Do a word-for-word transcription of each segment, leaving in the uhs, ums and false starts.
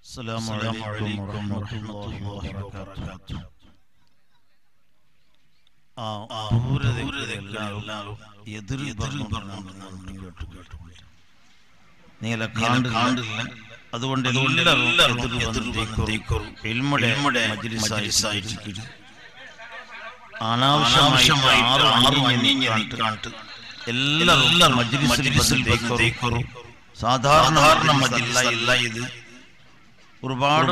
السلام عليكم ورحمة الله وبركاته. നിങ്ങളെ കാണ്ടില്ല, അതുകൊണ്ട് അനാവശ്യമായി എല്ലാവരും സാധാരണ ഇത് ഒരുപാട്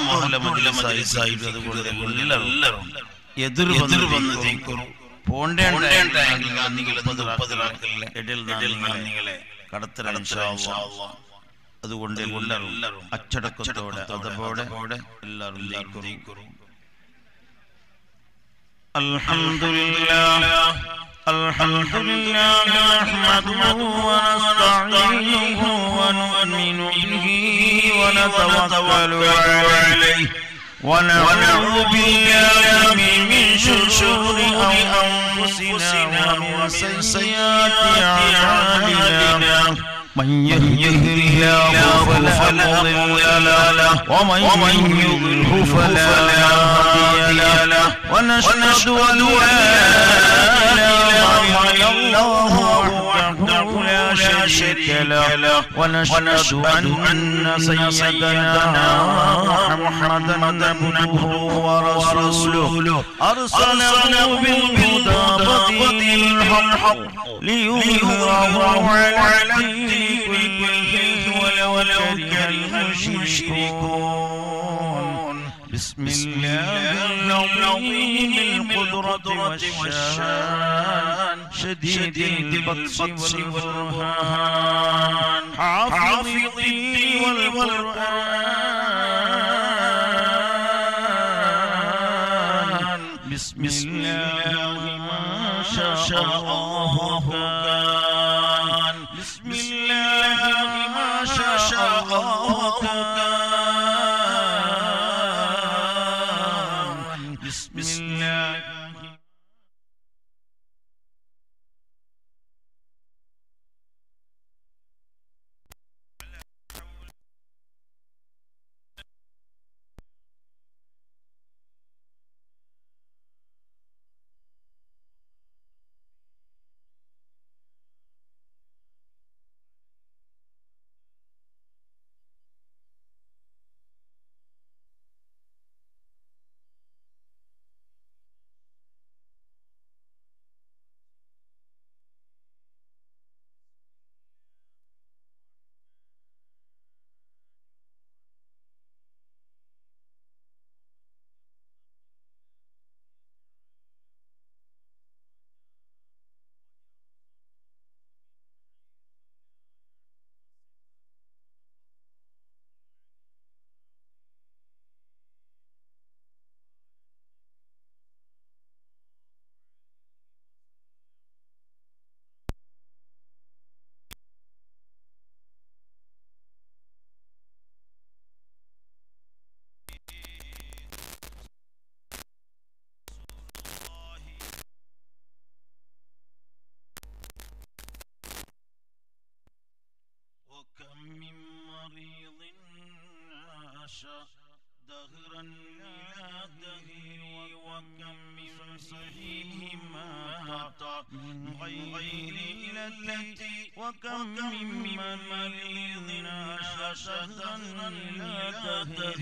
എതിർ വന്ന് അതുകൊണ്ട് എല്ലാവരും അച്ചടക്കത്തോടെ അതോടെ എല്ലാവരും അൽഹംദുലില്ലാഹ് അൽഹംദുലില്ലാഹി നഹ്മദുഹു വനസ്തഈനുഹു വനുഅ്മിനു ബിഹി വനതവക്കലു അലൈഹി ونعوذ بالله من شرور أنفسنا ومن سيئات أعمالنا من يهده الله فلا مضل له ومن يضلل فلا هادي له ونشهد أن لا إله إلا الله وحده لا شريك له ونشهد أن سيدنا محمدا عبده ورسوله أرسله بالهدى ودين الحق ليظهره على الدين كله ولو كره المشركون. بسم الله العظيم القدرة والشان شديد البطش والبرهان حافظ الدين والقرآن. بسم الله ما شاء الله كان. بسم الله ما شاء الله كان. بسم الله وكم من مريض عاش دهرا إلى دهر وكم من صحيح مات من غير علة وكم من مريض عاش دهرا إلى دهر.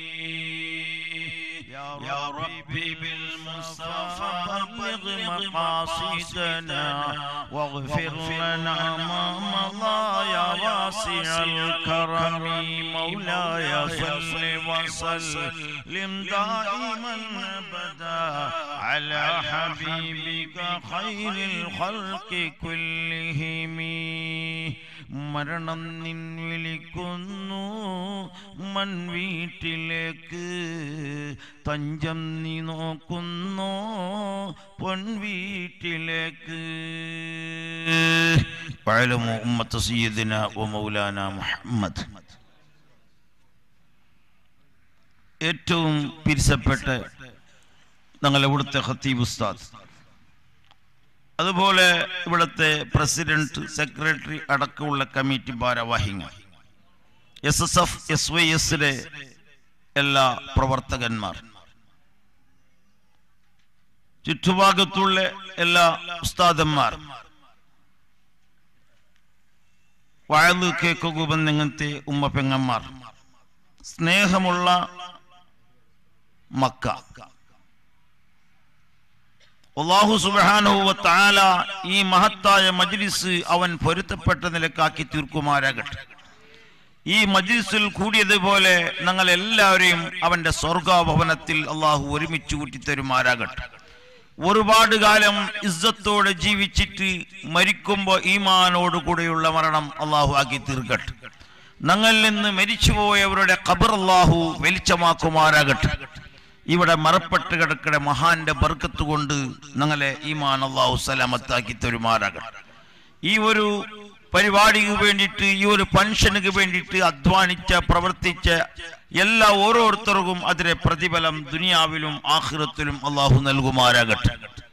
يا ربي بالمصطفى بلغ مقاصدنا واغفر لنا ما مضى يا واسع الكرم. مولاي صل وسلم دائما ابدا على حبيبك خير الخلق كلهم. മരണം നിൻ വിളിക്കുന്നു മൺ വീട്ടിലേക്ക് തഞ്ചം നീ നോക്കുന്നു പൊൻ വീട്ടിലേക്ക്. വഅലമു ഉമ്മത സയ്യിദിനാ വ മൗലാനാ മുഹമ്മദ്. ഏറ്റവും പിരിസപ്പെട്ട ഞങ്ങളുടെ ഇവിടുത്തെ ഖത്തീബ് ഉസ്താദ്, അതുപോലെ ഇവിടുത്തെ പ്രസിഡന്റ്, സെക്രട്ടറി അടക്കമുള്ള കമ്മിറ്റി ഭാരവാഹികൾ, S S F S Y എസിലെ എല്ലാ പ്രവർത്തകന്മാർ, ചുറ്റുഭാഗത്തുള്ള എല്ലാ ഉസ്താദന്മാർ, വഅദ് കേൾക്കുക നിങ്ങത്തെ ഉമ്മ പെങ്ങന്മാർ, സ്നേഹമുള്ള മക്ക, അല്ലാഹു സുബ്ഹാനഹു വ തആല ഈ മഹത്തായ മജ്ലിസ് അവൻ പൊരുത്തപ്പെട്ട നിലക്കാക്കി തീർക്കുമാറാകട്ടെ. ഈ മജ്ലിസിൽ കൂടിയതുപോലെ ഞങ്ങൾ എല്ലാവരെയും അവന്റെ സ്വർഗഭവനത്തിൽ അള്ളാഹു ഒരുമിച്ച് കൂട്ടിത്തരുമാറാകട്ടെ. ഒരുപാട് കാലം ഇസ്സത്തോടെ ജീവിച്ചിട്ട് മരിക്കുമ്പോൾ ഈമാനോട് കൂടെയുള്ള മരണം അള്ളാഹു ആക്കി തീർക്കട്ടെ. ഞങ്ങളിൽ നിന്ന് മരിച്ചുപോയവരുടെ ഖബർ അള്ളാഹു വെളിച്ചമാക്കുമാറാകട്ടെ. ഇവിടെ മറപ്പെട്ട് കിടക്കടെ മഹാന്റെ ബർക്കത്ത് കൊണ്ട് ഞങ്ങളെ ഈമാൻ അള്ളാഹു സലാമത്താക്കി തരുമാറാകട്ടെ. ഈ ഒരു പരിപാടിക്ക് വേണ്ടിയിട്ട്, ഈ ഒരു ഫംഗ്ഷനുക്ക് വേണ്ടിയിട്ട് അധ്വാനിച്ച പ്രവർത്തിച്ച എല്ലാ ഓരോരുത്തർക്കും അതിലെ പ്രതിഫലം ദുനിയാവിലും ആഖിറത്തിലും അള്ളാഹു നൽകുമാറാകട്ടെ.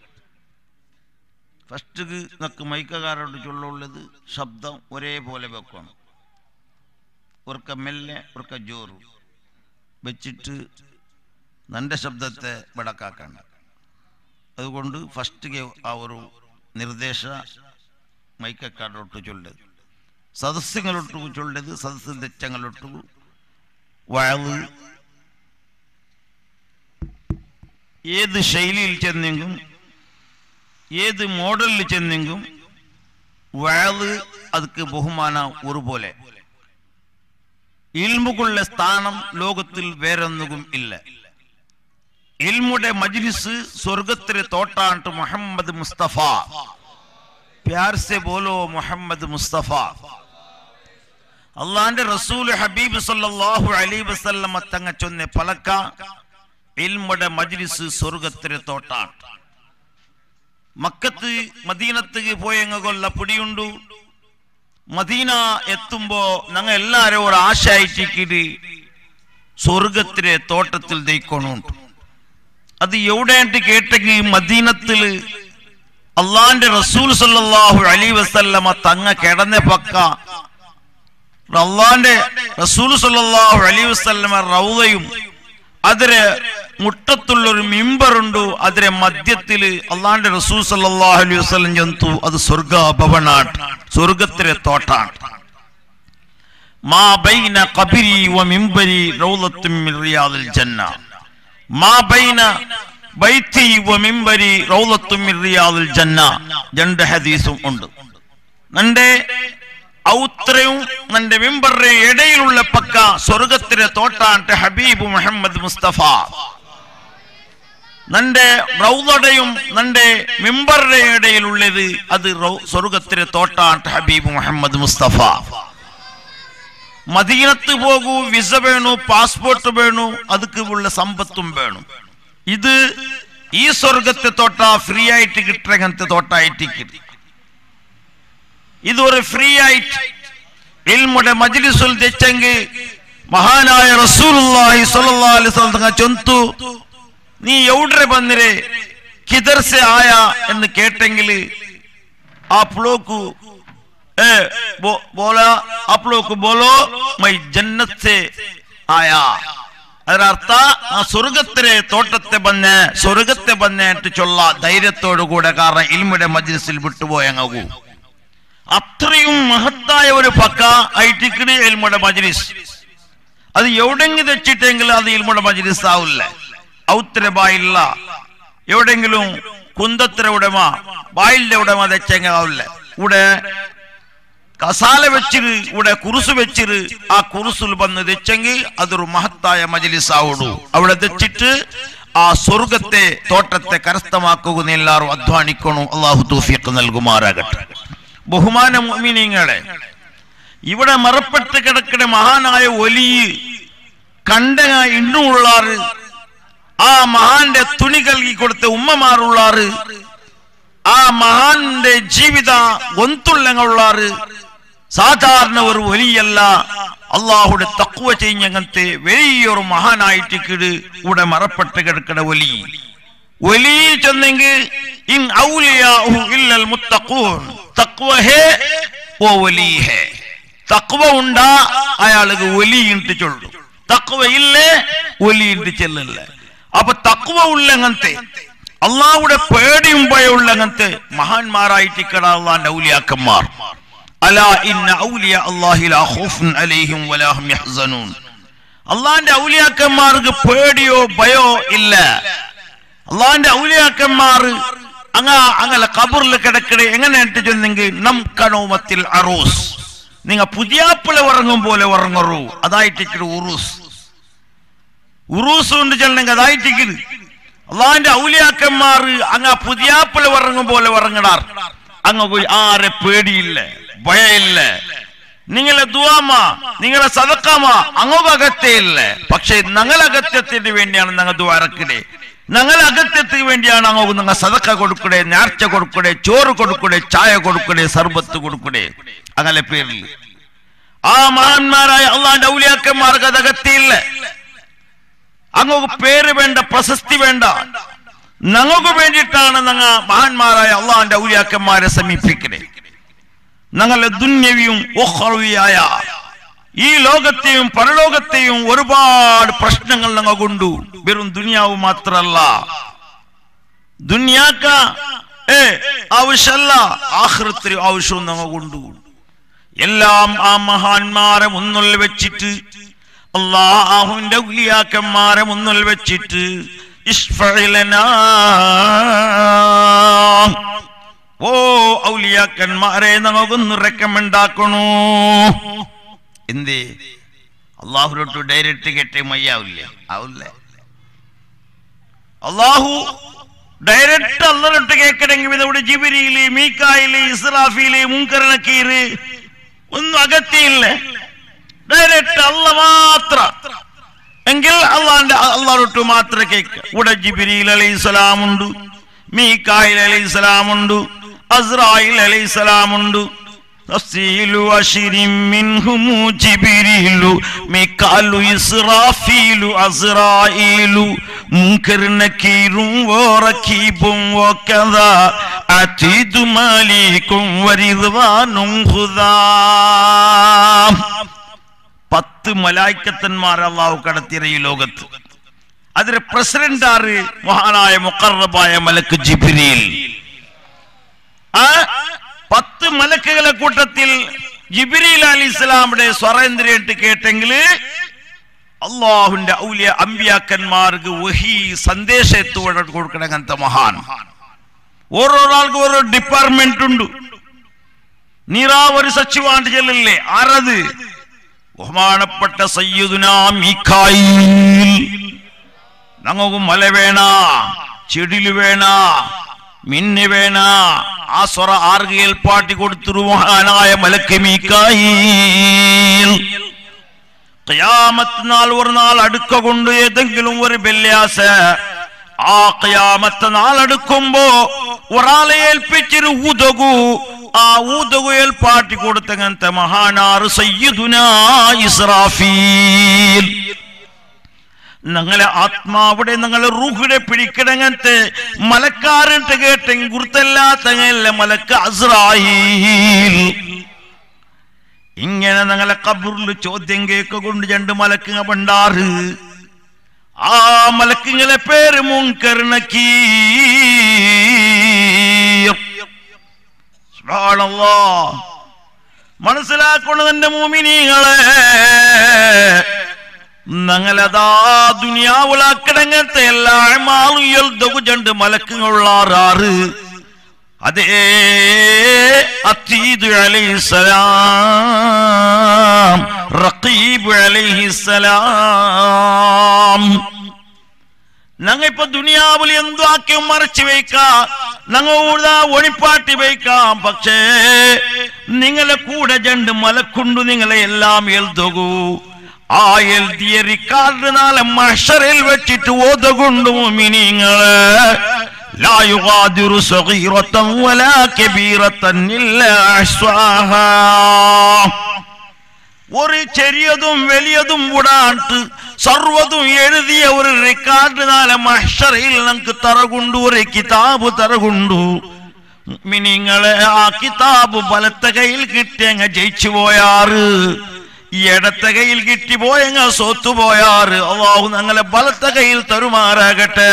ഫസ്റ്റ് നിങ്ങൾക്ക് മൈക്കകാരോട് ചൊല്ലുള്ളത് ശബ്ദം ഒരേപോലെ വെക്കണം. ഒർക്ക മെല്ലെ ഒർക്ക ജോറ് വെച്ചിട്ട് നന്റെ ശബ്ദത്തെ വിടക്കാക്കണ്ട. അതുകൊണ്ട് ഫസ്റ്റ് ആ ഒരു നിർദ്ദേശ മൈക്കക്കാരോട്ട് ചൊല്ലത്, സദസ്യങ്ങളൊട്ടു ചൊല്ലത്, സദസ്യ തെറ്റങ്ങളൊട്ടു വഅദ് ഏത് ശൈലിയിൽ ചെന്നെങ്കും ഏത് മോഡലിൽ ചെന്നെങ്കും വഅദ് അതുക്ക് ബഹുമാന ഒരുപോലെ. ഇൽമുകളുടെ സ്ഥാനം ലോകത്തിൽ വേറൊന്നും ഇല്ല. ഇൽമുടെ മജ്ലിസ് സ്വർഗത്തിലെ തോട്ടാണ്ട് മുഹമ്മദ് മുസ്തഫ. प्यार से बोलो मोहम्मद मुस्तफा. അള്ളാന്റെ റസൂൽ ഹബീബ് സല്ലല്ലാഹു അലൈഹി വസല്ലം തങ്ങ ചൊന്ന പലക്ക ഇൽമുടെ മജ്ലിസ് സ്വർഗത്തിലെ തോട്ടാണ്. മക്കത്ത് മദീനത്തേക്ക് പോയെങ്ങ കൊല്ല പിടിയുണ്ടു. മദീന എത്തുമ്പോ ഞങ്ങൾ എല്ലാരും ഒരു ആശായിട്ടിട്ട് സ്വർഗത്തിലെ തോട്ടത്തിൽ ദയിക്കണുണ്ട്. അത് എവിടെയായിട്ട് കേട്ടെങ്കിൽ മദീനത്തില് അള്ളാന്റെ റസൂൽ സല്ലല്ലാഹു അലൈഹി വസല്ലമ തങ്ങ കിടന്ന പക്ക അള്ളാന്റെ റസൂൽ സല്ലല്ലാഹു അലൈഹി വസല്ലമ റൗദയും അതിരെ മുട്ടത്തുള്ളൊരു മിമ്പറുണ്ട്. അതിരെ മധ്യത്തില് അള്ളാന്റെ റസൂൽ സല്ലല്ലാഹു അലൈഹി വസല്ലം ജന്തു. അത് സ്വർഗ ഭവനാണ്, സ്വർഗത്തിലെ തോട്ടാണ്. മാ ബൈന ഖബരി വ മിംബരി റൗദത്തും മിൻ റിയാദിൽ ജന്ന. മാ ബൈന ബൈത്തി വ മിംബരി റൗദത്തും മിൻ റിയാദിൽ ജന്ന. രണ്ട് ഹദീസും ഉണ്ട്. നന്റെ ഔത്രയും നന്റെ മിമ്പറിന്റെ ഇടയിലുള്ള പക്ക സ്വർഗത്തിലെ തോട്ടാണ്ട് ഹബീബ് മുഹമ്മദ് മുസ്തഫ. നന്റെ റൗദയുടെയും നന്റെ മിമ്പറിന്റെ ഇടയിലുള്ളത് അത് സ്വർഗത്തിലെ തോട്ടാണ്ട് ഹബീബ് മുഹമ്മദ് മുസ്തഫ. മദീനത്ത് പോകൂ, വിസ വേണു, പാസ്പോർട്ട് വേണു, അതുക്ക് ഉള്ള സമ്പത്തും വേണം. ഇത് ഈ സ്വർഗത്തെ തോട്ട ഫ്രീ ആയിട്ട് കിട്ടങ്ങനത്തെ തോട്ടായിട്ട് കിട്ടി. ഇതൊരു ഫ്രീ ആയിട്ട് ഇൽമുടെ മജ്ലിസുൽ തെച്ചെങ്കിൽ മഹാനായ റസൂലുള്ളാഹി സ്വല്ലല്ലാഹു അലൈഹി വസല്ലം ചൊന്തു, നീ എവിടെ വന്നിരെ കിധർ സെ ആയ എന്ന് കേട്ടെങ്കിൽ ആപ് ലോഗ് ഏ ബോലാ ആപ് ലോഗ് ബോലോ മൈ ജന്നത്ത് സെ ആയാ. അതിനർത്ഥ ആ സ്വർഗത്തിലെ തോട്ടത്തെ വന്ന് സ്വർഗത്തെ വന്നിട്ട് ചൊല്ല ധൈര്യത്തോടു കൂടെ. കാരണം ഇൽമുടെ മജ്ലിസിൽ വിട്ടുപോയങ്ങൂ. അത്രയും മഹത്തായ ഒരു പക്ക ഐറ്റിക്കിട് ഇൽമുടെ മജ്ലിസ്. അത് എവിടെങ്കിലും വെച്ചിട്ടെങ്കിൽ അത് ഇൽമുടെ മജ്ലിസ് ആവില്ല. ഔത്തര ബായില്ല, എവിടെങ്കിലും കുന്തത്തിര ഉടമ ബായിലിന്റെ ഉടമ തെച്ചെങ്കിൽ ആവില്ല. ഇവിടെ കസാല വെച്ചിര്, ഇവിടെ കുറുസ് വെച്ചിര്, ആ കുറുസിൽ വന്ന് തെച്ചെങ്കിൽ അതൊരു മഹത്തായ മജ്ലിസ് ആവുള്ളൂ. അവിടെ തെച്ചിട്ട് ആ സ്വർഗത്തെ തോട്ടത്തെ കരസ്ഥമാക്കുക എല്ലാവരും അധ്വാനിക്കണു. അള്ളാഹു തൗഫീഖ് നൽകുമാറാകട്ടെ. ബഹുമാന മുഅ്മിനീങ്ങളെ, ഇവിടെ മറപ്പെട്ട് കിടക്കണ മഹാനായ വലി കണ്ട ഇണ്ണുള്ളാറ്, ആ മഹാന്റെ തുണി കൽകി കൊടുത്ത ഉമ്മമാരുള്ളാറ്, ആ മഹാന്റെ ജീവിത ഗൊന്തുള്ളങ്ങളുള്ളാറ്. സാധാരണ ഒരു വലിയല്ല, അള്ളാഹുടെ തഖ്വ ചെയ്യുന്നങ്ങനത്തെ വലിയൊരു മഹാനായിട്ട് കിട് ഇവിടെ മറപ്പെട്ട് കിടക്കണ വലി. വലി ചെന്നെങ്കിൽ ഇൻ ഔലിയാഉ ഇല്ലൽ മുത്തഖൂൻ, തഖ്വ ഹേ വോ വലി ഹേ. തഖ്വ ഉണ്ടാ അയാൾക്ക് ഒലിയിട്ട് ചൊല്ലും, തഖ്വ ഇല്ലേ ഒലിയിട്ട് ചെല്ലല്ല. അപ്പൊ തഖ്വ ഉള്ളങ്ങനത്തെ അള്ളാഹുടെ പേടിയും ഭയമുള്ളങ്ങനത്തെ മഹാന്മാരായിട്ട് അള്ളാന്റെ ഔലിയാക്കന്മാർ. അലാ ഇന്ന ഔലിയ അല്ലാഹി ലാ ഖൗഫുൻ അലൈഹിം വലാ ഹും യഹ്സനൂൻ. അള്ളാന്റെ ഔലിയാക്കന്മാർക്ക് പേടിയോ ഭയോ ഇല്ല. അള്ളാന്റെ ഔലിയാക്കന്മാർ അങ്ങ അങ്ങനെ ഖബറിൽ കിടക്കണേ എങ്ങനെ ചെന്നെങ്കിൽ നം കനോമത്തിൽ അറൂസ്, നിങ്ങ പുതിയാപ്പിള ഉറങ്ങും പോലെ ഉറങ്ങറു, അതായിട്ട് ഉറൂസ് ഉറൂസ് കൊണ്ട് ചെല്ലെങ്കിൽ അതായിട്ട് അള്ളാന്റെ ഔലിയാക്കന്മാർ അങ്ങ പുതിയാപ്പിള ഉറങ്ങും പോലെ ഉറങ്ങടാർ. അങ്ങ് പോയി ആരെ പേടിയില്ല ഭയമില്ല. നിങ്ങളെ ദുആമാ നിങ്ങളെ സദഖാമാ അങ്ങോട്ട് അകത്തേയില്ല. പക്ഷെ ഞങ്ങൾ അകത്യത്തിന് വേണ്ടിയാണ് ഞങ്ങൾ ദുആറക്കണേ, ഞങ്ങൾ അകത്യത്തിന് വേണ്ടിയാണ് അങ്ങോട്ട് നിങ്ങൾ സദഖ കൊടുക്കണേ, നേർച്ച കൊടുക്കണേ, ചോറ് കൊടുക്കണേ, ചായ കൊടുക്കണേ, സർബത്ത് കൊടുക്കണേ. അങ്ങനെ പേരിൽ ആ മഹാന്മാരായ അള്ളാന്റെ ഔലിയാക്കന്മാർക്ക് അത് അകത്തിയില്ല. അങ്ങോട്ട് പേര് വേണ്ട, പ്രശസ്തി വേണ്ട. ഞങ്ങൾക്ക് വേണ്ടിയിട്ടാണ് ഞങ്ങൾ മഹാന്മാരായ അള്ളാന്റെ ഔലിയാക്കന്മാരെ സമീപിക്കണേ. ഞങ്ങളുടെ ദുന്യവിയും ഉഖ്റവിയായ ഈ ലോകത്തെയും പരലോകത്തെയും ഒരുപാട് പ്രശ്നങ്ങൾ ഞങ്ങൾ കൊണ്ടു. വെറും ദുനിയാവ് മാത്രല്ല, ദുനിയാക്ക ഏ ആവശ്യമല്ല, ആഖിറത്തിന് ആവശ്യവും ഞങ്ങൾ കൊണ്ടു. എല്ലാം ആ മഹാന്മാരെ മുന്നിൽ വെച്ചിട്ട്, അല്ലാഹുവിന്റെ ഔലിയാക്കന്മാരെ മുന്നിൽ വെച്ചിട്ട് ഇശ്ഫഇലനാ, ഓ ഔലിയാക്കന്മാരെ നമുക്കൊന്ന് റെക്കമെൻഡ് ആക്കണു. എന്തേ അള്ളാഹുലോട്ട് ഡയറക്റ്റ് കേട്ടേ മയ്യാവില്ലേ? ആവില്ലേ? അള്ളാഹു ഡയറക്റ്റ് അള്ളാഹോട്ട് കേൾക്കണമെങ്കിൽ ഇവിടെ ജിബ്രീല്, മീകായില്, ഇസ്രാഫീല്, മുൻകർ നക്കീര് ഒന്നും അകത്തിയില്ലേ. ഡയറക്റ്റ് അള്ള മാത്രം എങ്കിൽ അള്ളാന്റെ അള്ളാഹോട്ട് മാത്രം കേൾക്കുക. ഇവിടെ ജിബ്രീൽ അലൈഹിസ്സലാം ഉണ്ട്, മീകായിൽ അലൈഹിസ്സലാം ഉണ്ട്, അസ്രായിൽ അലൈഹിസ്സലാം ഉണ്ട്. തഫ്സീലു അശ്രിൻ മിൻഹുമു ജിബ്രീലു മീകാലു ഇസ്രാഫീലു അസ്രായിലു മുൻകർ നക്കീറും വറകീബും വകദാ അതീദു മാലികും വരിദ്വാനും ഖുദാ. പത്ത് മലായിക്കത്തന്മാർ അല്ലാഹു കടത്തിയ ഈ ലോകത്ത് അതിലെ പ്രസിഡന്റ് ആറ്? മഹാനായ മുഖറബായ മലക്ക് ജിബ്രീൽ. ആ പത്ത് മലക്കുകളെ കൂട്ടത്തിൽ ജിബ്രീൽ അലൈഹിസ്സലാമിന്റെ സ്വരേന്ദ്രിയിട്ട് കേട്ടെങ്കിൽ അള്ളാഹുവിന്റെ ഔലിയ അമ്പിയാക്കന്മാർക്ക് വഹി സന്ദേശത്തോടെ കൊടുക്കണം. അങ്ങനത്തെ മഹാൻ ഓരോരാൾക്ക് ഓരോ ഡിപ്പാർട്ട്മെന്റ് ഉണ്ട്. നീറാവൊരു സച്ചിവാണ്ട് ചെല്ലല്ലേ? ആരത്? ബഹുമാനപ്പെട്ട സയ്യിദുനാ മീകായിൽ. ഞങ്ങൾക്ക് മല വേണ, ചെടില് വേണ, മിന്ന് വേണ. ആ സ്വറ ആർക്ക് ഏൽപ്പാട്ടി കൊടുത്തൊരു മഹാനായ മലക്ക് മീകായിൽ. ഖിയാമത്ത് നാൾ ഒരു നാൾ അടുക്ക കൊണ്ട് ഏതെങ്കിലും ഒരു വെള്ളിയാസ ആ ഖിയാമത്ത് നാൾ അടുക്കുമ്പോ ഒരാളെ ഏൽപ്പിച്ചൊരു ഊതകു, ആ ഊതകു ഏൽപ്പാട്ടി കൊടുത്തങ്ങനത്തെ മഹാനാറ് സയ്യിദുനാ ഇസ്രാഫീൽ. ഞങ്ങളെ ആത്മാവിടെ ഞങ്ങളെ റൂഹിടെ പിടിക്കണങ്ങനത്തെ മലക്കാരട്ട് കേട്ടെങ്കിൽ ഗുർത്തല്ലാത്തങ്ങല്ല മലക്ക് അസ്രായീൽ. ഇങ്ങനെ ഞങ്ങളെ ഖബറിൽ ചോദ്യം കേക്ക കൊണ്ട് രണ്ട് മലക്കുങ്ങ പണ്ടാറ്. ആ മലക്കുങ്ങളെ പേര് മുൻകർ നക്കീർ. സുബ്ഹാനല്ലാഹ്. മനസ്സിലാക്കണം എന്റെ മുഅ്മിനീങ്ങളെ, ഞങ്ങളതാ ദുനിയാവുലാക്കടങ്ങത്തെ എല്ലാ മാളുകൾ രണ്ട് മലക്കുകളുള്ളാറ്. അതേ അതീദ് അലൈഹിസ്സലാം, റഖീബ് അലൈഹിസ്സലാം. ഞങ്ങ ഇപ്പൊ ദുനിയാവിൽ എന്തോ ആക്കി മറച്ചു വയ്ക്കാം, ഞങ്ങൾ ഒളിപ്പാട്ടി വയ്ക്കാം. പക്ഷേ നിങ്ങളെ കൂടെ രണ്ട് മലക്കുണ്ടു, നിങ്ങളെ എല്ലാം എഴുതകൂ. ആ എഴുതിയ റിക്കാർഡ് നാളെ മഹ്ശറിൽ വെച്ചിട്ട് ഓതുകൊണ്ടു മുഅ്മിനീങ്ങളെ. ലാ യുഗാദിറു സഗീറതൻ വലാ കബീറതൻ ഇല്ലാ അഹ്സാഹാ. ഒരു ചെറിയതും വലിയതും കൂടാണ്ട് സർവ്വതും എഴുതിയ ഒരു റിക്കാർഡ് നാളെ മഹ്ശറിൽ നമുക്ക് തറകൊണ്ടു, ഒരു കിതാബ് തറകൊണ്ടു. മിനിങ്ങളെ ആ കിതാബ് വലത്തെ കയ്യിൽ കിട്ടിയങ്ങ ജയിച്ചു പോയാറ്, ഇടത്തെ കയ്യിൽ കിട്ടി പോയങ്ങ സ്വത്തു പോയാറ്. അല്ലാഹു ഞങ്ങളെ വലത്തെ കയ്യിൽ തരുമാറാകട്ടെ.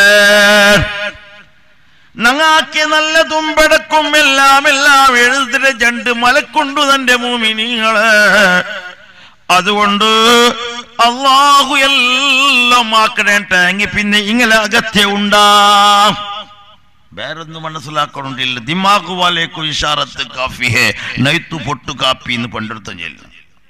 ഞങ്ങാക്ക് നല്ലതും പെടക്കും എല്ലാം എല്ലാം എഴുതിട്ട് രണ്ട് മലക്കൊണ്ടു തന്റെ മുഅ്മിനീങ്ങളെ. അതുകൊണ്ട് അല്ലാഹു എല്ലാം ആക്കണേട്ടെങ്കിൽ പിന്നെ ഇങ്ങനെ അകത്തെ ഉണ്ടാ. വേറൊന്നും മനസ്സിലാക്കണില്ല. ദിമാഗ് വാലേക്കു ഇഷാറത്ത് കാഫി ഹേ നൈത്തു പൊട്ടു കാപ്പി എന്ന് പണ്ടെടുത്ത ചെല്ലും.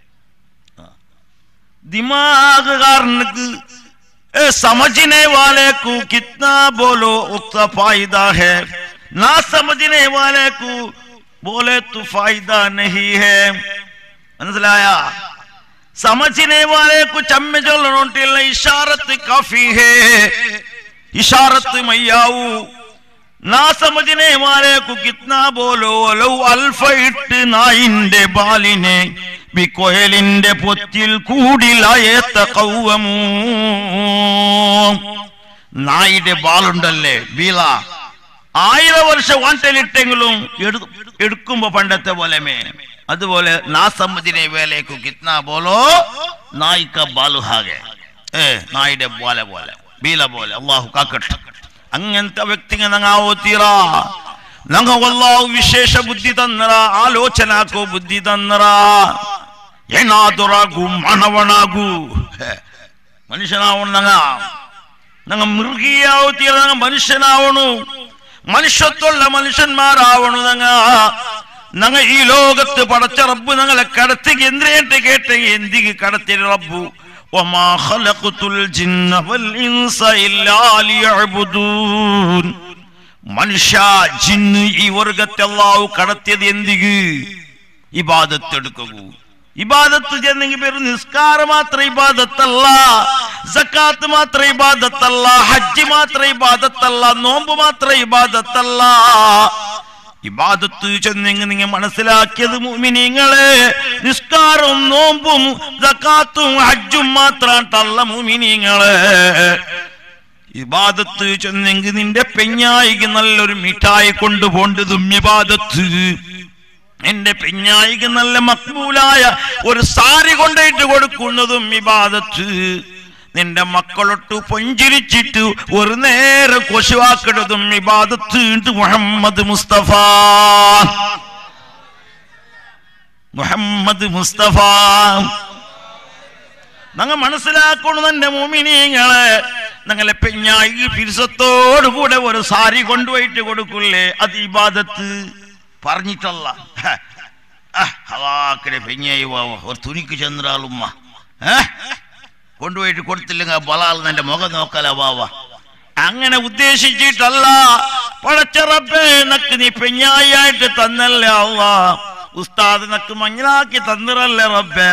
ദിമാഗ് കാരണക്ക് समझने वाले को कितना बोलो उतना फायदा है, ना समझने वाले को बोले तो फायदा नहीं है. മനസ്സിലായ? समझने वाले को चम्मे चलनोंटिല്ല. इशारत काफी है, इशारत मैयाऊ. ना समझने वाले को कितना बोलो लो अल्फ इट नाइंदे बालिने ബിക്കോയലിന്റെ പൊത്തിൽ കൂടിലായേത്ത കൗവമൂ. നായിന്റെ ബാലുണ്ടല്ലേ ബീല, ആയിരം വർഷം വാണ്ടലിട്ടെങ്കിലും എടുക്കുമ്പോ പണ്ടത്തെ പോലെ മേ. അതുപോലെ നാസമ്മതിനെ വേലേക്കു കിത്നാ ബോലോ നായിക്ക ബാലു ഹാകെ, ഏ നായിന്റെ പോലെ പോലെ ബീല പോലെ. അള്ളാഹു കാക്കട്ടെ. അങ്ങനത്തെ വ്യക്തിങ്ങൾ നങ്ങാവോ തീറാ. നങ്ങ അല്ലാഹു വിശേഷ ബുദ്ധി തന്നറ, ആലോചനാക്കോ ബുദ്ധി തന്നറ. ಏನಾದರಾಗು ಮಾನವನಾಗು, ಮನುಷ್ಯನಾವಣ. ನಂಗ ಮೃಗೀಯಾವತೀರ ನಂಗ ಮನುಷ್ಯನಾವಣು, മനുഷ്യത്വമുള്ള മനുഷ്യന്മാരാവണു. നങ്ങ നങ്ങ ഈ ലോകത്ത് പടച്ച റബ്ബ് ഞങ്ങളെ കടത്തി എന്തിനേട്ട് കേട്ട് എന്തിക്ക് കടത്തി റബ്ബു. വമാ ഖലഖതുൽ ജിന്ന വൽ ഇൻസ ഇല്ലാ ലിയഅ്ബുദൂൻ. മനുഷ്യ ജിന്ന് ഈ വർഗത്തെ അല്ലാഹു കടത്തിയത് എന്തിക്ക്? ഇബാദത്ത് എടുക്കൂ. ഇബാദത്ത് ചെന്നെങ്കിൽ പേര് നിസ്കാരം മാത്ര ഇബാദത്തല്ല, സക്കാത്ത് മാത്ര ഇബാദത്തല്ല, ഹജ്ജ് മാത്ര ഇബാദത്തല്ല, നോമ്പ് മാത്ര ഇബാദത്തല്ല. ഇബാദത്ത് ചെന്നെങ്കിൽ നിങ്ങൾ മനസ്സിലാക്കിയത് മുഅ്മിനീങ്ങളെ, നിസ്കാരവും നോമ്പും സക്കാത്തും ഹജ്ജും മാത്രാട്ടല്ല മുഅ്മിനീങ്ങളെ. ഇബാദത്ത് ചെന്നെങ്കിൽ നിന്റെ പെഞ്ഞായിക്ക് നല്ലൊരു മിഠായി കൊണ്ടുപോണ്ടതും ഇബാദത്ത്. എന്റെ പെഞ്ഞായിക്ക് നല്ല മക്ബൂലായ ഒരു സാരി കൊണ്ടിട്ട് കൊടുക്കുന്നതും ഇബാദത്ത്. നിന്റെ മക്കളൊട്ട് പൊഞ്ചിരിച്ചിട്ട് ഒരു നേരെ കൊശുവാക്കിടതും ഇബാദത്ത്. മുഹമ്മദ് മുസ്തഫ മുഹമ്മദ് മുസ്തഫ ഞങ്ങൾ മനസ്സിലാക്കണം. എന്റെ മുഅ്മിനീങ്ങളെ, ഞങ്ങളെ പെഞ്ഞായി ഫിർസത്തോടു കൂടെ ഒരു സാരി കൊണ്ടുപോയിട്ട് കൊടുക്കില്ലേ, അത് ഇബാദത്ത് പറഞ്ഞിട്ടല്ല. അവാക്കിടെ പെഞ്ഞായി വാവ ഒരു തുണിക്ക് ചെന്നാലുമ്മ കൊണ്ടുപോയിട്ട് കൊടുത്തില്ലെങ്കിൽ ബലാൽ എന്റെ മുഖം നോക്കല വാവ. അങ്ങനെ ഉദ്ദേശിച്ചിട്ടല്ല. പടച്ച റബ്ബേ, നക്ക് നീ പെഞ്ഞായിട്ട് തന്നല്ലേ അല്ലാ. ഉസ്താദ് നക്ക് മഞ്ഞളാക്കി തന്നിറല്ലേ റബ്ബേ.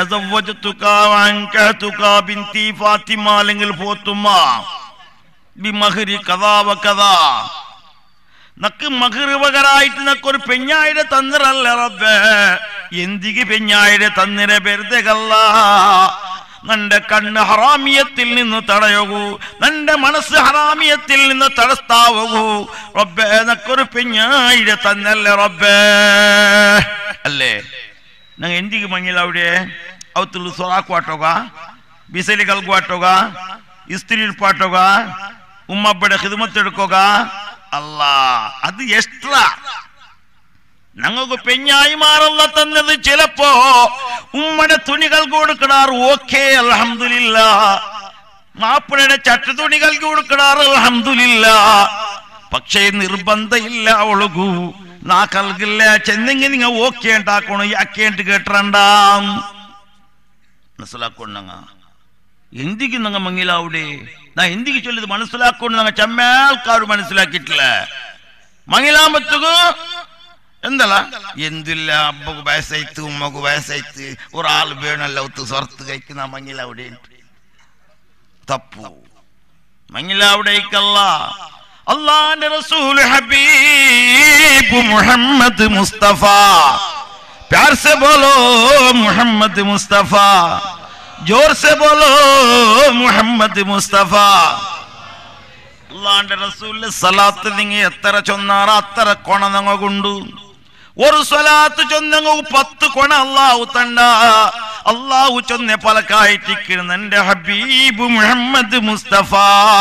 ബിൻതി ഫാത്തിമ അല്ലെങ്കിൽ ഫോത്തുമ്മ ബിമഹരി കഥാ വ കഥാ. നക്ക് മഹർ പകരായിട്ട് നക്കൊരു പെഞ്ഞായിടെ തന്നിറല്ലേ റബ്ബേ. എന്തിക്ക് പെഞ്ഞായിടെ തന്നിര വെറുതെകല്ല. നന്റെ കണ്ണ് ഹറാമിയത്തിൽ നിന്ന് തടയകൂ, നന്റെ മനസ്സ് ഹറാമിയത്തിൽ നിന്ന് തടസ്താവകൂ റബ്ബേ. നക്കൊരു പെഞ്ഞായിടെ തന്നല്ലേ റബ്ബേ. അല്ലേ ನಂಗೆ ಎಂದಿಗೆ ಮಂಗಿಲ್ಲ ಅವಡೆ ಅವತ್ತು ಸೊರಾಕು ಆಟೋಗ ಬಿಸಿಲಿ ಕಲ್ಗು ಆಟೋಗ ಇಸ್ತ್ರಿ ಪಾಟೋಗ ಉಮ್ಮಬ್ಬಡೆ ಖಿದ್ಮತ್ ಹಿಡ್ಕೋಗ ಅಲ್ಲ. ಅದು ಎಷ್ಟ್ರ ഞങ്ങൾക്ക് പെഞ്ഞായി മാറല്ല തന്നത്. ചിലപ്പോ ഉമ്മയുടെ തുണികൾക്ക് കൊടുക്കണാറ്, ഓക്കേ അൽഹംദുലില്ലാ. മാപ്പിളയുടെ ചട്ട തുണികൾക്ക് കൊടുക്കണാറ്, അൽഹംദുലില്ലാ. പക്ഷേ നിർബന്ധമില്ല അവളകു നാ കൽകില്ല. ചെന്നെങ്കിൽ നിങ്ങൾ ഓക്കെ ഉണ്ടാക്കണോ, യാക്കേട്ട് കേട്ടണ്ടാം. മനസ്സിലാക്കൊണ്ടങ്ങ എന്തിക്ക് നങ്ങ മങ്ങിലാവിടെ. നാ എന്തിക്ക് ചൊല്ലിത് മനസ്സിലാക്കൊണ്ട് നങ്ങ ചമ്മേൽക്കാർ മനസ്സിലാക്കിയിട്ടില്ല. മങ്ങിലാമ്പത്തുകു എന്തല്ല എന്തില്ല. അബ്ബക്ക് വയസ്സായിട്ട് ഉമ്മക്ക് വയസ്സായിട്ട് ഒരാൾ വേണല്ല ഒത്ത് സ്വർത്ത് കഴിക്കുന്ന മങ്ങിലാവിടെ തപ്പു. മങ്ങിലാവിടേക്കല്ല. അല്ലാഹുവിന്റെ റസൂൽ ഹബീബ് മുഹമ്മദ് മുസ്തഫ. प्यार से बोलो मोहम्मद मुस्तफा, जोर से बोलो मोहम्मद मुस्तफा. അല്ലാഹുവിന്റെ റസൂലിന്റെ സലാത്ത് നിങ്ങൾ എത്ര ചൊന്നാറ അത്ര കൊണ ഞങ്ങൾക്കുണ്ട്. ഒരു സ്വലാത്ത് ചൊന്നങ്ങ് പത്ത് കൊണ അല്ലാഹു തണ്ട. അല്ലാഹു ചൊന്നെ പലക്കായിട്ടിരിക്കുന്ന എന്റെ ഹബീബ് മുഹമ്മദ് മുസ്തഫ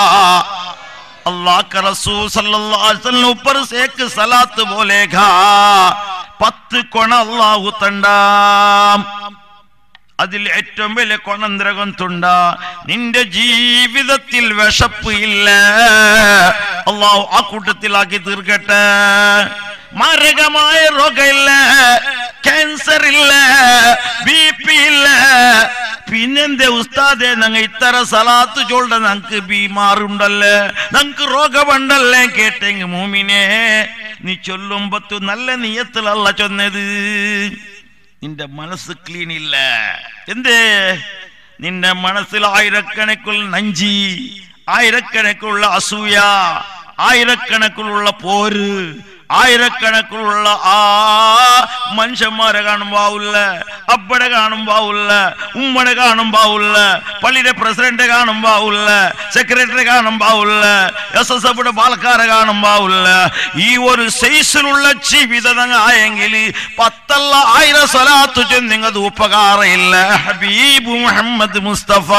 अल्लाह का रसूल सल्लल्लाहु अलैहि वसल्लम ऊपर से एक सलात बोलेगा പത്ത് കൊണ അല്ലാഹു തണ്ടാം. അതിൽ ഏറ്റവും വലിയ കൊണന്തരകത്തുണ്ട നിന്റെ ജീവിതത്തിൽ വിശപ്പ് ഇല്ല. അല്ലാഹു ആ കൂട്ടത്തിലാക്കി തീർക്കട്ടെ. മാരകമായ രോഗമില്ല, ക്യാൻസർ ഇല്ല, ബി പി ഇല്ല. പിന്നെന്തേ ഉസ്താദെ ഞങ്ങൾ ഇത്തര സലാത്ത് ചൊല്ല ഞങ്ങക്ക് ബീമാറുണ്ടല്ലേ, ഞങ്ങക്ക് രോഗമുണ്ടല്ലേ കേട്ടെങ്കി മൂമിനെ നീ ചൊല്ലുമ്പത്തു നല്ല നിയത്തിലല്ല ചൊന്നത്. നിന്റെ മനസ്സ് ക്ലീൻ ഇല്ല. എന്തേ? നിന്റെ മനസ്സിൽ ആയിരക്കണക്കുള്ള നഞ്ചി, ആയിരക്കണക്കുള്ള അസൂയ, ആയിരക്കണക്കിലുള്ള പോര്, ആയിരക്കണക്കിലുള്ള ആ മനുഷ്യന്മാരെ കാണുമ്പാവില്ല, അബ്ബടെ കാണുമ്പാവില്ല, ഉമ്മടെ കാണുമ്പാവില്ല, പള്ളിയുടെ പ്രസിഡന്റ് കാണുമ്പാവില്ല, സെക്രട്ടറി കാണുമ്പാവില്ല, എസ് എസ് എഫിയുടെ പാലക്കാരെ കാണുമ്പാവില്ല. ഈ ഒരു സൈസിലുള്ള ജീവിതം ആയെങ്കിൽ പത്തല്ല ആയിരം സ്വലാത്ത് ചെന്നിങ്ങത് ഉപകാരമില്ല. ഹബീബ് മുഹമ്മദ് മുസ്തഫ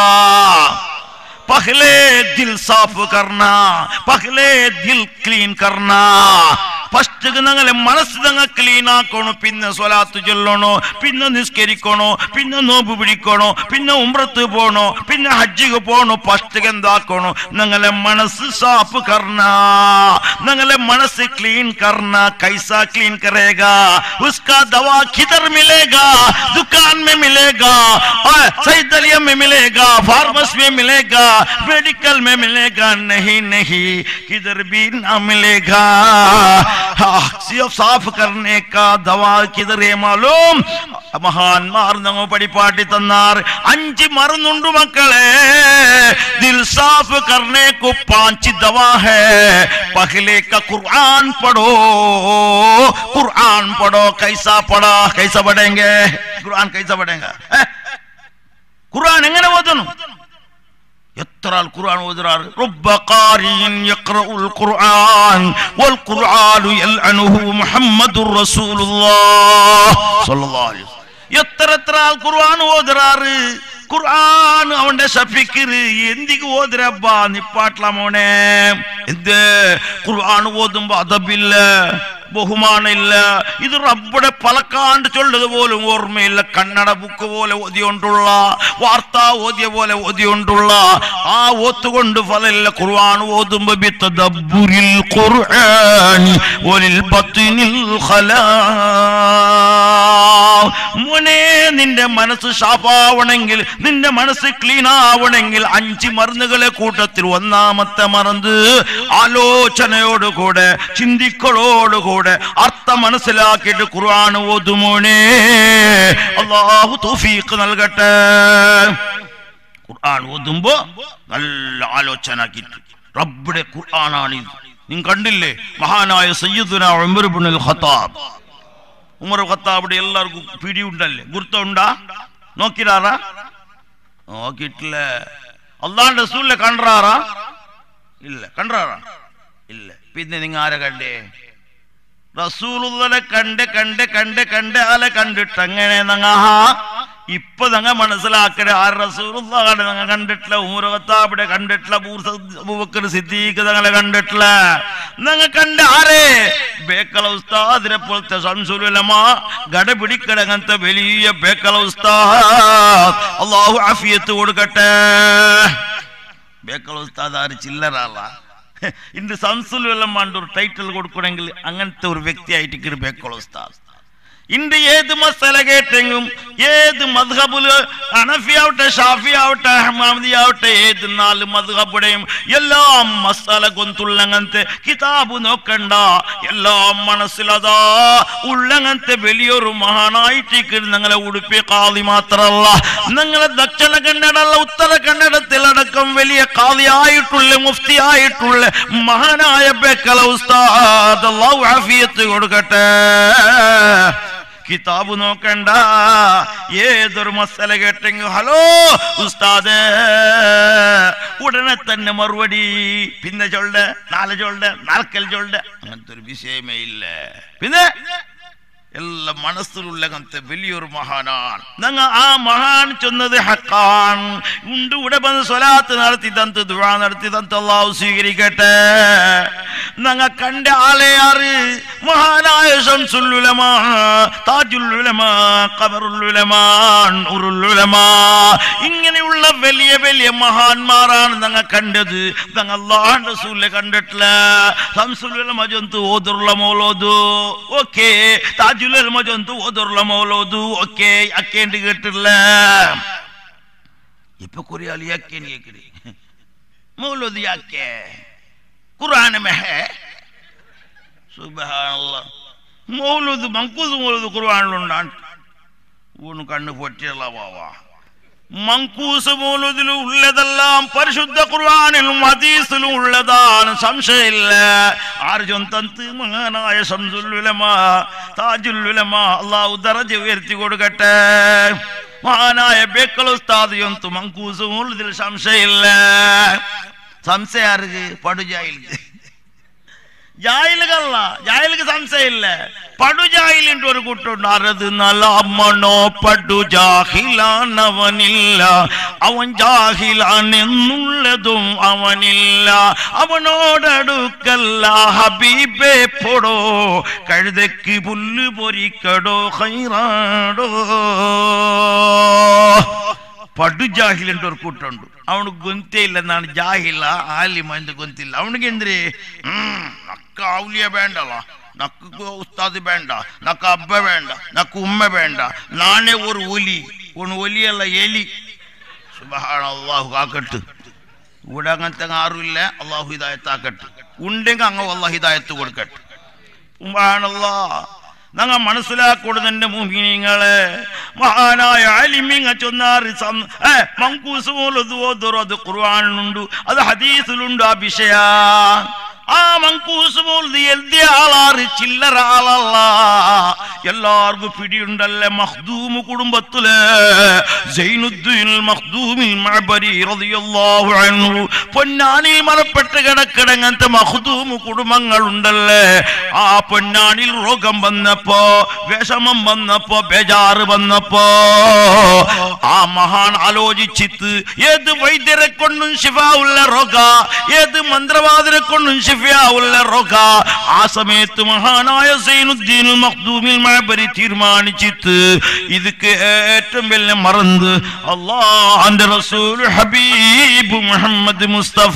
पहले दिल साफ करना, पहले दिल क्लीन करना. ഫസ്റ്റ് ഞങ്ങളെ മനസ്സ് ഞങ്ങൾ ക്ലീൻ ആക്കണോ, പിന്നെ സ്വലാത്ത് ചൊല്ലണോ, പിന്നെ നിസ്കരിക്കണോ, പിന്നെ നോമ്പ് പിടിക്കണോ, പിന്നെ ഉംറത്ത് പോണോ, പിന്നെ ഹജ്ജിക്ക് പോണോ. ഫസ്റ്റ് എന്താക്കണോ? ഞങ്ങളെ മനസ്സ് സാഫ് കർണ, ഞങ്ങളെ മനസ്സ് ക്ലീൻ കർണ. കൈസാ ക്ലീൻ കരേഗാ? ഉസ്കാ ദവാ കിധർ മിലേഗാ? दुकान में मिलेगा, सैदलिया में मिलेगा, फार्मेसी में मिलेगा, मेडिकल में मिलेगा? नहीं नहीं, किधर भी ना मिलेगा. सिर्फ साफ करने का दवा किधर है मालूम? മഹാന്മാർ ഞങ്ങൾ പഠിപ്പാട്ടി തന്നാർ. അഞ്ച് മരുന്നുണ്ട് മക്കളെ. ദിൽ സാഫ് കർനെ കോ പാഞ്ച് ദവാ ഹൈ. പഹലെ का कुरान पढ़ो, कुरान पढ़ो. कैसा पढ़ा? कैसा पढ़ेंगे? कुरान कैसा पढ़ेगा? कुरान എങ്ങനെ ഓതണം? എത്ര ആൾ ഖുർആൻ ഓതുറാർ? റബ്ബ ഖാരിൻ യഖറഉൽ ഖുർആൻ വൽ ഖുർആനു യൽഅനുഹു മുഹമ്മദുർ റസൂലുള്ളാഹ് സ്വല്ലല്ലാഹു അലൈഹി വസല്ലം. എത്ര എത്ര ആൾ ഖുർആൻ ഓതുറാർ? ഖുർആൻ അവന്റെ ഷഫീഖിർ എന്തിക്ക് ഓതുറബ്ബാ? നിപ്പാട്ല മോനെ. എന്ത്? ഖുർആൻ ഓതുമ്പോ അദബില്ല, ബഹുമാനില്ല. ഇത് റബ്ബുടെ പലക്കാണ്ട് ചൊല്ലത് പോലും ഓർമ്മയില്ല. കന്നഡ ബുക്ക് പോലെ ഓതിയോണ്ടുള്ള, വാർത്താ ഓതിയ പോലെ ഓതിയോണ്ടുള്ള ആ ഓത്തുകൊണ്ട് ഫലമില്ല. ഖുർആൻ ഓതുമ്പോ ബിതദബ്ബുരിൽ ഖുർആനി വലിൽ ബത്നിൽ ഖലാ. മോനെ, നിന്റെ മനസ്സ് ഷാഫാവണമെങ്കിൽ, നിന്റെ മനസ്സ് ക്ലീൻ ആവണമെങ്കിൽ അഞ്ച് മരുന്നുകളെ കൂട്ടത്തിൽ ഒന്നാമത്തെ മറന്ന് ആലോചനയോടുകൂടെ, ചിന്തിക്കളോടുകൂടെ അർത്ഥം മനസ്സിലാക്കിയിട്ട് ഖുർആൻ ഓതുമോനെ. അല്ലാഹു തൗഫീഖ് നൽകട്ടെ. ഖുർആൻ ഓതുമ്പോ നല്ല ആലോചന ആക്കിയിട്ട് റബ്ബുടെ ഖുർആനാണിത്. നിങ്ങൾ കണ്ടില്ലേ മഹാനായ സയ്യിദുനാ ഉമർ ഇബ്നുൽ ഖത്താബ്. ഉമർ ഖത്താബിന്റെ എല്ലാവർക്കും പിടിയുണ്ടല്ലേ, ഗുർത്തുണ്ടാ? നോക്കിരാറാ? നോക്കിയിട്ടില്ല. അല്ലാഹുവിന്റെ റസൂലിനെ കണ്ടാറാ? ഇല്ല. കണ്ടാറാ? ഇല്ല. പിന്നെ നിങ്ങൾ ആരെ കണ്ടേ? റസൂലുള്ളാഹിനെ കണ്ട് കണ്ട് കണ്ട് കണ്ട് ആലെ കണ്ടിട്ട് അങ്ങനെ നങ്ങ ഇപ്പൊ ഞങ്ങൾ മനസ്സിലാക്കണേ ആ റസൂലുള്ളാഹിനെ ഞങ്ങൾ കണ്ടിട്ടില്ല, ഉമർ ഖത്താബിനെ കണ്ടിട്ടില്ല, അബൂബക്കർ സിദ്ദീഖ് തങ്ങളെ കണ്ടിട്ടില്ല. ഞങ്ങൾ കണ്ട ആരെ? ബേക്കല ഉസ്താദിനെ പോലത്തെ ശംസുൽ ഉലമാ ഗട പിടിക്കടങ്ങനത്തെ വലിയ ബേക്കല ഉസ്താദ്. അല്ലാഹു ആഫിയത്ത് കൊടുക്കട്ടെ. ബേക്കല ഉസ്താദ് ആര്? ചില്ലറാള. ഇന്ന് ശംസുൽ ഉലമാന്റെ ഒരു ടൈറ്റിൽ കൊടുക്കണമെങ്കിൽ അങ്ങനത്തെ ഒരു വ്യക്തിയായിട്ട് ബേക്കല ഉസ്താദ്. ഇന്ന് ഏത് മസല കേട്ടെങ്കിലും, ഏത് മദ്ഹബില്, ഹനഫി ആവട്ടെ, ഷാഫി ആവട്ടെ, അഹ്മദി ആവട്ടെ, ഏത് നാല് മദ്ഹബുടെയും എല്ലാ മസാല ഗൊന്തുള്ളങ്ങനത്തെ കിതാബ് നോക്കണ്ട. എല്ലാം മനസ്സിലതാ ഉള്ളങ്ങനത്തെ വലിയൊരു മഹാനായിട്ട് ഞങ്ങളെ ഉടുപ്പി ഖാദി മാത്രല്ല, ഞങ്ങളെ ദക്ഷിണ കന്നഡല്ല ഉത്തര കന്നഡത്തിലടക്കം വലിയ ഖാദി ആയിട്ടുള്ള, മുഫ്തി ആയിട്ടുള്ള മഹാനായ ബേക്കല ഉസ്താദ്. അല്ലാഹു ആഫിയത്ത് കൊടുക്കട്ടെ. കിതാബ് നോക്കണ്ട, ഏതൊരു മസല കേട്ടെങ്കിൽ ഹലോ ഉസ്താദേ ഉടനെ തന്നെ മറുപടി, പിന്നെ ചൊല്ല്, നാളെ ചൊല്ല്, നാൽക്കൽ ചൊല്ല്, അങ്ങനത്തെ ഒരു വിഷയമേ ഇല്ല. പിന്നെ എല്ലാം മനസ്സിലുള്ള അങ്ങനത്തെ വലിയൊരു മഹാനാണ്. ഞങ്ങൾ ആ മഹാൻ ചൊന്നത് ഹക്കാൻ ഉണ്ട്. ഇവിടെ വന്ന് സ്വലാത്ത് നടത്തി തന്ന് ദുആ നടത്തി തന്ന് അല്ലാഹു സ്വീകരിക്കട്ടെ. ഞങ്ങൾ കണ്ട ആളെ ആറ് മഹാനായ ശംസുൽ ഉലമാ, താജുൽ ഉലമാ, ഖമറുൽ ഉലമാ, നൂറുൽ ഉലമാ, ഇങ്ങനെയുള്ള വലിയ വലിയ മഹാന്മാരാണ് ഞങ്ങൾ കണ്ടത്. ഞങ്ങൾ അല്ലാഹുവിന്റെ റസൂലിനെ കണ്ടിട്ടില്ല. ശംസുൽ ഉലമാ ജന്തു ഓതുള്ള മൗലൂദ് ഓക്കേ, താജുൽ ഉലമാ ജന്തു ഓതുള്ള മൗലൂദ് ഓക്കേ, അക്കേണ്ടി കേട്ടില്ല. ഇപ്പൊ കുറെ ആൾ യാക്കേ കേക്കടി മൗലൂദ് യാക്കേ कुरान में है सुभान अल्लाह मौलूद मंकूस मौलूद कुरान लोंडांट ऊन कण्णु പൊട്ടിയല്ല വാവാ മങ്കൂസ് മൗലൂദിൽ ഉള്ളതെല്ലാം പരിശുദ്ധ ഖുർആനിലും ഹദീസിലും ഉള്ളതാണ്, സംശയമില്ല. ആർജുൻ തന്ത് മഹാനായ ശംസുൽ ഉലമാ, താജുൽ ഉലമാ, അല്ലാഹു ദറജ ഉയർത്തി കൊടുക്കട്ടെ. മഹാനായ ബേക്കൽ ഉസ്താദ് യന്തു മങ്കൂസ് മൗലൂദിൽ സംശയമില്ല. സംശയം ആർക്ക്? പടു ജാഹിലിക്ക്. ജാഹിലുകളല്ല, ജാഹിലിക്ക് സംശയമില്ല. പടു ജാഹിലിന്റെ ഒരു കൂട്ടുണ്ട്. അറത് നലാമണോ പടു ജാഹിലാനവനില്ല, അവൻ ജാഹിലാണെന്നുള്ളതും അവനില്ല. അവനോടടുക്കല്ല ഹബീബേ പൊടോ, കഴുതക്ക് പുല്ല് പൊരിക്കടോ ഹൈറാടോ. പടു ജാഹിലിന്റെ ഒരു കൂട്ടുണ്ട്. ಅವನು ಗೊಂತೇ ಇಲ್ಲ, ನಾನು ಜಾಹಿಲ್ಲ ಆಲಿಮ ಅಂತ ಗೊಂತಿಲ್ಲ ಅವನಿಗೆ. ಅಂದ್ರೆ ಹ್ಮ್ ನಕ್ಕ ಔಲಿಯ ಬೇಂಡಲ್ಲ, ನಕ್ಕ ಉಸ್ತಾದ್ ಬೇಂಡ, ನಕ್ಕ ಅಬ್ಬ ಬೇಂಡ, ನಕ್ಕ ಉಮ್ಮೆ ಬೇಂಡ, ನಾನೇ ஒரு ಒಲಿ, ಒಂದು ಒಲಿ ಅಲ್ಲ ಎಲಿ. സുബ്ഹാനല്ലാഹു കാക്കട്ട്. ഇവിടെ അങ്ങനത്തെ ആരുമില്ല. അള്ളാഹു ഹിദായത്ത് ആക്കട്ടെ. ഉണ്ടെങ്കിൽ അങ്ങ് അള്ളാഹു ഹിദായത്ത് കൊടുക്കട്ടെ. സുബ്ഹാനല്ലാഹ്. ഞങ്ങൾ മനസ്സിലാക്കൂടുന്നെ മുഅ്മിനീങ്ങളെ, മഹാനായ ആലിമിങ്ങ ചൊന്നാറ് മങ്കൂസ് മൗലൂദ് ഓതുറോ, അത് ഖുർആനിലുണ്ട്, അത് ഹദീസിലുണ്ട്. ആ വിഷയ ആ മങ്കൂസ് മൗലൂദ് എഴുതിയ ആളാറ് ചില്ലറ ആളല്ല. എല്ലാവർക്കും പിടിയുണ്ടല്ലേ. മഖ്ദൂമ് കുടുംബത്തിലെ സൈനുദ്ദീൻ മഖ്ദൂമി മഅബരി റളിയല്ലാഹു അൻഹു പൊന്നാനിൽ മറപ്പെട്ട് കിടക്കിടങ്ങനത്തെ മഖ്ദൂമ് കുടുംബങ്ങളുണ്ടല്ലേ. ആ പൊന്നാനിൽ രോഗം വന്നപ്പോ, വിഷമം വന്നപ്പോ, ബേജാറ് വന്നപ്പോ ആ മഹാൻ ആലോചിച്ചിട്ട് ഏത് വൈദ്യരെ കൊണ്ടും ശിഫാഉള്ള രോഗ, ഏത് മന്ത്രവാദിനെ കൊണ്ടും ശിഫാഉള്ള രോഗ. ആ സമയത്ത് മഹാനായ സൈനുദ്ദീൻ മഖ്ദൂമിൽ മഅബരി തീരുമാനിച്ചിട്ട് ഇതൊക്കെ ഏറ്റവും വലിയ മറന്ന് അല്ലാഹുവിന്റെ റസൂൽ ഹബീബ് മുഹമ്മദ് മുസ്തഫ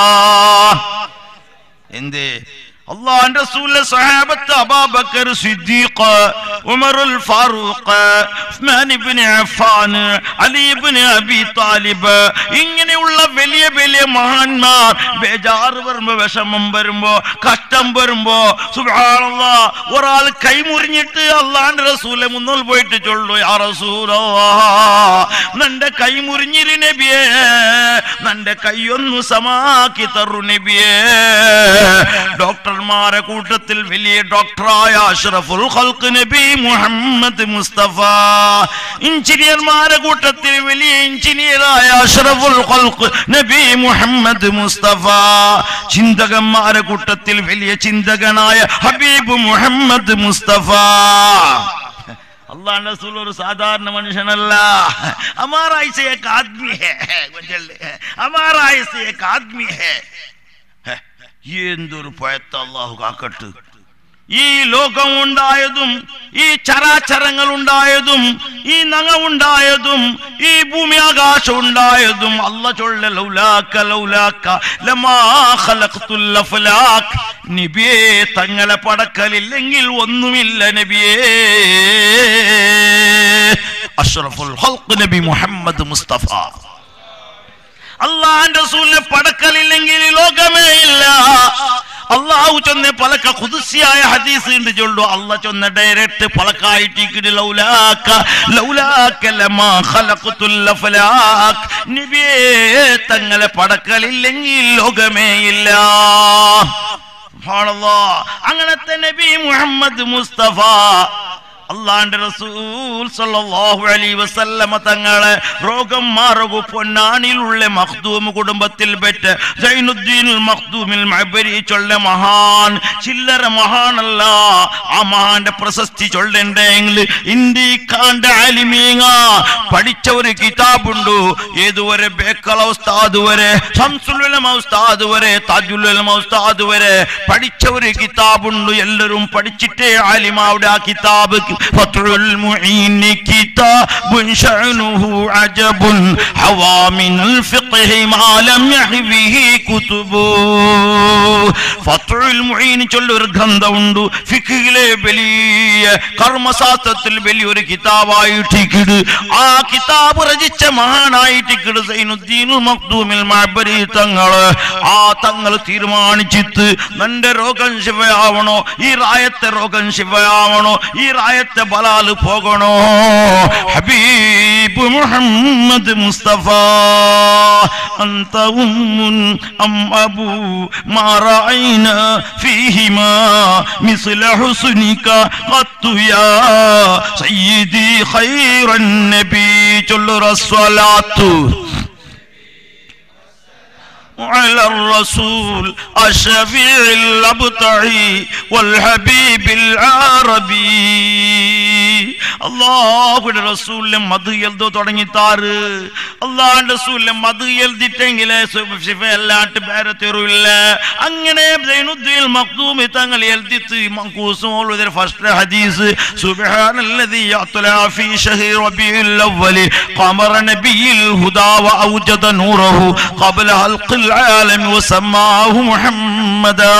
എന്തേ അല്ലാഹുവിന്റെ റസൂലിന്റെ സ്വഹാബത്ത് അബൂബക്കർ സിദ്ദീഖ്, ഉമറുൽ ഫാറൂഖ്, ഉസ്മാൻ ഇബ്നു അഫ്ഫാൻ, അലി ഇബ്നു അബി താലിബ്, ഇങ്ങനെയുള്ള വലിയ വലിയ മഹാന്മാർ ബേജാറ് വരുമ്പോ, വിഷമം വരുമ്പോ, കഷ്ടം വരുമ്പോ സുബ്ഹാനല്ലാഹ് ഒരാൾ കൈമുറിഞ്ഞിട്ട് അല്ലാഹുവിന്റെ റസൂലെ മുന്നിൽ പോയിട്ട് ചൊല്ലു, യാ റസൂലല്ലാഹ് നന്റെ കൈ മുറിഞ്ഞിരി നബിയേ, നന്റെ കൈയൊന്നു സമാക്കി തറു നബിയേ. ഡോക്ടർ മാരെ കൂട്ടത്തിൽ വലിയ ഡോക്ടറായ അഷ്റഫുൽ ഖൽഖ് നബി മുഹമ്മദ് മുസ്തഫ, എഞ്ചിനീയർമാരെ കൂട്ടത്തിൽ വലിയ എഞ്ചിനീയറായ അഷ്റഫുൽ ഖൽഖ് നബി മുഹമ്മദ് മുസ്തഫ, ചിന്തകന്മാരെ കൂട്ടത്തിൽ വലിയ ചിന്തകനായ ഹബീബ് മുഹമ്മദ് മുസ്തഫ. अल्लाह रसूल और साधारण मनुष्यनल्ल, हमारा ऐसे एक आदमी है, हमारा ऐसे एक आदमी है. എന്തൊരു പോയത്ത അല്ലാഹു കാക്കട്ട്. ഈ ലോകം ഉണ്ടായതും ഈ ചരാചരങ്ങൾ ഉണ്ടായതും ഈ നങ്ങ ഉണ്ടായതും ഈ ഭൂമി ആകാശം ഉണ്ടായതും അല്ല ചൊല്ല ലൗലാക ലൗലാക ലമാ ഖലഖതുൽ അഫ്ലാക്. നബിയേ തങ്ങളെ പടക്കലില്ലെങ്കിൽ ഒന്നുമില്ല നബിയേ. അഷ്റഫുൽ ഖൽഖ് നബി മുഹമ്മദ് മുസ്തഫ, അല്ലാഹുവിന്റെ റസൂലിനെ പടക്കലില്ലെങ്കിൽ ലോകമേ ഇല്ല. അല്ലാഹു ചൊന്ന പലക ഖുദ്സിയായ ഹദീസ് ഉണ്ട് ചൊല്ലു. അല്ലാഹു ചൊന്ന ഡയറക്റ്റ് പലകായിട്ടിക്കിട് ലൗലാക ലൗലാക ലമാ ഖലഖതുൽ അഫ്ലാക്. നബിയേ തങ്ങളെ പടക്കലില്ലെങ്കിൽ ലോകമേ ഇല്ല. സുബ്ഹാനല്ലാഹ്. അങ്ങനത്തെ നബി മുഹമ്മദ് മുസ്തഫ അള്ളാന്റെ റസൂൽ സല്ലല്ലാഹു അലൈഹി വസല്ലമ തങ്ങളെ രോഗം മാറുകു പൊന്നാനിലുള്ള മഖ്ദൂം കുടുംബത്തിൽപ്പെട്ട സൈനുദ്ദീൻ മഖ്ദൂമിൽ മഅബരി ചൊല്ല മഹാൻ ചില്ലറ മഹാനല്ല. ആ മഹാന്റെ പ്രശസ്തി ചൊല്ലേണ്ടെങ്കിൽ ഇന്ത്യക്കാന്റെ ആലിമീങ്ങ പഠിച്ച ഒരു കിതാബുണ്ട്. ഏതുവരെ ബേക്കല ഉസ്താദ് വരെ, ശംസുൽ ഉലമ ഉസ്താദ് വരെ, താജുൽ ഉലമ ഉസ്താദ് വരെ പഠിച്ച ഒരു കിതാബുണ്ട്. എല്ലാവരും പഠിച്ചിട്ടേ ആലിമാവുടെ ആ കിതാബ് ഫത്ഹുൽ മുഈൻ കിതാബുൻ ശഅനുഹു അജബുൻ ഹവാ മിനൽ ഫിഖ്ഹി മാ ലം യഹ്വിഹി കുതുബു. ഫത്ഹുൽ മുഈൻ ചൊല്ലൊരു ഗ്രന്ഥമുണ്ട്. ഫിഖ്ഹിലെ വലിയ കർമ്മശാസ്ത്രത്തിൽ വലിയൊരു കിതാബായിട്ടിക്കിട്. ആ കിതാബ് രചിച്ച മഹാനായിട്ടിക്കിട് സൈനുദ്ദീൻ മഖ്ദൂമിൽ മഅബരി തങ്ങള്. ആ തങ്ങൾ തീരുമാനിച്ചിട്ട് നിന്റെ രോഗം ശിവയാവണോ, ഈ റായത്തെ രോഗം ശിവയാവണോ, ഈ റായത്തെ ബലാല് പോകണോ, ഹബീബ് മുഹമ്മദ് മുസ്തഫ അന്ത ഉമ്മുൻ അം അബൂ മാ റഅയ്നാ ഫീഹിമാ മിസ്ല ഹുസ്നിക ഖത്തു യാ സയ്യിദി ഖൈറൻ നബി. ചൊല്ലു റസ്വലാത്തു على الرسول الشفيع الأبطحي والحبيب العربي. അള്ളാഹുവിന്റെ റസൂലിനെ മദ് എഴുതോ തുടങ്ങിത്താറ്. അള്ളാഹുവിന്റെ റസൂലിനെ മദ് എഴുതിട്ടെങ്കിലേ അല്ലാട്ട് വേറെ തെറിയില്ല. അങ്ങനെ സൈനുദ്ദീൻ മഖ്ദൂമി തങ്ങൾ എഴുതിത്ത് മങ്കൂസ് ഫസ്റ്റ് ഹദീസ് സുബ്ഹാനല്ലദീ യത്ലഅ ഫീ ശഹ്രി റബീഉൽ അവ്വൽ ഖമറ നബിയിൽ ഹുദാ വഔജദ നൂറഹു ഖബ്ല ഖൽഖിൽ ആലം വസമ്മാഹു മുഹമ്മദാ.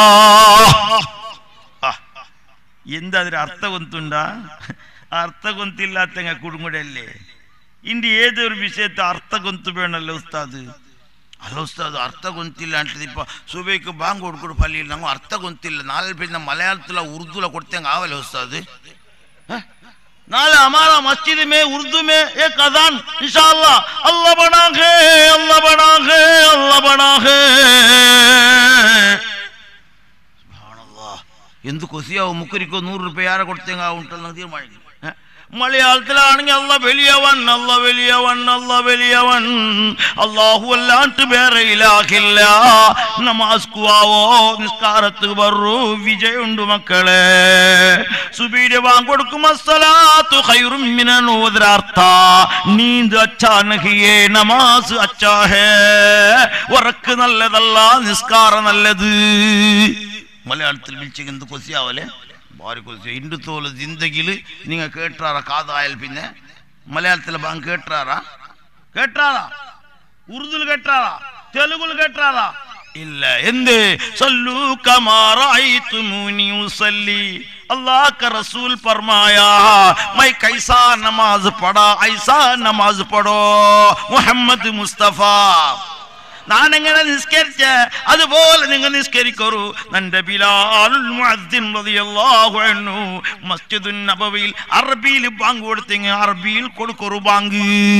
എന്താ അതിന് അർത്ഥം കൊന്തുണ്ടാ? അർത്ഥ കൊന്തില്ലാത്ത കുടുങ്ങുടല്ലേ. ഇന്റെ ഏതൊരു വിഷയത്തെ അർത്ഥ കൊന്തു വേണല്ലോ ഉസ്താദ്. അല്ല ഉസ്താദ് അർത്ഥ കൊന്തില്ലാണ്ട് ഇപ്പൊ സുബൈക്ക് ബാങ്ക് കൊടുക്കൊടു പള്ളിയിൽ ഞങ്ങൾ അർത്ഥ കൊന്തില്ല. നാളെ പിന്നെ മലയാളത്തില ഉറുദുല കൊടുത്തേങ്ക ആവല്ലോ ഉസ്താദ്. नाले हमारा मस्जिद में उर्दू में एक अजान इंशाअल्लाह अल्लाह बना है अल्लाह बना है अल्लाह बना है सुभान अल्लाह എന്തു കൊസിയാവോ മുക്കരിക്കോ നൂറ് രൂപ ആരെ കൊടുത്തേങ്ക ഉണ്ടെന്ന് തീരുമാനിക്കും. മലയാളത്തിലാണെങ്കിൽ അല്ല വലിയവൻ അല്ല വലിയവൻ അല്ല വലിയവൻ അല്ലാഹു അല്ലാണ്ട് വേറെ ഇലാഹില്ല. നമാസ്കു ആവോ നിസ്കാരത്ത് വറൂ വിജയുണ്ട് മക്കളെ. സുബീരെ വാങ്ങ് കൊടുക്കും അസ്സലാത്തു ഖൈറും മിനൻ ഉദ്രാർത്ത നീന്ത് അച്ഛാ നഹിയേ നമാസ് അച്ഛാ ഹേ. ഉറക്ക് നല്ലതല്ല നിസ്കാരം നല്ലത്. മലയാളത്തിൽ വിളിച്ചെങ്കിൽ എന്ത് കൊസിയാവല്ലേ ഭാരി കൊസിയ. ഹിന്ദുത്വ ജിന്ദഗിയിൽ നിങ്ങൾ കേട്ടാറാ കാതായാൽ പിന്നെ മലയാളത്തിലെ ബാങ്ക് കേട്ടാറാ കേട്ടാറാ ഉറുദുൽ കേട്ടാറാ തെലുഗുൽ കേട്ടാറാ ഇല്ല. എന്ത് സല്ലു കമാ റഅയ്തുമൂനി ഉസല്ലി अल्लाह का रसूल फरमाया मैं कैसा नमाज पढ़ा ऐसा नमाज पढ़ो मुहम्मद मुस्तफा. നാനെങ്ങനെ നിസ്കരിച്ച അതുപോലെ നിങ്ങൾ നിസ്കരിക്കൂ. നന്റെ ബിലാലുൽ മുഅദ്ദിൻ റളിയല്ലാഹു അൻഹു മസ്ജിദുൻ നബവിയിൽ അറബിയിൽ ബാങ്ക് കൊടുത്തെങ്കിൽ അറബിയിൽ കൊടുക്കൂ ബാങ്ക്.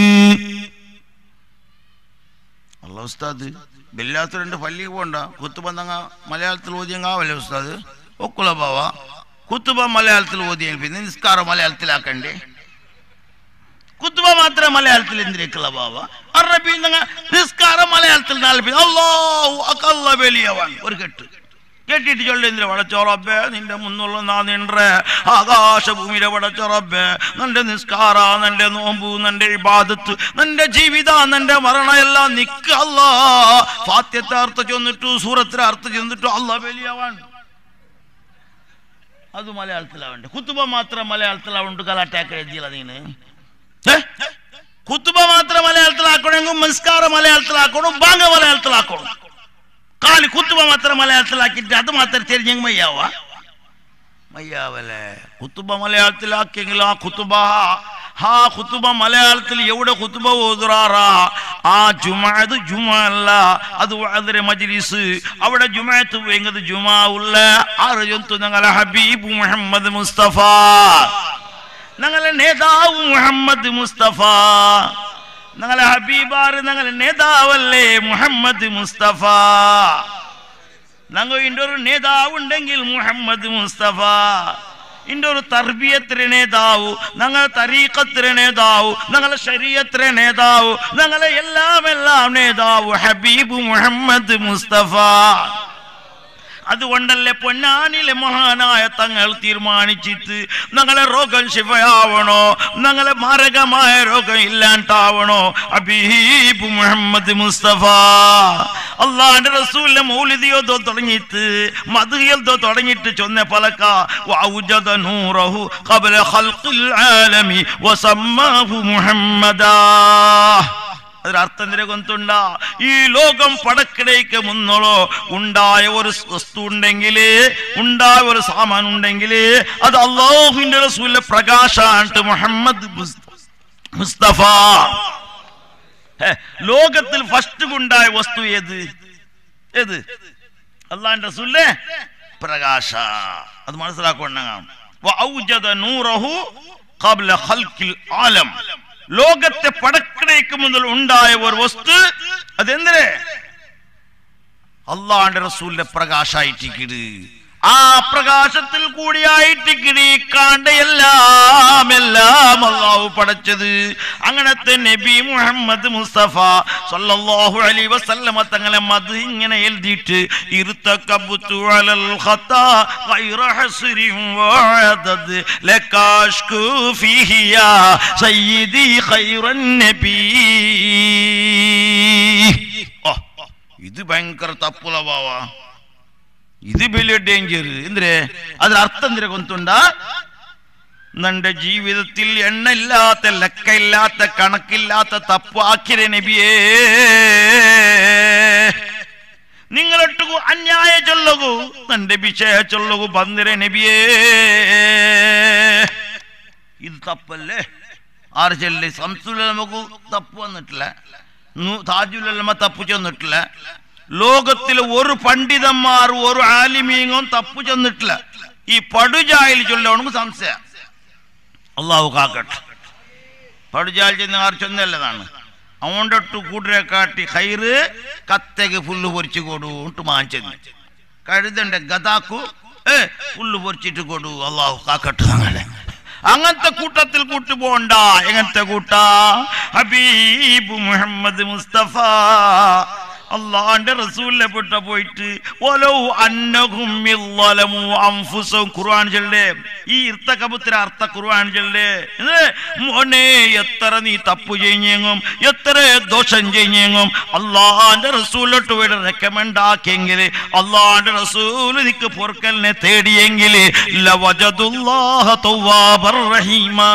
അല്ലാ ഉസ്താദ് ബില്ലാത്ത രണ്ട് പള്ളിക്ക് പോകണ്ട. കുത്തുബ തങ്ങ മലയാളത്തിൽ ഓതിയങ്കാവല്ലേ ഉസ്താദ്? ഒക്കുല ബാവ കുത്തുബ മലയാളത്തിൽ ഓതിയെങ്കിൽ പിന്നെ നിസ്കാരം മലയാളത്തിലാക്കണ്ടേ? കുത്തുബ മാത്രം മലയാളത്തിൽ എന്തിനേക്കുള്ള ബാവ? അറബി നിസ്കാരം മലയാളത്തിൽ അല്ലാഹു അക്ബർ വലിയവൻ ഒരു കെട്ട് കെട്ടിട്ട് ചൊല്ലുന്നില്ല. വടച്ചോറബേ നിന്റെ മുന്നുള്ള നാ നിന്റെ ആകാശഭൂമിയിലെ വടച്ചോറബേ നിന്റെ നിസ്കാര നിന്റെ നോമ്പ് നിന്റെ ഇബാദത്ത് നിന്റെ ജീവിത നിന്റെ മരണ എല്ലാം നിക്ക് അല്ലാ. ഫാത്തിഹത്തെ അർത്ഥം ചെന്നിട്ടു സൂറത്തിലെ അർത്ഥം ചെന്നിട്ടു അല്ലാ വലിയവൻ. അത് മലയാളത്തിലാവണ്ടേ? കുത്തുബ മാത്രം മലയാളത്തിലാവുണ്ട്. കലാറ്റാക്ക എഴുതിയില്ല നീന്. കുത്തുബ മാത്രം മലയാളത്തിലാക്കണമെങ്കിൽ നിസ്കാരം മലയാളത്തിലാക്കണം, ബാങ്ക് മലയാളത്തിലാക്കണം. കാലി കുത്തുബ മാത്രം മലയാളത്തിലാക്കിയിട്ട് അത് മാത്രം തിരിഞ്ഞെങ്കിൽ മയ്യാവ മയ്യാവല്ലേ? കുത്തുബ മലയാളത്തിലാക്കിയെങ്കിൽ ആ കുത്തുബ ആ കുത്തുബ മലയാളത്തിൽ എവിടെ കുത്തുബ ഓതുറാറാ ആ ജുമാഅത്ത് ജുമാ അല്ല, അത് വഅദിലെ മജ്ലിസ്. അവിടെ ജുമാഅത്ത് വേങ്ങത് ജുമാ ഉള്ള ആറ് ജന്തു ഞങ്ങളെ ഹബീബ് മുഹമ്മദ് മുസ്തഫ ഞങ്ങളെ നേതാവ് മുഹമ്മദ് മുസ്തഫ ഞങ്ങളെ ഹബീബാറ് ഞങ്ങളെ നേതാവല്ലേ മുഹമ്മദ് മുസ്തഫ. ഞങ്ങൾ ഇതിൻ്റെ ഒരു നേതാവ് ഉണ്ടെങ്കിൽ മുഹമ്മദ് മുസ്തഫ. ഇന്റെ ഒരു തർബിയത്തിലെ നേതാവ്, ഞങ്ങളെ തരീഖത്തിലെ നേതാവ്, ഞങ്ങളെ ശരീഅത്തിലെ നേതാവ്, ഞങ്ങളെ എല്ലാം എല്ലാം നേതാവ് ഹബീബ് മുഹമ്മദ് മുസ്തഫ. അതുകൊണ്ടല്ലേ പൊന്നാനിലെ മഹാനായ തങ്ങൾ തീരുമാനിച്ചിട്ട് ഞങ്ങളെ രോഗം ശിഫയാവണോ, ഞങ്ങളെ മാരകമായ രോഗം ഇല്ലാണ്ടാവണോ ഹബീബ് മുഹമ്മദ് മുസ്തഫ. അള്ളാഹുവിന്റെ റസൂലിന്റെ മൗലിദിയോദോ തുടങ്ങിയിട്ട് മദ്ഹിയൽദോ തുടങ്ങിയിട്ട് ചൊന്ന പലക വഔജദ നൂറഹു ഖബ്ല ഖൽഖിൽ ആലമി വസമ്മാഹു മുഹമ്മദാ. അതിനർത്ഥം നിരകൊണ്ടുണ്ട ഈ ലോകം പടക്കിടയ്ക്ക് മുന്നോളോ ഉണ്ടായ ഒരു വസ്തു ഉണ്ടെങ്കിൽ, ഉണ്ടായ ഒരു സാമാൻ ഉണ്ടെങ്കിൽ അത് അല്ലാഹുവിന്റെ റസൂലിന്റെ പ്രകാശാണ് മുഹമ്മദ് മുസ്തഫ. ലോകത്തിൽ ഫസ്റ്റ് ഉണ്ടായ വസ്തു ഏത്? ഏത്? അല്ലാഹുവിന്റെ റസൂലിന്റെ പ്രകാശ. അത് മനസ്സിലാക്കണം. വഔജദ നൂറഹു ഖബ്ല ഖൽഖിൽ ആലം. ലോകത്തെ പടക്കിടയ്ക്ക് മുതൽ ഉണ്ടായ ഒരു വസ്തു അതെന്തേ? അള്ളാഹുവിന്റെ റസൂലിന്റെ പ്രകാശായിട്ടിക്കിട്. ആ പ്രകാശത്തിൽ കൂടിയായിട്ടിക്കിട് ഈ കാണ്ട എല്ലാം എല്ലാം അള്ളാഹു പടച്ചത്. അങ്ങനത്തെ നബി മുഹമ്മദ് മുസ്തഫ സല്ലല്ലാഹു അലൈഹി വസല്ലമ തങ്ങളെ മദ് ഇങ്ങനെ എഴുതിയിട്ട് ഇർതകബ്തു അലൽ ഖതാ ഗൈറ ഹസ്രിൻ വഅദദ് ലകാഷ്കു ഫീഹി യാ സയ്യിദി ഖൈറൻ നബി. ഇത് ഭയങ്കര തപ്പുള്ള ബാവാ, ഇത് വലിയ ഡേഞ്ചർ. എന്തിരെ? അതിനർത്ഥം എന്തിനെ കൊണ്ടുണ്ട? നിന്റെ ജീവിതത്തിൽ എണ്ണയില്ലാത്ത ലെക്കയില്ലാത്ത കണക്കില്ലാത്ത തപ്പാക്കിര നബിയേ, നിങ്ങളൊട്ടു അന്യായ ചൊല്ലകൂ നിന്റെ വിഷയ ചൊല്ലകൂ ബന്ദിര നബിയേ. ഇത് തപ്പല്ലേ? ആറ് ചെല്ലി സംസുല നമുക്ക് തപ്പ് വന്നിട്ടില്ല, താജുലമ തപ്പു ചെന്നിട്ടില്ല. ലോകത്തിലെ ഒരു പണ്ഡിതന്മാർ ഒരു ആലിമീങ്ങും തപ്പു ചെന്നിട്ടില്ല. ഈ പടുജായിൽ ചൊല്ലണം സംശയം. അള്ളാഹു കാക്കട്ടെ. പടുജാൽ ചെന്ന് ആർ ചൊന്നല്ലതാണ്. അതുകൊണ്ടൊട്ട് കൂട്ടരെ കാട്ടി ഹൈറ് കത്തേക്ക് പുല്ല് പൊരിച്ചു കൊടുട്ട് മാഞ്ചെന്ന് കഴുതന്റെ ഗതാക്കു ഏ പുല്ല് പൊരിച്ചിട്ട് കൊടു. അള്ളാഹു കാക്കട്ടെ. അങ്ങനെ അങ്ങനത്തെ കൂട്ടത്തിൽ കൂട്ടുപോണ്ട. എങ്ങനത്തെ കൂട്ടാ? ഹബീബ് മുഹമ്മദ് മുസ്തഫ അള്ളാന്റെ റസൂലിനെ പെട്ട പോയിട്ട് ഓലോ അന്നഹും യളമു അൻഫുസഹും ഖുർആൻ ചൊല്ലേ. ഈ ഇർതകബത്തിന്റെ അർത്ഥ ഖുർആൻ ചൊല്ലേ. മോനെ എത്ര നീ തപ്പു ചെയ്യുന്നെങ്കും എത്ര ദോഷം ചെയ്യുന്നെങ്കും അള്ളാന്റെ റസൂലോട്ട് പോയിട്ട് റെക്കമെൻഡ് ആക്കിയെങ്കിൽ, അള്ളാന്റെ റസൂല് നിക്ക് പൊറുക്കലിനെ തേടിയെങ്കിൽ ലവജദുല്ലാഹ തവ്വാബർ റഹീമാ.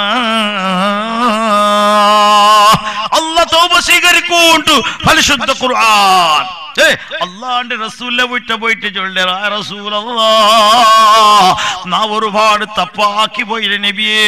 അല്ലാഹ് തൗബ സ്വീകരിക്കൂണ്ട് പരിശുദ്ധ ഖുർആൻ. അള്ളാന്റെ റസൂലിനെ വിട്ട് പോയിട്ട് ചൊല്ലേ റസൂലല്ലാഹ് നാ ഒരുപാട് തപ്പാക്കി പോയില്ല നബിയേ.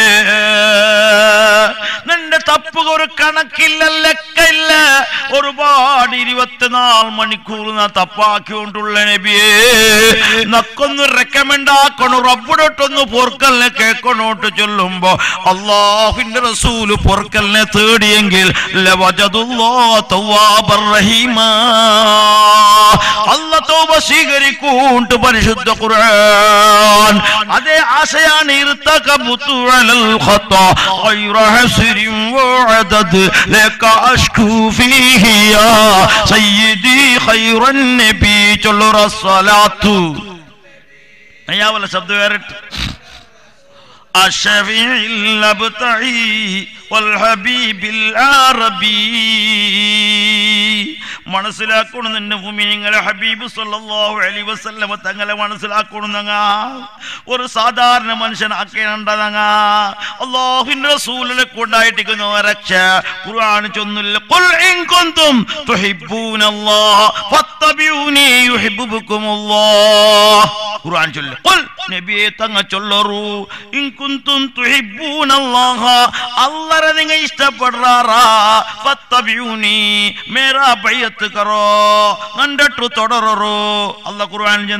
നിന്റെ തപ്പ് ഒരു കണക്കില്ല ലെക്കില്ല. ഒരുപാട് ഇരുപത്തിനാല് മണിക്കൂർ നാ തപ്പാക്കിക്കൊണ്ടുള്ള നബിയേ. നക്കൊന്ന് റെക്കമെൻഡ് ആക്കണോ, റബ്ബിനോട്ടൊന്ന് പൊറുക്കലിനെ കേൾക്കണോട്ട് ചൊല്ലുമ്പോ അള്ളാഹുവിന്റെ റസൂല് പൊറുക്കലിനെ തേടിയെങ്കിൽ ലവജദുല്ലാഹ തവ്വാബർ റഹീമാ. അല്ലാഹ് തൗബ സ്വീകരിക്കൂണ്ട് പരിശുദ്ധ ഖുർആൻ. അതേ ആശയാണ് ഇർതകബ്തു അലൽ ഖതാ ഗൈറ ഹസ്രിൻ വഅദദ് ലക അഷ്കു ഫീഹി യാ സയ്യിദി ഖൈറൻ നബി. ചൊല്ലു റസ്സലാത്തു അയ്യാവല ശബ്ദ വേറിട്ട് അശഫീഇൽ അബ്തഈ വൽ ഹബീബിൽ അറബി. മനസ്സിലാക്കണം നിന്റെ മുഅ്മിനീങ്ങളെ ഹബീബ് സല്ലല്ലാഹു അലൈഹി വസല്ലമ തങ്ങളെ മനസ്സിലാക്കണം. നങ്ങ ഒരു സാധാരണ മനുഷ്യനാക്കേണ്ടതങ്ങ അല്ലാഹുവിന്റെ റസൂലിനെ കൊണ്ടായിട്ടിരിക്കുന്ന രക്ഷ. ഖുർആൻ ചൊന്നില്ല ഖുൽ ഇൻ കുൻതും തുഹിബ്ബൂനല്ലാഹ ഫത്തബിഊനി യുഹിബ്ബുകുമുല്ലാഹ്. ഖുർആൻ ചൊല്ല ഖുൽ നബിയെ തങ്ങ ചൊല്ലറു ഇൻ കുൻതും തുഹിബ്ബൂനല്ലാഹ അല്ലാഹനെ നിങ്ങൾ ഇഷ്ടപ്പെടുറാറാ ഫത്തബിഊനി മേരാ ബൈഅത്ത് കറോ നണ്ടട്ടു തുടറോ. അല്ലാഹ് ഖുർആൻ ചെന്ന്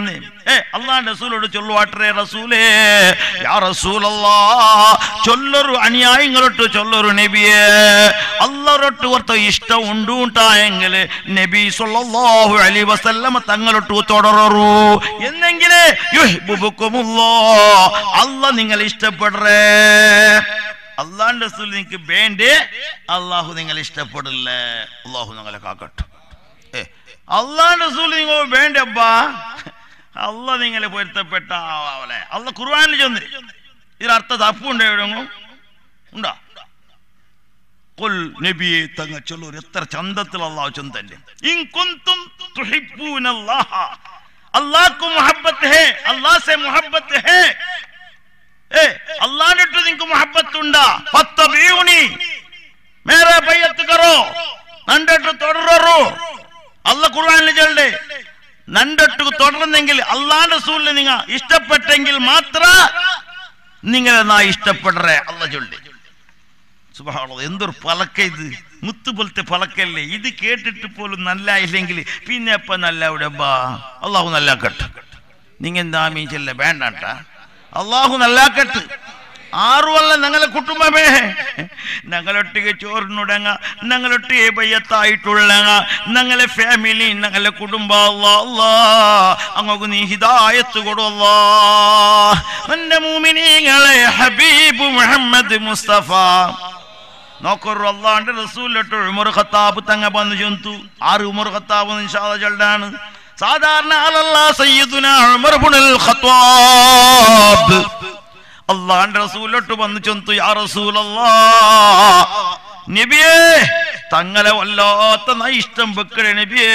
ഏ അള്ളാന്റെ റസൂലോട് ചൊല്ലുവാട്ടേ റസൂലേ യാ റസൂലല്ലാഹ് ചൊല്ലൊരു അനുയായിങ്ങളൊട്ട് ചൊല്ലൊരു നബിയേ അല്ലാഹ്റൊട്ട് വർത്ത ഇഷ്ടം ഉണ്ടു ഉണ്ടായെങ്കിൽ നബി സല്ലല്ലാഹു അലൈഹി വസല്ലം തങ്ങളൊട്ട് തുടരൂ എന്നെങ്കിൽ യുഹിബ്ബുകുമുല്ലാഹ് അല്ലാഹ് നിങ്ങൾ ഇഷ്ടപ്പെടറേ അള്ളാന്റെ റസൂൽ നിങ്ങൾക്ക് വേണ്ടേ അള്ളാഹു നിങ്ങൾ ഇഷ്ടപ്പെടില്ല അള്ളാഹു നിങ്ങളെ കാക്കട്ടെ ഏ അള്ളാന്റെ റസൂൽ നിങ്ങൾ വേണ്ടപ്പാ അള്ളാഹ് നിങ്ങളെ പൊരുത്തപ്പെട്ട അള്ളാഹ് ഖുർആനിൽ ചെന്ന് ഇതിനർത്ഥ തപ്പുണ്ടോ എവിടെങ്ങും ഉണ്ടോ ഖുൽ നബിയെ തങ്ങ ചൊല്ലൂ എത്ര ചന്തത്തിൽ അള്ളാഹു ചൊന്തല്ലേ ഇൻ കുൻതും തുഹിബ്ബൂനല്ലാഹ അല്ലാഹ്ക്കു മുഹബ്ബത്ത് ഹേ അല്ലാഹ് സേ മുഹബ്ബത്ത് ഹേ ഏ അല്ലാഹ്നെ തൊട്ട് നിങ്ങൾക്ക് മുഹബ്ബത്ത് ഉണ്ടാ ഫത്തബിഊനി മേരെ ബൈഅത്ത് കറോ നണ്ടട്ട് തുടരൂ അല്ലാഹ് ഖുർആനിൽ ചൊല്ലേ നണ്ടട്ട് തുടർന്നെങ്കിൽ അല്ലാഹുവിന്റെ റസൂലിനെ നിങ്ങൾ ഇഷ്ടപ്പെട്ടെങ്കിൽ മാത്രം നിങ്ങളെ നാ ഇഷ്ടപ്പെടറേ അല്ലാഹ് ചൊല്ലി സുബ്ഹാനല്ലാഹ് എന്തൊരു പലക്ക ഇത് മുത്തു പോലത്തെ പലക്കല്ലേ ഇത് കേട്ടിട്ട് പോലും നല്ല ഇല്ലെങ്കിൽ പിന്നെ എപ്പ നല്ല ഇവിടെ ബാ അള്ളാഹു നല്ലാക്കട്ടെ നിങ്ങൾ എന്താ മീച്ചല്ലേ വേണ്ടാട്ട അള്ളാഹു നല്ലാക്കട്ടെ ആറുവല്ല ഞങ്ങളെ കുടുംബമേ ഞങ്ങളൊട്ടിಗೆ ചോറിനുടങ്ങ ഞങ്ങളൊട്ടിಗೆ ബയ്യത്തായിട്ടുള്ളങ്ങ ഞങ്ങളെ ഫാമിലി ഞങ്ങളെ കുടുംബ അല്ലാ അല്ലാ അങ്ങോട്ട് നീ ഹിദായത്ത് കൊടു അല്ലാ എൻ്റെ മുഅ്മിനീങ്ങളെ ഹബീബ് മുഹമ്മദ് മുസ്തഫ നോക്കറു അല്ലാഹുവിന്റെ റസൂലിട്ട് ഉമർ ഖത്താബ് തങ്ങ വന്നു ചൊന്തു ആറ് ഉമർ ഖത്താബ് ഇൻഷാ അല്ലാഹ് ചൊല്ലാണ് സാധാരണ അലല്ലാ സയ്യിദുനാ ഉമർ ഇബ്നുൽ ഖത്താബ് അല്ലാഹുവിന്റെ റസൂലിട്ട് വന്നു ചൊന്തു യാ റസൂലല്ലാഹ് നബിയേ തങ്ങളെ വല്ലാത്ത ഇഷ്ടം വെക്കണേ നബിയേ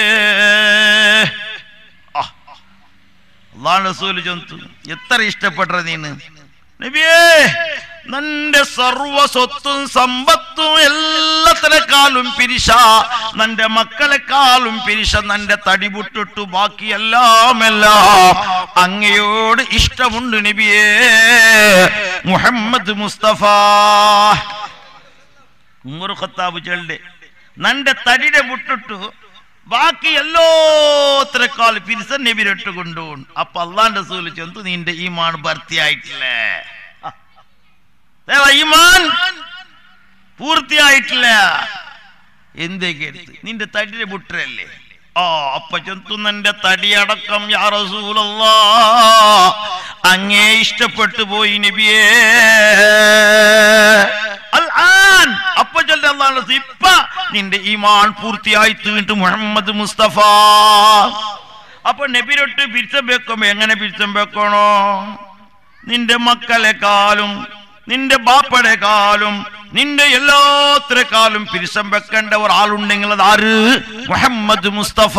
അല്ലാഹുവിന്റെ റസൂൽ ചൊന്തു എത്ര ഇഷ്ടപ്പെട്ട നീന് നബിയേ നന്റെ സർവ സ്വത്തും സമ്പത്തും എല്ലാത്തിനെക്കാളും പിരിശ നന്റെ മക്കളെക്കാളും പിരിശ നന്റെ തടി വിട്ടിട്ടു ബാക്കി എല്ലാം എല്ലാം അങ്ങയോട് ഇഷ്ടമുണ്ട് നബിയേ മുഹമ്മദ് മുസ്തഫ ഉമർ ഖത്താബ് ചൊല്ലെ നന്റെ തടിയുടെ വിട്ടിട്ടു ബാക്കി എല്ലാത്തിനേക്കാൾ പിരിശ നബിരട്ട് കൊണ്ടുപോകും അപ്പൊ അള്ളാന്റെ റസൂൽ ചൊന്തു നിന്റെ ഈമാൻ ഭർത്തിയായിട്ടില്ലേ ഈമാൻ പൂർത്തിയായിട്ടില്ല എന്തൊക്കെ നിന്റെ തടിയുടെ പുട്ടരല്ലേ ആ അപ്പ ചൊന്തു നിന്റെ തടിയടക്കം യാ റസൂലല്ലാഹ് അങ്ങേ ഇഷ്ടപ്പെട്ടു പോയി നബിയേ അൽആൻ അപ്പ ചൊല്ല അല്ലാഹു ഇപ്പ നിന്റെ ഈമാൻ പൂർത്തിയായി തീർന്നു മുഹമ്മദ് മുസ്തഫ അപ്പൊ നബിരൊട്ട് പിരിച്ചം വെക്കുമ്പോ എങ്ങനെ പിരിച്ചം വെക്കണോ നിന്റെ മക്കളെക്കാളും നിന്റെ ബാപ്പടെക്കാളും നിന്റെ എല്ലാത്തിനെക്കാളും പിരിശം വെക്കേണ്ട ഒരാളുണ്ടെങ്കിൽ അത് ആര് മുഹമ്മദ് മുസ്തഫ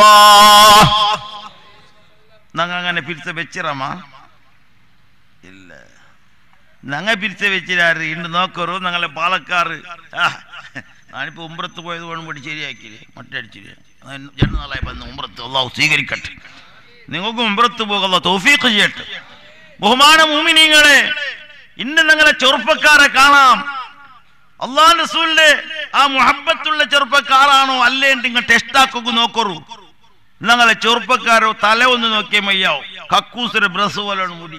ഞങ്ങ അങ്ങനെ പിരിച്ച വെച്ചിറമാ ഇല്ല ഞങ്ങ പിരിച്ച വെച്ചിരാറ് ഇന്ന് നോക്കറു ഞങ്ങളെ പാലക്കാറ് ഞാനിപ്പോ ഉമ്രത്ത് പോയത് കൊണ്ട് കൂടി ശരിയാക്കില്ലേ മറ്റടിച്ചില്ല രണ്ട് നാളായി വന്ന് ഉമ്രത്ത് അള്ളാഹു സ്വീകരിക്കട്ടെ നിങ്ങൾക്ക് ഉമ്രത്ത് പോകുള്ള തൗഫീഖ് ചെയ്യട്ടെ ബഹുമാന മുഅ്മിനീങ്ങളെ ഇന്ന് ഞങ്ങളെ ചെറുപ്പക്കാരെ കാണാം അല്ലാഹുവിന്റെ റസൂലിന്റെ ആ മുഹബ്ബത്തുള്ള ചെറുപ്പക്കാരാണോ അല്ലേ നിങ്ങൾ ടെസ്റ്റ് ആക്കുക നോക്കറു ഞങ്ങളെ ചെറുപ്പക്കാരോ തല ഒന്ന് നോക്കിയേ മയ്യാവും കക്കൂസിന്റെ ബ്രസ് പോലെയാണ് മുടി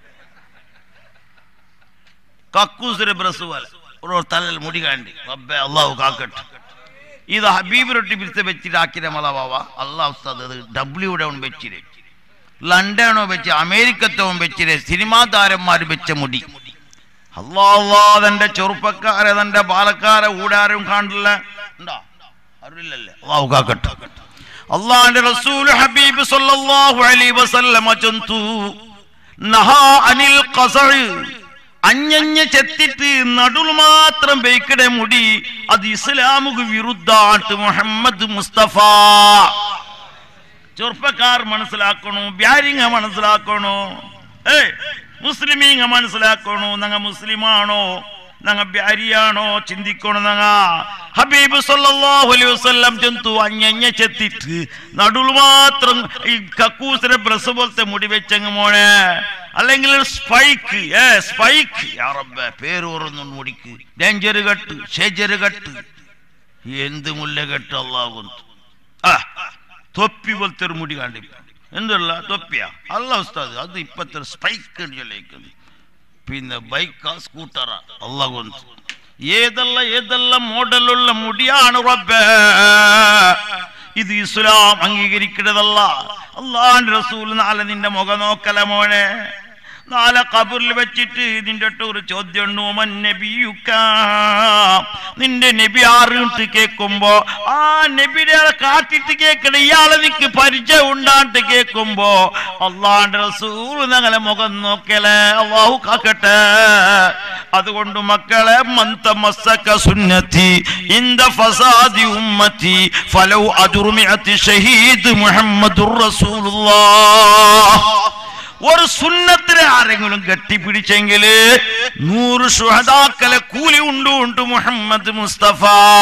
കക്കൂസിന്റെ ബ്രസ് പോലെ ഒരു തലയിൽ മുടി കാണ്ടി റബ്ബേ അള്ളാഹു കാക്കട്ടെ ഇത് ഹബീബ് റൊട്ടി പിരിച്ച് വെച്ചിട്ടാക്കിയ മല ബാബ അള്ളാഹു ഉസ്താദ് ഡബ്ല്യൂ ഡൗൺ വെച്ചിരെ ലണ്ടനോ വെച്ച് അമേരിക്കത്തവും വെച്ചിരെ സിനിമാ താരന്മാർ വെച്ച മുടി അള്ളാഹ് തന്റെ ചെറുപ്പക്കാരെ തന്റെ പാലക്കാരെ ഊടാരും കാണില്ല ഉണ്ടോ അറിയില്ലല്ലേ അള്ളാഹു കാക്കട്ടെ അള്ളാഹുവിന്റെ റസൂൽ ഹബീബ് സല്ലല്ലാഹു അലൈഹി വസല്ലം ചൊന്തു നഹാ അനിൽ ഖസഇ അഞ്ഞഞ്ഞ് ചെത്തിട്ട് നടുൽ മാത്രം ബേക്കടെ മുടി അത് ഇസ്ലാമുക്ക് വിരുദ്ധാട്ട് മുഹമ്മദ് മുസ്തഫ ചെറുപ്പക്കാർ മനസ്സിലാക്കണോ ബ്യാരിങ്ങ മനസ്സിലാക്കണോ ഏ മുസ്ലിമീങ്ങ മനസ്സിലാക്കണോ ഞങ്ങ മുസ്ലിമാണോ ഞങ്ങ ബ്യാരിയാണോ ചിന്തിക്കണോ ഞങ്ങ ഹബീബ് സല്ലല്ലാഹു അലൈഹി വസല്ലം ചൊന്തു അഞ്ഞഞ്ഞ ചെത്തിട്ട് നടുൽ മാത്രം ഈ കക്കൂസിന്റെ ബ്രസ് പോലത്തെ മുടി വെച്ചങ്ങ് മോനെ അല്ലെങ്കിൽ സ്പൈക്ക് ഏ സ്പൈക്ക് യാ റബ്ബേ പേര് ഓർന്നു മുടിക്ക് ഡേഞ്ചർ കട്ട് ഷേജർ കട്ട് എന്ത് മുല്ല കെട്ട് അള്ളാഹു ആ തൊപ്പി പോലത്തെ ഒരു മുടി കണ്ടി എന്തുള്ള തൊപ്പിയ അല്ല ഉസ്താദ് അത് ഇപ്പത്തെ സ്പൈക്ക് ചൊല്ലിക്കുന്നു പിന്നെ ബൈക്കാ സ്കൂട്ടറാ അല്ല കൊണ്ട് ഏതല്ല ഏതല്ല മോഡലുള്ള മുടിയാണ് റബ്ബേ ഇത് ഇസ്ലാം അംഗീകരിക്കുന്നതല്ല അല്ലാഹുവിന്റെ റസൂൽ നാളെ നിന്റെ മുഖം നോക്കല മോനെ നാളെ ഖബറിൽ വെച്ചിട്ട് നിന്റെ ഒരു ചോദ്യം നിന്റെ നബി ആറിട്ട് കേൾക്കുമ്പോ ആ നബിയുടെ കാട്ടിട്ട് കേൾക്കണ ഇയാളെ നിക്ക് പരിചയം ഉണ്ടായിട്ട് കേൾക്കുമ്പോ അല്ലാഹുവിന്റെ റസൂൽ ഞങ്ങളെ മുഖം നോക്കലേ അല്ലാഹു കാക്കട്ടെ അതുകൊണ്ട് മക്കളെ മന്തമസ്സക സുന്നതി ഇൻദ ഫസാദി ഉമ്മതി ഫലൗ അജുർമിഅതി ഷഹീദ് മുഹമ്മദുർ റസൂലുള്ളാഹ് ഒരു സുന്നത്തിനെ ആരെങ്കിലും കെട്ടിപ്പിടിച്ചെങ്കിൽ നൂറ് ശുഹദാക്കളെ കൂലി ഉണ്ടു ഉണ്ട് മുഹമ്മദ് മുസ്തഫ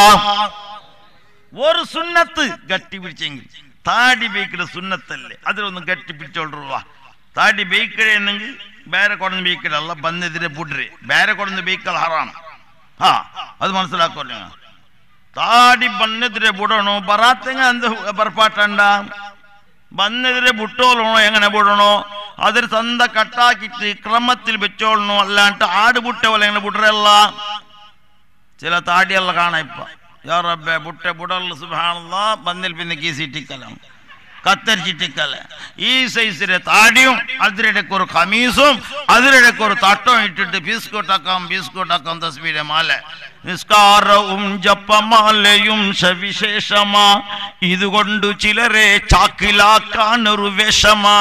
ഒരു സുന്നത്ത് കെട്ടിപ്പിടിച്ചെങ്കിൽ താടി ബേക്കിടെ സുന്നത്തല്ലേ അതിലൊന്നും കെട്ടിപ്പിടിച്ചോളുക താടി ബേക്കിടെന്നെങ്കിൽ ಬೇರೆ ಕೊಡಂದು ಬೇಕಿಡಲ್ಲ ಬಂದಿದ್ರೆ ಬಿಡ್ರಿ ಬೇರೆ ಕೊಡಂದು ಬೇಕಲ್ಲ ಹರಾಮ್ ಹಾ ಅದು മനസ്സിലാക്കോಲ್ಲ താടി ಬಂದಿದ್ರೆ ಬಿಡೋಣ ಬರಾತಂಗ ಅಂದು ಬರ್ಪಾಟಂಡ ಬಂದಿದ್ರೆ ಬಿಟ್ಟೋಳണോ എങ്ങനെ ಬಿಡೋണോ ಅದ್ರ ತಂದ ಕಟ್ಟಾಕಿಟ್ಟು ಕ್ರಮത്തിൽ വെച്ചോളണോ അല്ലാണ്ട് ആട് ബുട്ട പോലെ എങ്ങനെ ಬಿಡ್ರಲ್ಲ ചില താടിയെല്ലാം കാണാം ഇപ്പൊ യാ റബ്ബേ ബുട്ട ബുടല്ല സുബ്ഹാനല്ലാഹ് ಬಂದಿൽ പിന്നെ കീസിട്ടിക്കല കത്തരിച്ചിട്ടിക്കല ഈ സൈസിലെ താടിയും അതിരിടയ്ക്ക് ഒരു ഖമീസും അതിരിടയ്ക്ക് ഒരു തട്ടവും ഇട്ടിട്ട് ബിസ്കോട്ടാക്കാം ബിസ്കോട്ടാക്കാം തസ്ബീഹ് മാല നിസ്കാരവും ജപമാലയും സവിശേഷമാ ഇതുകൊണ്ട് ചിലരെ ചാക്കിലാക്കാൻ ഒരു വിഷമാ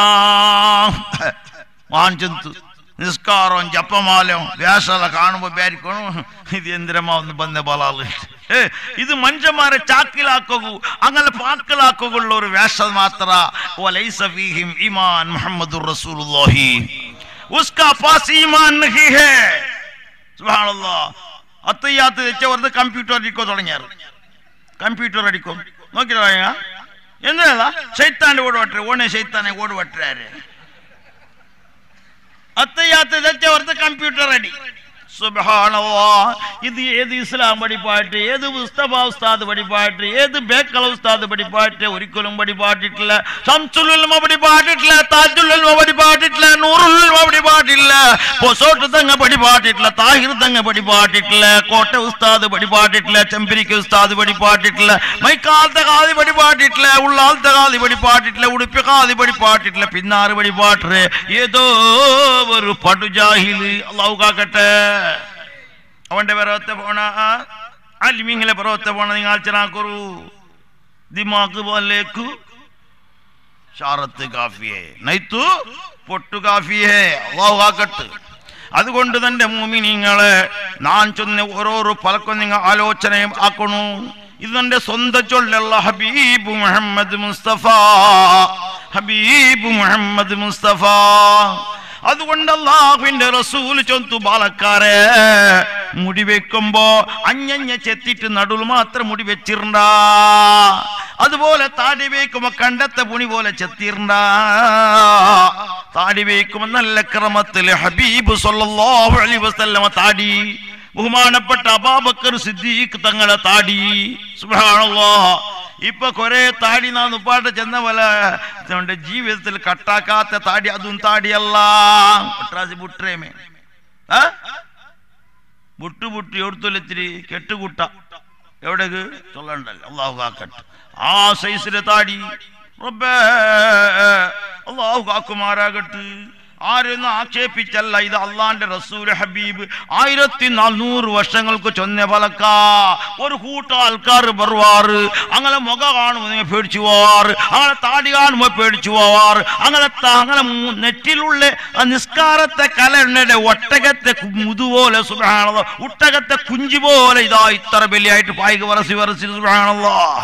വാഞ്ചന്തു നിസ്കാരവും ജപമാലയും വേഷല കാണുമ്പോ വിചാരിക്കണം ഇത് എന്തിരമാ ഒന്ന് ಬಂದ ಬಲಾಲು ഇത് മനുഷ്യന്മാരെ ചാക്കിലാക്കൂ അങ്ങനെ പാക്കിലാക്കുള്ള ഒരു വേഷം മാത്ര വലൈസ ഫീഹിം ഈമാൻ മുഹമ്മദുർ റസൂലുള്ളാഹി ഉസ്കാ പാസ് ഈമാൻ नहीं है സുബ്ഹാൻ അല്ലാഹ് അത്തയ്യാത്ത് വെച്ച വെറുതെ കമ്പ്യൂട്ടർ അടിക്കോ തുടങ്ങിയാറ് കമ്പ്യൂട്ടർ അടിക്കും നോക്കിയാ എന്നല്ല ശൈത്താന്റെ ഓട് വട്ടേ ഓണെ ശൈത്താനെ ഓട് വട്ടാരെ അത്തയ്യാത്ത് വെച്ച വെറുതെ കമ്പ്യൂട്ടർ അടി സുബ്ഹാനല്ലാഹ് ഇത് ഏത് ഇസ്ലാം പഠിപ്പാട്ട് ഏത് മുസ്തഫ ഉസ്താദ് പഠിപ്പാട്ട് ഏത് ബേക്കൽ ഉസ്താദ് പഠിപ്പാട്ട് ഒരിക്കലും പഠിപ്പാട്ടിട്ടില്ല ശംസുൽ ഉലമ പഠിപ്പാട്ടിട്ടില്ല താജുൽ ഉലമ പഠിപ്പാട്ടിട്ടില്ല നൂറുൽ ഉലമ പഠിപ്പാട്ടില്ല പൊസോട്ട് തങ്ങ പഠിപ്പാട്ടിട്ടില്ല താഹിർ തങ്ങ പഠിപ്പാട്ടിട്ടില്ല കോട്ട ഉസ്താദ് പഠിപ്പാട്ടിട്ടില്ല ചെമ്പരിക്ക ഉസ്താദ് പഠിപ്പാട്ടിട്ടില്ല മൈക്കാലത്തെ കാതി പഠിപ്പാട്ടിട്ടില്ല ഉള്ളാലത്തെ കാതി പഠിപ്പാട്ടിട്ടില്ല ഉടുപ്പി കാതി പഠിപ്പാട്ടിട്ടില്ല പിന്നാറ് പഠിപ്പാട്ടേ ഏതോ ഒരു പടുജാഹില് അല്ലാഹു കാക്കട്ടെ അവന്റെ പരവത്തെ പോണ അലിമിങ്ങളെ പരവത്തെ പോണ നിങ്ങൾ ആലോചനാക്കൂ ദിമാഗ് പോലേക്കു ഷാറത്ത് കാഫിയേ നൈത്തു പൊട്ടു കാഫിയേ അല്ലാഹു കാക്കട്ടെ അതുകൊണ്ട് തന്നെ മുഅ്മിനീങ്ങളെ ഞാൻ ചൊന്ന ഓരോരോ പലക്കും നിങ്ങൾ ആലോചനയും ആക്കണു ഇത് എന്റെ സ്വന്തം ചൊല്ലല്ല ഹബീബ് മുഹമ്മദ് മുസ്തഫ ഹബീബ് മുഹമ്മദ് മുസ്തഫ അതുകൊണ്ട് അല്ലാഹുവിന്റെ റസൂൽ ചൊന്തു ബാലക്കാരെ മുടി വെക്കുമ്പോ അഞ്ഞഞ്ഞ ചെത്തിട്ട് നടുൽ മാത്രം മുടി വെച്ചിരണ്ട അതുപോലെ താടി വെക്കുമ്പോ കണ്ടത്തെ പുണി പോലെ ചെത്തിരണ്ട താടി വെക്കുമ്പോ നല്ല ക്രമത്തിൽ ഹബീബ് സല്ലല്ലാഹു അലൈഹി വസല്ലമ താടി ബഹുമാനപ്പെട്ട അബൂബക്കർ സിദ്ദീഖ് തങ്ങളെ താടി സുബ്ഹാനല്ലാഹ് ഇപ്പൊ കൊറേ താടി നാന്ന് ഉപ്പാട്ട് ചെന്ന പോലെ നമ്മുടെ ജീവിതത്തിൽ കട്ടാക്കാത്ത താടി അതും താടിയല്ല ബുട്ടേമേ ബുട്ടു ബുട്ടി എവിടുത്തൊല്ലത്തിരി കെട്ടുകുട്ട എവിടേക്ക് ചൊല്ലണ്ടല്ലോ അല്ലാഹു കാക്കട്ടെ ആ സൈസിലെ താടി റബ്ബേ അല്ലാഹു കാക്കുമാരാകട്ടെ ആരെന്ന് ആക്ഷേപിച്ചല്ല ഇത് അള്ളാന്റെ റസൂൽ ഹബീബ് ആയിരത്തി നാനൂറ് വർഷങ്ങൾക്ക് ചൊന്ന പലക്ക ഒരു കൂട്ട ആൾക്കാർ പറവാറ് അങ്ങനെ മുഖ കാണുമ്പോ നിങ്ങൾ പേടിച്ചു പോവാറ് അങ്ങനെ താടി കാണുമ്പോ പേടിച്ചു പോവാറ് അങ്ങനെ അങ്ങനെ നെറ്റിലുള്ള നിസ്കാരത്തെ കലയുടെ ഒട്ടകത്തെ മുതുപോലെ സുബ്ഹാനല്ലാഹ് ഒട്ടകത്തെ കുഞ്ചി പോലെ ഇതാ ഇത്ര വലിയായിട്ട് പായിക്ക് വരസി വരസി സുബ്ഹാനല്ലാഹ്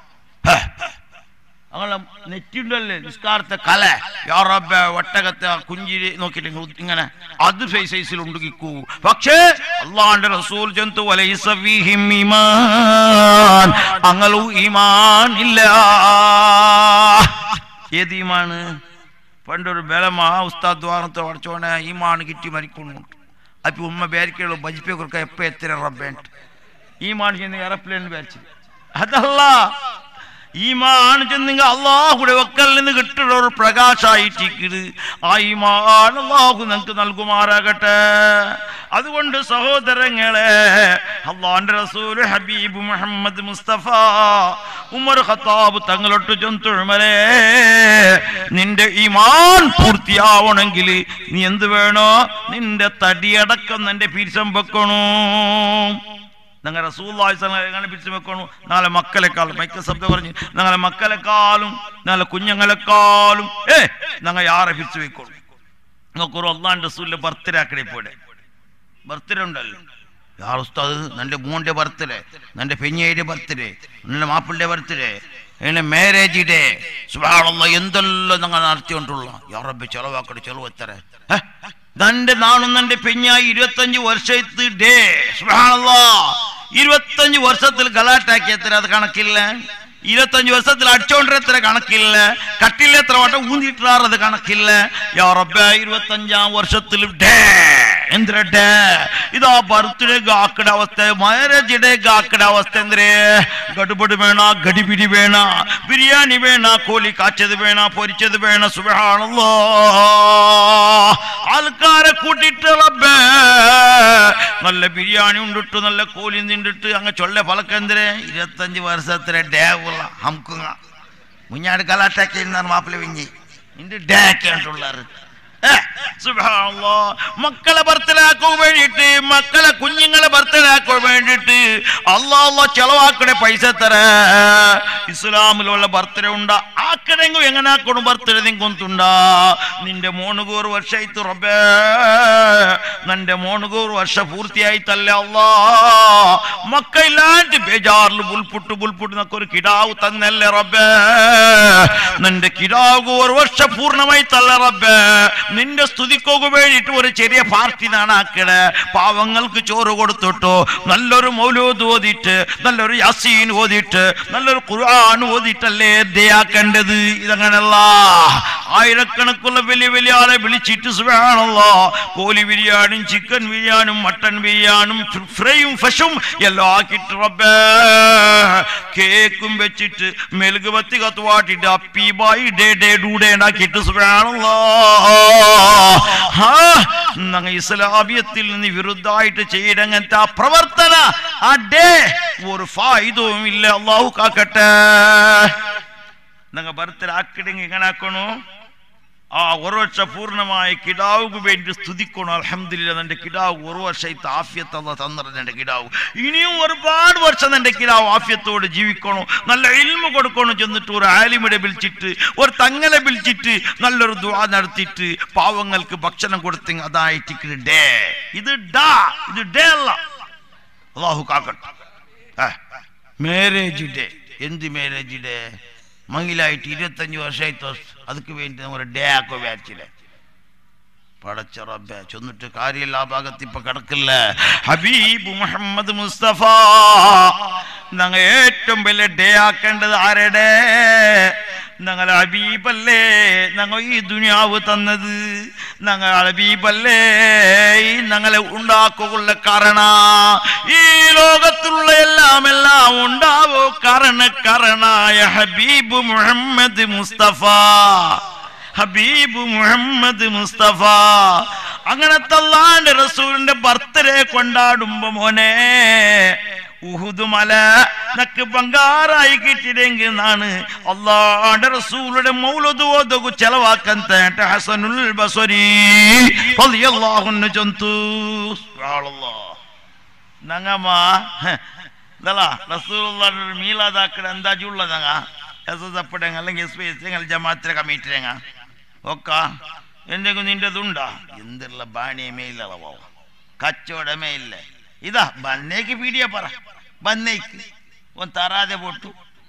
അങ്ങനെ നെറ്റിണ്ടല്ലേ നിസ്കാരത്തെ കല യാ റബ്ബേ ഒട്ടകത്തെ കുഞ്ചിരി നോക്കിയിട്ട് ഇങ്ങനെ അത് സൈസിൽ ഉണ്ടുകിക്കൂ പക്ഷേ അല്ലാഹുവിന്റെ റസൂൽ ജന്തു വലൈസ ഫീഹിം ഈമാൻ അങ്ങലു ഈമാൻ ഇല്ല ഏത് ഈമാൻ പണ്ടൊരു ബലമാ ഉസ്താദ് ദ്വാരത്തെ പഠിച്ചോനെ ഈമാൻ കിട്ടി മരിക്കുന്നു അപ്പൊ ഉമ്മ ബേരിക്കുള്ള ബജിപ്പെ കൊടുക്ക എപ്പ എത്ര റബ്ബേ ഈമാൻ ചെയ്യുന്ന എയർപ്ലെയിൻ ബാച്ച് അതല്ല ഈമാൻ ചെന്നിങ്ങ അള്ളാഹുടെ വക്കൽ നിന്ന് കിട്ടുന്ന ഒരു പ്രകാശായിട്ടിരിക്കുന്നത്. ആ ഈമാൻ അള്ളാഹു നമുക്ക് നൽകുമാറാകട്ടെ. അതുകൊണ്ട് സഹോദരങ്ങളെ, അള്ളാഹുവിന്റെ റസൂൽ ഹബീബ് മുഹമ്മദ് മുസ്തഫ ഉമർ ഖത്താബ് തങ്ങളൊട്ട് ചൊന്തുമരെ, നിന്റെ ഈമാൻ പൂർത്തിയാവണമെങ്കിൽ നീ എന്ത് വേണോ? നിന്റെ തടിയടക്കം നിന്റെ പിരിസം വെക്കണോ. ഞങ്ങൾ റസൂലുള്ളാഹി സ്വല്ലല്ലാഹു അലൈഹി വസല്ലം പിരിച്ചു വെക്കണു. നാളെ മക്കളെക്കാളും മൈക്ക ശബ്ദം പറഞ്ഞ് ഞങ്ങളെ മക്കളെക്കാളും നാളെ കുഞ്ഞുങ്ങളെക്കാളും ഏ ഞങ്ങൾ ആരെ പിരിച്ചു വെക്കണു. നമുക്കൊരു അള്ളാഹുവിന്റെ റസൂലിന്റെ ബർത്ത്ഡേ ആക്കണേ പോലെ ബർത്ത്ഡേ ഉണ്ടല്ലോ. യാ ഉസ്താദ്, നിന്റെ മോന്റെ ബർത്ത്ഡേ, നിന്റെ പെഞ്ഞയുടെ ബർത്ത്ഡേ, നിന്റെ മാപ്പിളുടെ ബർത്ത്ഡേ, എന്നെ മാരേജ് ഡേ, സുബ്ഹാനല്ലാഹ് എന്തെല്ലാം ഞങ്ങൾ നടത്തിക്കൊണ്ടുള്ള. യാ റബ്ബി ചെലവാക്കട്ടെ, ചെലവ് എത്ര തന്റെ നാണും തന്റെ പെഞ്ഞായി ഇരുപത്തഞ്ച് വർഷത്ത് ഡേ, സുബ്ഹാനല്ലാഹ് ഇരുപത്തഞ്ച് വർഷത്തിൽ ഗലാട്ടാക്കി എത്ര അത് കണക്കില്ല. ഇരുപത്തഞ്ച് വർഷത്തിൽ അടിച്ചോണ്ടര എത്ര കണക്കില്ല. കട്ടിൽ എത്ര വട്ടം ഊന്നിട്ടാറത് കണക്കില്ല. യാ റബ്ബേ ഇരുപത്തഞ്ചാം വർഷത്തിൽ ഡേ എന്തിര ഡേ ഇതാ ബർത്ത്ഡേ ഗാക്കട അവസ്ഥ, മാരേജ് ഡേ ഗാക്കട അവസ്ഥ. എന്തിരേ ഗഡുബട് വേണ, ഗഡിപിടി വേണ, ബിരിയാണി വേണ, കോഴി കാച്ചത് വേണ, പൊരിച്ചത് വേണ. സുബ്ഹാനല്ലാഹ് ആൾക്കാരെ കൂട്ടിട്ട് റബ്ബേ നല്ല ബിരിയാണി ഉണ്ടിട്ട് നല്ല കോഴി നിണ്ടിട്ട് അങ്ങ് ചൊല്ല പലക്കെന്തിരെ ഇരുപത്തഞ്ച് വർഷത്തിലെ ഡേ ഉള്ള ഹംകുങ്ങ മുഞ്ഞാട് കലാട്ടാക്കി മാപ്പിള വിഞ്ഞി നിന്റെ ഡേ കേട്ടുള്ളാറ്. മക്കളെ ബർത്ത്ഡേക്കാൻ വേണ്ടിട്ട്, മക്കളെ കുഞ്ഞുങ്ങളെ ബർത്ത്ഡേക്കാൻ വേണ്ടിട്ട് അള്ളാഹ് ചെലവാക്കണേ പൈസ തര. ഇസ്ലാമിലുള്ള ബർത്ത്ഡേ ഉണ്ടാ ആക്കണെങ്കും എങ്ങനെ ആക്കണം ബർത്ത്ഡേ നിങ്ങൊന്നുണ്ടാ. നിന്റെ മൂന്നുകൂറ് വർഷമായിട്ട് റബ്ബേ, നിന്റെ മൂന്നുകൂറ് വർഷം പൂർത്തിയായിട്ടല്ലേ അള്ളാ മക്കളില്ലാണ്ട് ബേജാറിൽ ബുൽപുട്ട് ബുൽപുട്ട് എന്നൊക്കെ കിടാവ് തന്നല്ലേ റബ്ബേ. നിന്റെ കിടാവ് ഒരു വർഷം പൂർണ്ണമായി തല്ല റബ്ബേ. നിന്റെ സ്തുതിക്കൊക്കെ വേണ്ടിയിട്ട് ഒരു ചെറിയ പാർട്ടി നാണാക്കണേ. പാവങ്ങൾക്ക് ചോറ് കൊടുത്തിട്ടോ, നല്ലൊരു മൗലൂദ് ഓതിയിട്ട്, നല്ലൊരു യാസീൻ ഓതിയിട്ട്, നല്ലൊരു ഖുർആൻ ഓതിയിട്ടല്ലേ ദയാക്കേണ്ടത്. ഇതങ്ങനല്ല. ആയിരക്കണക്കുള്ള വലിയ വലിയ ആളെ വിളിച്ചിട്ട് സുബ്ഹാനല്ലാഹ് കോഴി ബിരിയാണിയും ചിക്കൻ ബിരിയാണിയും മട്ടൻ ബിരിയാണിയും ഫ്രൈയും ഫഷും എല്ലാം ആക്കിയിട്ട് റബ്ബേ കേക്കും വെച്ചിട്ട് മെഴുകുബത്തി കത്തുവാട്ടിട്ട് അപ്പീബായി ഡേ ഡേ ഡൂഡേ ഉണ്ടാക്കിയിട്ട് സുബ്ഹാനല്ലാഹ് ഇസ്ലാമിയത്തിൽ നിന്ന് വിരുദ്ധമായിട്ട് ചെയ്യങ്ങനത്തെ ആ പ്രവർത്തന ആ ഡേ ഒരു ഫായിദവും ഇല്ല. അള്ളാഹു കാക്കട്ടെ. നിങ്ങൾ ബർത്ത്ഡേ ഇങ്ങനെ ആക്കണോ? ആ ഒരു വർഷം പൂർണ്ണമായി കിടാവുക്ക് വേണ്ടി സ്തുതിക്കണം. അൽഹംദുലില്ലാഹ് നിന്റെ കിടാവ് ഒരു വർഷത്തെ ആഫിയത്ത് അല്ലാഹ് തന്നിട്ടുണ്ട്. എൻ്റെ കിടാവ് ഇനിയും ഒരുപാട് വർഷം നിന്റെ കിടാവ് ആഫിയത്തോടെ ജീവിക്കണം. നല്ല ഇൽമു കൊടുക്കണം. ചെന്നിട്ട് ഒരു ആലിമിടെ വിളിച്ചിട്ട്, ഒരു തങ്ങളെ വിളിച്ചിട്ട് നല്ലൊരു ദുആ നടത്തിയിട്ട് പാവങ്ങൾക്ക് ഭക്ഷണം കൊടുത്തെങ്ക അതായിട്ട് ഡേ. ഇത് ഡാ ഇത് ഡേ അല്ല. അല്ലാഹു കാക്കട്ടെ. മാരേജ് ഡേ എന്ത് മാരേജ് ഡേ? മങ്ങിലായിട്ട് ഇരുപത്തഞ്ച് വർഷമായിട്ട് ಅದಕ್ಕೆ വേണ്ടി നമ്മൾ ഡേ ആക്കോ വിചാരിച്ചില്ലേ? പടച്ച റബ്ബേ ചൊന്നിട്ട് കാര്യമില്ല. ആ ഭാഗത്ത് ഇപ്പൊ കിടക്കില്ല. ഹബീബ് മുഹമ്മദ് മുസ്തഫ ഞങ്ങൾ ഏറ്റവും വലിയ ഡേ ആക്കേണ്ടത് ആരുടെ? ഞങ്ങൾ ഹബീബല്ലേ ഞങ്ങൾ ഈ ദുനിയാവ് തന്നത്. ഞങ്ങൾ ഹബീബല്ലേ ഞങ്ങളെ ഉണ്ടാക്കുള്ള കാരണ. ഈ ലോകത്തുള്ള എല്ലാം എല്ലാം ഉണ്ടാവോ കാരണ കാരണായ ഹബീബ് മുഹമ്മദ് മുസ്തഫ. ഹബീബ് മുഹമ്മദ് മുസ്തഫ അങ്ങനത്തെ അല്ലാഹുവിന്റെ റസൂലിന്റെ ബർത്ത്ഡേ കൊണ്ടാടുമ്പോ മോനെ ഉഹുദ് മല നക്ക് ബംഗാറായി കിട്ടിയെങ്കിൽ എന്നാണ് അല്ലാഹുവിന്റെ റസൂലുടെ മൗലൂദ് ഓതുക ചെലവാക്കಂತ ഹസനുൽ ബസരി റളിയല്ലാഹു അൻഹു ചൊന്തു. സുബ്ഹാനല്ലാഹ് നങ്ങമ ദല റസൂലുള്ളാഹിന്റെ മീലാദ് ആക്കട ಅಂದಾಜുള്ള നങ്ങ എസ്എസ്എപ്പടങ്ങ അല്ലെങ്കിൽ എസ്പിഎസ് ജമാഅത്തെ കമ്മിറ്റിരങ്ങ ഒക്ക എന്തെങ്കിലും നിന്റെതുണ്ടാ? എന്തുള്ള ബാണിയമേ ഇല്ലളവോ, കച്ചവടമേ ഇല്ല. ഇതാ ബന്നേക്ക് പീടിയ പറ ബന്നേക്ക് ഒന്ന് തറാതെ പൊട്ടു.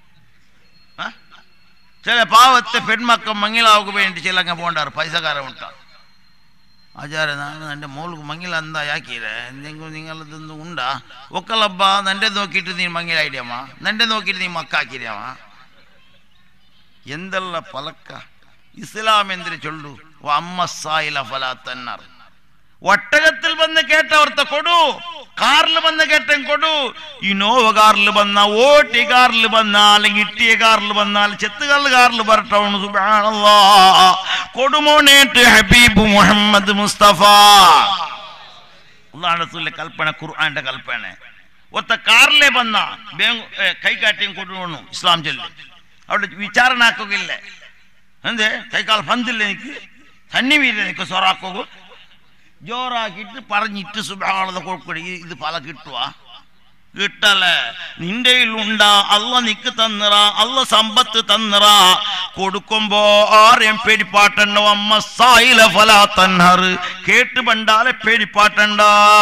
ചില പാവത്തെ പെൺമക്കൾ മങ്ങിലാവുക വേണ്ടി ചിലങ്ങ പോണ്ടാറ് പൈസക്കാരൻ ഉണ്ടാ. ആചാര ನಾನು എൻ്റെ മോൾക്ക് മങ്ങില എന്താ ಯಾಕಿರ എന്തെങ്കിലും നിങ്ങളതൊന്നും ഉണ്ടാ? ഒക്കലബ്ബ നന്റെ നോക്കിയിട്ട് നീ മങ്ങിലായിടിയമ്മ, നന്റെ നോക്കിയിട്ട് നീ മക്കാക്കിരിയമ്മ. എന്തെಲ್ಲ ಪಲಕ್ಕ ಇಸ್ಲಾಂ ಎಂದ್ರೆ ಚೊಲ್ಲು ಅಮ್ಮ ಸಾಯಿಲ ಫಲ ತನ್ನರ್ ഒട്ടകത്തിൽ വന്ന് കേട്ടവർത്തെ കൊടു, കാറിൽ വന്ന് കേട്ടൻ കൊടു. ഇന്നോവ കാറിൽ വന്ന, ഓട്ടി കാറിൽ വന്ന, അല്ലെങ്കിൽ ഇട്ടിയ കാറിൽ വന്നാൽ ചെത്തുകാർ കാറിൽ വരട്ടവണ്. സുബ്ഹാനല്ലാഹ്. കൊടുമോനേട്ട് ഹബീബ് മുഹമ്മദ് മുസ്തഫ അല്ലാഹുവിന്റെ റസൂലിന്റെ കൽപ്പന, ഖുർആന്റെ കൽപ്പന. ഒത്ത കാറിലെ വന്ന കൈ കാട്ടിയും കൊടുവണു ഇസ്ലാം ചൊല്ലി. അവിടെ വിചാരണ ആക്കുകയില്ലേ? എന്തേ കൈക്കാൽ പന്തില്ല, എനിക്ക് തന്നി വീര എനിക്ക് സൊറാക്കോകും ജോറാക്കിയിട്ട് പറഞ്ഞിട്ട് സുബ്ഹാനല്ലാഹ് കൊടുക്കൂടി. ഇത് പല കിട്ടുവാ? കിട്ടല്ലേ? നിന്റെ ഉണ്ടാ അല്ല നിക്ക് തന്നറ, അല്ല സമ്പത്ത് തന്നറ. കൊടുക്കുമ്പോ ആരെയും പേടിപ്പാട്ടണ്ടോ? അമ്മ സായില ഫലാ തൻഹർ. കേട്ട് പണ്ടാലെ പേടിപ്പാട്ടണ്ട,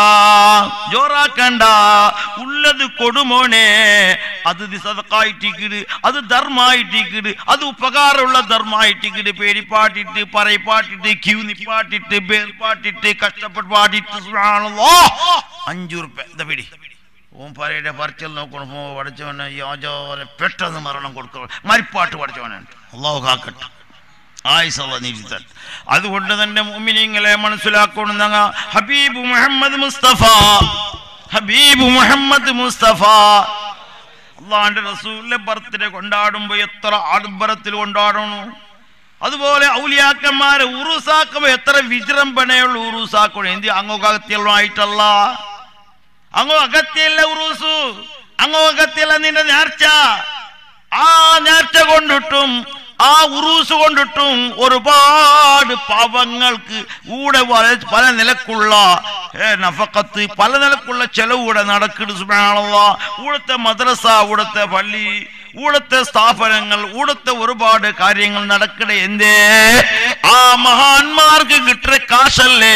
ജോറാക്കണ്ട. ഉള്ളത് കൊടുമോനെ. അത് സദഖായിട്ടിക്കിട്, അത് ധർമായിട്ടിക്കിട്, അത് ഉപകാരമുള്ള ധർമായിട്ടിക്കിട്. പേടിപ്പാട്ടിട്ട്, പറയപ്പാട്ടിട്ട്, ക്യൂ നിപ്പാട്ടിട്ട്, ബേർപ്പാട്ടിട്ട്, കഷ്ടപ്പെട്ട് പാട്ടിട്ട്. സുബ്ഹാനല്ലാഹ്. അഞ്ചു റുപ്യ ഇതാ പിടി. ഓം പറയുടെ പറച്ചൽ നോക്കണം. പഠിച്ചവനെ യാചോനെ പെട്ടെന്ന് മരണം കൊടുക്കുക. മരിപ്പാട്ട് പഠിച്ചവനാണ്. അല്ലാഹു കാക്കട്ടെ, ആയിസല്ല നീതിത്താൻ. അതുകൊണ്ട് തന്നെ മുഅ്മിനീങ്ങളെ മനസ്സിലാക്കണം. ഹബീബ് മുഹമ്മദ് മുസ്തഫ, ഹബീബ് മുഹമ്മദ് മുസ്തഫ അല്ലാഹുവിന്റെ റസൂലിന്റെ ബർത്ത്ഡേ കൊണ്ടാടുമ്പോ എത്ര ആഡംബരത്തിൽ കൊണ്ടാടണം. അതുപോലെ ഔലിയാക്കന്മാരെ ഉറൂസാക്കുമ്പോ എത്ര വിജൃംഭണയുള്ള ഉറൂസാക്കണം. എന്ത് അങ്ങോകത്തിയല്ല, അങ്ങോ അകത്തിയല്ല ഉറൂസു, അങ്ങോ അകത്തിയല്ല നിന്റെ നേർച്ച. ആ നേർച്ച കൊണ്ടിട്ടും ആ ഉറൂസ് കൊണ്ടിട്ടും ഒരുപാട് പാവങ്ങൾക്ക് കൂടെ പല നിലക്കുള്ള നഫഖത്ത്, പല നിലക്കുള്ള ചെലവ് കൂടെ നടക്കുന്നു. സുബ്ഹാനല്ലാഹ്. ഇവിടുത്തെ മദ്രസ, ഇവിടുത്തെ പള്ളി, ഇവിടുത്തെ സ്ഥാപനങ്ങൾ, ഇവിടുത്തെ ഒരുപാട് കാര്യങ്ങൾ നടക്കണേ. എന്തേ? ആ മഹാന്മാർക്ക് കിട്ടുന്ന കാശല്ലേ,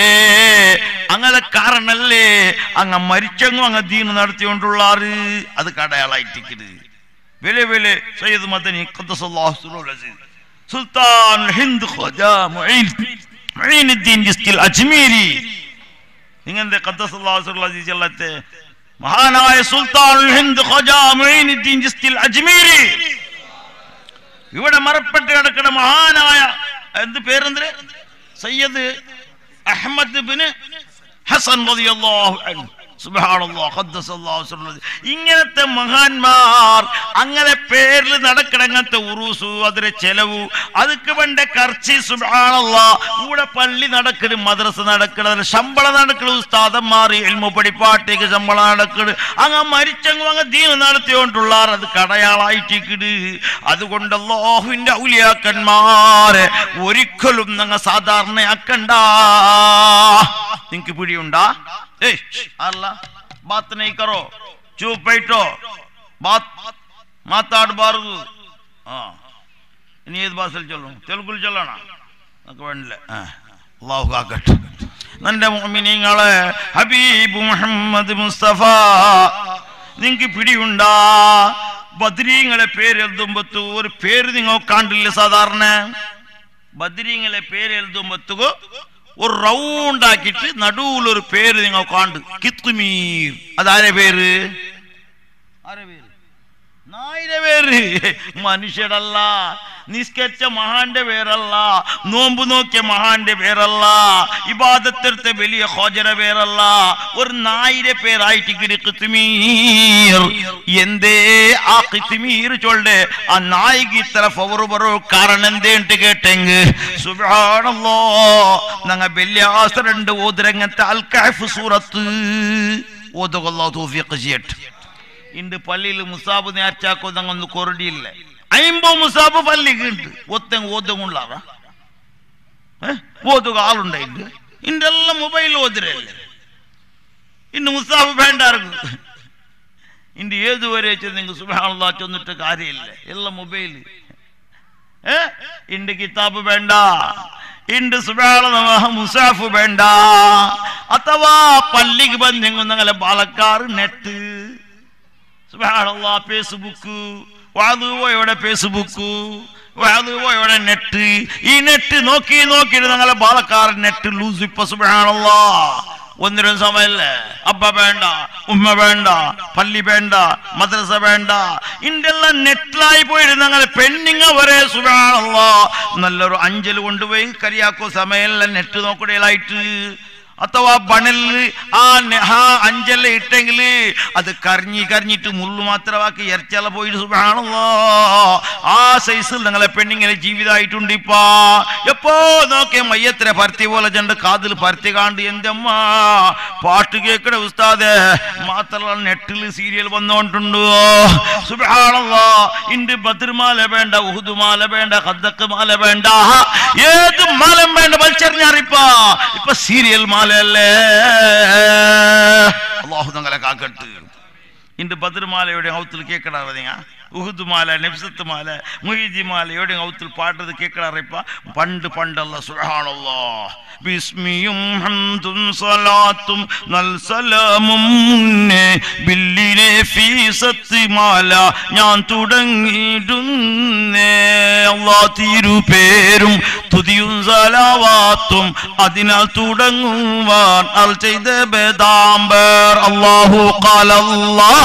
അങ്ങനെ കാരണല്ലേ അങ്ങ് മരിച്ചെങ്ങും അങ്ങ് ദീന് നടത്തിക്കൊണ്ടുള്ളാറ്. അത് കടയാളായിട്ടിക്കരുത്. വലിയ വലിയ സയ്യിദ് മദനി ഖദ്ദസല്ലാഹു സിറഹുൽ അസീസ്, സുൽത്താൻ ഹിന്ദ് ഖജാ മുഈനുദ്ദീൻ ചിസ്തി അജ്മീരി, ഇങ്ങനത്തെ ഖദ്ദസല്ലാഹു സിറഹുൽ അസീസ് അല്ലാത്തെ മഹാനായ സുൽത്താൻ ഹിന്ദ് ഖജാ മുഈനുദ്ദീൻ ചിസ്തി അജ്മീരി, ഇവിടെ മറപ്പെട്ട് കിടക്കുന്ന മഹാനായ എന്ത് പേരെന്ത് സയ്യിദ് അഹ്മദ് ബിൻ ഹസൻ റളിയല്ലാഹു അൻഹു. സുബ്ഹാനല്ലാഹ്, ഖദ്ദസല്ലാഹു സിറഹുൽ. ഇങ്ങനത്തെ മഹാന്മാർ അങ്ങനെ പേരിൽ നടക്കണം. അങ്ങനത്തെ ഉറൂസു, അതിലെ ചെലവ്, അതൊക്കെ വേണ്ട ఖర్చు. സുബ്ഹാനല്ലാഹ്. ഇവിടെ പള്ളി നടക്കണ്, മദ്രസ നടക്കണ, ശമ്പളം നടക്കണ, ഉസ്താദന്മാർ ഇൽമു പഠിപ്പാട്ടേക്ക് ശമ്പളം നടക്കണ്. അങ്ങ് മരിച്ചങ്ങ് അങ്ങ് ദീന് നടത്തിക്കൊണ്ടുള്ളാർ. അത് കടയാളായിട്ടിക്കിട്. അതുകൊണ്ട് അല്ലാഹുവിന്റെ ഔലിയാക്കന്മാരെ ഒരിക്കലും നിങ്ങൾ സാധാരണയാക്കണ്ട. നിങ്ങൾക്ക് പിടിയുണ്ടാ? बात नहीं करो, चुप बैठो, बात माताडबारदु. ഏത് ഭാഷയിൽ ചൊല്ലും? തെലുഗുൽ ചൊല്ലണം. അല്ലാഹു കാക്കട്ടെ. എൻ്റെ മുഅ്മിനീങ്ങളെ, ഹബീബ് മുഹമ്മദ് മുസ്തഫ നിങ്ങൾക്ക് പിടിയുണ്ടാ? ബദ്രീങ്ങളെ പേര് എഴുതുമ്പോ ഒരു പേര് നിങ്ങൾ കണ്ടില്ല? സാധാരണ ബദ്രീങ്ങളെ പേര് എഴുതുമ്പോ ഒരു റൗണ്ട് ആക്കിയിട്ട് നടുവിൽ ഒരു പേര് നിങ്ങൾ കണ്ട്, കിത്മീർ. അതാരെ പേര്? ആരെ പേര്? നായിന്റെ പേര്. മനുഷ്യരല്ല, നിസ്കരിച്ച മഹാന്റെ പേരല്ല, നോമ്പ് നോക്കിയ മഹാന്റെ പേരല്ല, ഇബാദത്തെടുത്ത വലിയ ഖോജര പേരല്ല, ഒരു നായിന്റെ പേരായിട്ട് കിത്മീർ. എന്തേ ആ കിത്മീർ ചൊല്ലെ ആ നായിക്ക് ഇത്ര ഫവറ് പറോ? കാരണം എന്തേട്ട് കേട്ടെങ്ക് സുബ്ഹാനല്ലാഹ്. ഞങ്ങ വെള്ളിയാസരണ്ട് ഓതുരങ്ങത്തെ അൽ കഹ്ഫ് സൂറത്ത് ഓതുക. അല്ലാഹു തൗഫീഖ് ചെയ്യട്ടെ. ഇണ്ട് പള്ളിയിൽ മുസാബ് നേർച്ചാക്കോ ഞങ്ങൊന്ന് കൊറടിയില്ല. അയിമ്പോ മുസാബ് പള്ളിക്ക് ഉണ്ട്. ഒത്തങ് ഓതുകൊള്ളാറ ഓതുക ആളുണ്ടായിട്ട് ഇണ്ടെല്ലാം മൊബൈൽ ഓതിരല്ലേ. ഇന്ന് മുസാബ് വേണ്ടാർക്കും. ഇണ്ട് ഏതുവരെ നിങ്ങൾ സുബ്ഹാനല്ലാഹ് ചൊന്നിട്ട് കാര്യമില്ല. എല്ലാം മൊബൈൽ. ഏ ഇണ്ട് കിതാബ് വേണ്ട, ഇണ്ട് സുബ്ഹാനല്ലാഹ് മുസാഫ് വേണ്ട. അഥവാ പള്ളിക്ക് ബന്ധങ്ങൾ ഞങ്ങളെ പാലക്കാർ നെറ്റ് സുബ്ഹാനല്ലാഹ്, ഫേസ്ബുക്ക്, വാതുപോയുടെ ഫേസ്ബുക്ക്, വാതുപോയുടെ നെറ്റ്. ഈ നെറ്റ് നോക്കി നോക്കി ഞങ്ങളെ പാലക്കാരൻ നെറ്റ് ലൂസ്. ഇപ്പൊ സുബ്ഹാനല്ലാഹ് ഒന്നിനും സമയല്ലേ. അബ്ബ വേണ്ട, ഉമ്മ വേണ്ട, പള്ളി വേണ്ട, മദ്രസ വേണ്ട. ഇതെല്ലാം നെറ്റിലായി പോയിട്ട് ഞങ്ങളെ പെണ്ണിങ്ങ വരെ സുബ്ഹാനല്ലാഹ് നല്ലൊരു അഞ്ചൽ കൊണ്ടുപോയി കരിയാക്കോ സമയല്ല നെറ്റ് നോക്കടയിലായിട്ട്. ಅಥವಾ ಬಣಲ್ಲಿ ಆ ಹಾ ಅಂಜೆಲ್ಲ ಇಟ್ಟೆങ്കിൽ ಅದು ಕರ್ഞ്ഞി കരഞ്ഞിട്ട് മുള്ളു മാത്രമാക്കി ഇറച്ചെല്ല പോയിട്ട് സുബ്ഹാനല്ലാഹ് ആ സൈസിൽ നിങ്ങളെ പെണ്ണിങ്ങനെ ജീവിതമായിട്ടുണ്ട് ഇപ്പാ എപ്പോ നോക്കിയ മയ്യത്തിനെ പരത്തി പോലെ ജണ്ട് കാതിൽ പരത്തി കാണ്ട് എന്തമ്മ പാട്ട് കേക്കട ഉസ്താദേ മാത്രമല്ല നെറ്റിൽ സീരിയൽ വന്നോണ്ടുണ്ടോ സുബ്ഹാനല്ലാഹ് ഇണ്ട് ബദ്ർമാല വേണ്ട ഉഹുദ് മാല വേണ്ട ഖദ്ദഖ് മാല വേണ്ട ഏത് മാലം വേണ്ട വലിച്ചെറിഞ്ഞാറിപ്പാ ഇപ്പൊ സീരിയൽ മാല അല്ലാഹു തങ്ങളെ കാക്കട്ടെ ഇണ്ട് ബദ്ർമാലയുടെ ഔത്തിൽ കേക്കടാറീങ്ങ ഉഹുദ് മാല നഫ്സത്ത് മാല മുഹീദി മാലയുടെ ഔത്തിൽ പാട്ടത് കേക്കടാറിപ്പ പണ്ട് പണ്ടല്ല സുബ്ഹാനല്ലാഹ് ബിസ്മിയും ഹംദും സലാത്തും നൽ സലാമും മുന്നേ ബില്ലിനെ ഫീസത്ത് മാല ഞാൻ തുടങ്ങിയിടുന്നേ അല്ലാഹ് തിരുപേരും തുതിയും സലാവാത്തും അതിനാൽ തുടങ്ങുവാൻ അൽ ചെയ്ത ബദാംബർ അല്ലാഹു ഖാല അല്ലാഹ്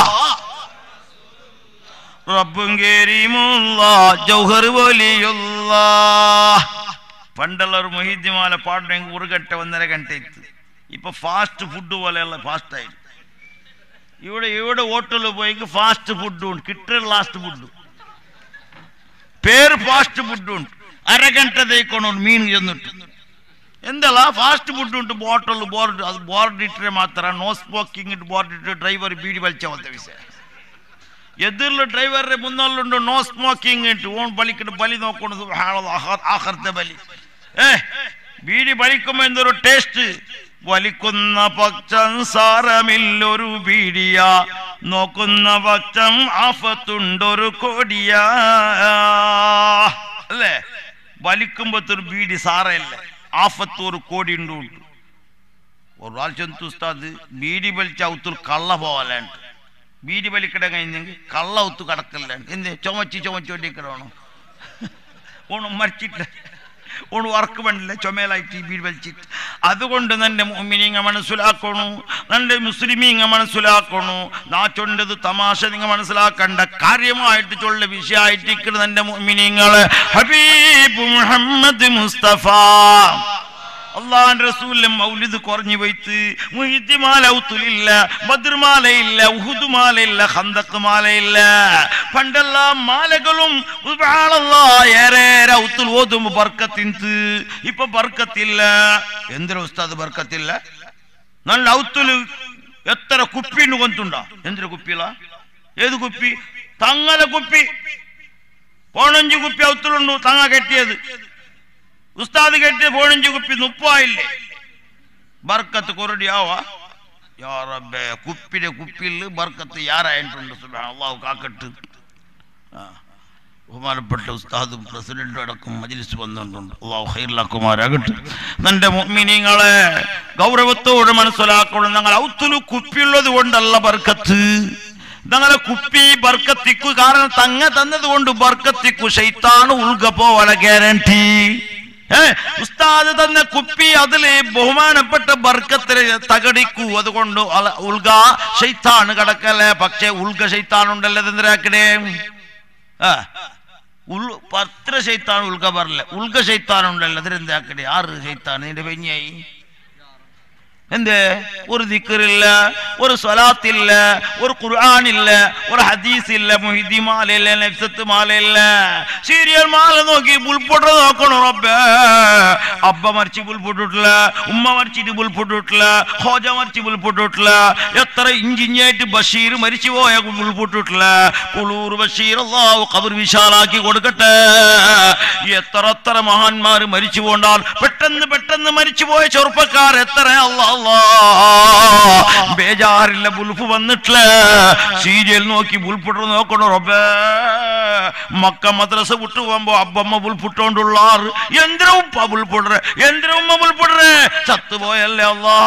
റബ്ബും കരീമുല്ലാഹ് ജൗഹർ വലിയുല്ലാഹ് പണ്ടുള്ളവർ മുഹീദ്ദിമാല പാടണമെങ്കിൽ ഒരു ഗಂಟೆ ഒന്നര ഗಂಟೆ ഇತ್ತು ഇപ്പൊ ഫാസ്റ്റ് ഫുഡ് പോലെയുള്ള ഫാസ്റ്റ് ആയി ഇവിടെ ഇവിടെ ഹോട്ടലിൽ പോയെങ്കിൽ ഫാസ്റ്റ് ഫുഡ് ഉണ്ട് കിട്ടുന്ന ലാസ്റ്റ് ഫുഡ് പേര് ഫാസ്റ്റ് ഫുഡ് ഉണ്ട് അര ഗಂಟೆ തേക്കണം മീൻ ചെന്നിട്ട് എന്തല്ല ഫാസ്റ്റ് ഫുഡ് ഉണ്ട് ബോട്ടൽ ബോർഡ് അത് ബോർഡ് ഇട്ടേ മാത്രം നോ സ്മോക്കിംഗ് ഇട്ട് ബോർഡ് ഇട്ട് ഡ്രൈവർ ബീഡി വലിച്ച പോലത്തെ വിഷയം എതിർള്ള ഡ്രൈവറുടെ മുന്നിലുണ്ട് നോ സ്മോക്കിംഗ് ഇട്ട് ഓൺ ബലിക്കിട്ട് ബലി നോക്കുന്നത് ആഖിറത്തെ ബലി ഏ ബീഡി വലിക്കുമ്പോ എന്തൊരു ടേസ്റ്റ് വലിക്കുന്ന പക്ഷം സാരമില്ലൊരു ബീഡിയ നോക്കുന്ന പക്ഷം ആഫത്തുണ്ടൊരു കോടിയ അല്ലേ വലിക്കുമ്പോത്തൊരു ബീഡി സാറല്ലേ ആഫത്ത് ഒരു കോടി ഉണ്ട് ഒരാൾ ചെന്തു ഉസ്താദ് ബീഡി വലിച്ച ഔത്തുൽ കള്ള പോവാലുണ്ട് ബീഡി വലിക്കട കഴിഞ്ഞെങ്കിൽ കള്ള ഒത്തു കടക്കല്ല എന്ത് ചുമച്ച് ചുമച്ച് കൊണ്ടിരിക്കണോ ഓണം മരിച്ചിട്ട് ഓണ് വർക്ക് പണില്ല ചുമലായിട്ട് ഈ ബീഡി വലിച്ചിട്ട് അതുകൊണ്ട് നന്റെ മുഅ്മിനീങ്ങ മനസ്സിലാക്കണു നന്റെ മുസ്ലിമീങ്ങ മനസ്സിലാക്കണു നാ ചൊണ്ടത് തമാശ നിങ്ങൾ മനസ്സിലാക്കണ്ട കാര്യമായിട്ട് ചൊല്ല വിഷയമായിട്ട് ഇരിക്കുന്ന നന്റെ മുഅ്മിനീങ്ങളെ ഹബീബ് മുഹമ്മദ് മുസ്തഫ അള്ളാഹുവിന്റെ റസൂലിന്റെ മൗലിദ് കുറഞ്ഞു പോയിട്ട് മുഹീദ് മാല ഔത്തുലില്ല ബദ്ർമാലയില്ല ഉഹുദ് മാലയില്ല ഖന്ദഖ് മാലയില്ല പണ്ടെല്ലാം മാലകളും സുബ്ഹാനല്ലാഹ് ഏറെ ഔത്തുൽ ഓതും ബർക്കത്തിന്ത് ഇപ്പൊ ബർക്കത്തില്ല എന്തിനാ ഉസ്താദ് ബർക്കത്തില്ല നല്ല ഔത്തുൽ എത്ര കുപ്പി കൊണ്ടുണ്ടാ എന്തിനാ കുപ്പിയില ഏത് കുപ്പി തങ്ങല കുപ്പി പതിനഞ്ച് കുപ്പി ഔത്തുലുണ്ടു തങ്ങ കെട്ടിയത് ഉസ്താദ് കെട്ടിയ പതിനഞ്ച് കുപ്പി മുപ്പായില്ലേ ബർക്കത്ത് കൊറടിയാവാ യാ റബ്ബേ കുപ്പിയുടെ കുപ്പിയിൽ ബർക്കത്ത് യാറായിട്ടുണ്ട് സുബ്ഹാനല്ലാഹ് കാക്കട്ട് ബഹുമാനപ്പെട്ട ഉസ്താദും പ്രസിഡന്റും അടക്കം മജ്ലിസ് വന്നിട്ടുണ്ട് അല്ലാഹു ഖൈറിലാക്കുമാറാകട്ടെ നന്റെ മുഅ്മിനീങ്ങളെ ഗൗരവത്തോടെ മനസ്സിലാക്കണം ഞങ്ങൾ ഔത്തുലു കുപ്പിയുള്ളത് കൊണ്ടല്ല ബർക്കത്ത് ഞങ്ങളെ കുപ്പി ബർക്കത്തിക്കു കാരണം തങ്ങ തന്നത് കൊണ്ട് ബർക്കത്തിക്കു ശൈത്താൻ ഉൾഗ പോവല ഗ്യാരണ്ടി ഉസ്താദ് തന്നെ കുപ്പി അതില് ബഹുമാനപ്പെട്ട ബർക്കത്തിന് തകടിക്കൂ അതുകൊണ്ട് ഉൽഗ ശൈത്താൻ കടക്കല്ലേ പക്ഷെ ഉൽഗ ശൈത്താൻ ഉണ്ടല്ലോ എന്തിനാക്കണേ ആ ഉൾ പത്ര ശൈത്താൻ ഉൽഗ പറല്ലേ ഉൽഗ ശൈത്താൻ ഉണ്ടല്ലോ അതിനെന്താക്കണേ ആറ് ശൈത്താൻ നിന്റെ പെഞ്ഞായി എന്തേ ഒരു ദിക്റില്ല ഒരു സ്വലാത്തില്ല ഒരു ഖുർആനില്ല ഒരു ഹദീസില്ല മുഹീദി മാലയില്ല നഫ്സത്ത് മാലയില്ല സീരിയൽ മാല നോക്കി ബുൾപൊട്ട നോക്കണം റബ്ബേ അബ്ബ മരിച്ച് ബുൾപൊട്ടിട്ടില്ല ഉമ്മ മരിച്ചിട്ട് ബുൾപൊട്ടിട്ടില്ല ഹോജ മരിച്ച് ബുൾപൊട്ടിട്ടില്ല എത്ര ഇഞ്ചിഞ്ഞായിട്ട് ബഷീർ മരിച്ചു പോയ ബുൾപൊട്ടിട്ടില്ല കുളൂർ ബഷീർ അല്ലാഹു ഖബർ വിശാലാക്കി കൊടുക്കട്ടെ എത്ര എത്ര മഹാന്മാർ മരിച്ചു പോണ്ടാൽ പെട്ടെന്ന് പെട്ടെന്ന് മരിച്ചു പോയ ചെറുപ്പക്കാർ എത്ര അല്ലാഹ് ബേജാറില്ല ബുൽഫ് വന്നിട്ടില്ല സീരിയൽ നോക്കി ബുൽപുട്ട് നോക്കണോ റബ്ബേ മക്ക മദ്രസ വിട്ടു പോകുമ്പോ അബ്ബമ്മ ബുൽപുട്ടോണ്ടുള്ള ആറ് എന്തിനാ ഉപ്പ ബുൽപുടറെ എന്തിനാ ഉമ്മ ബുൽപുടറെ ചത്തുപോയല്ലേ അല്ലാ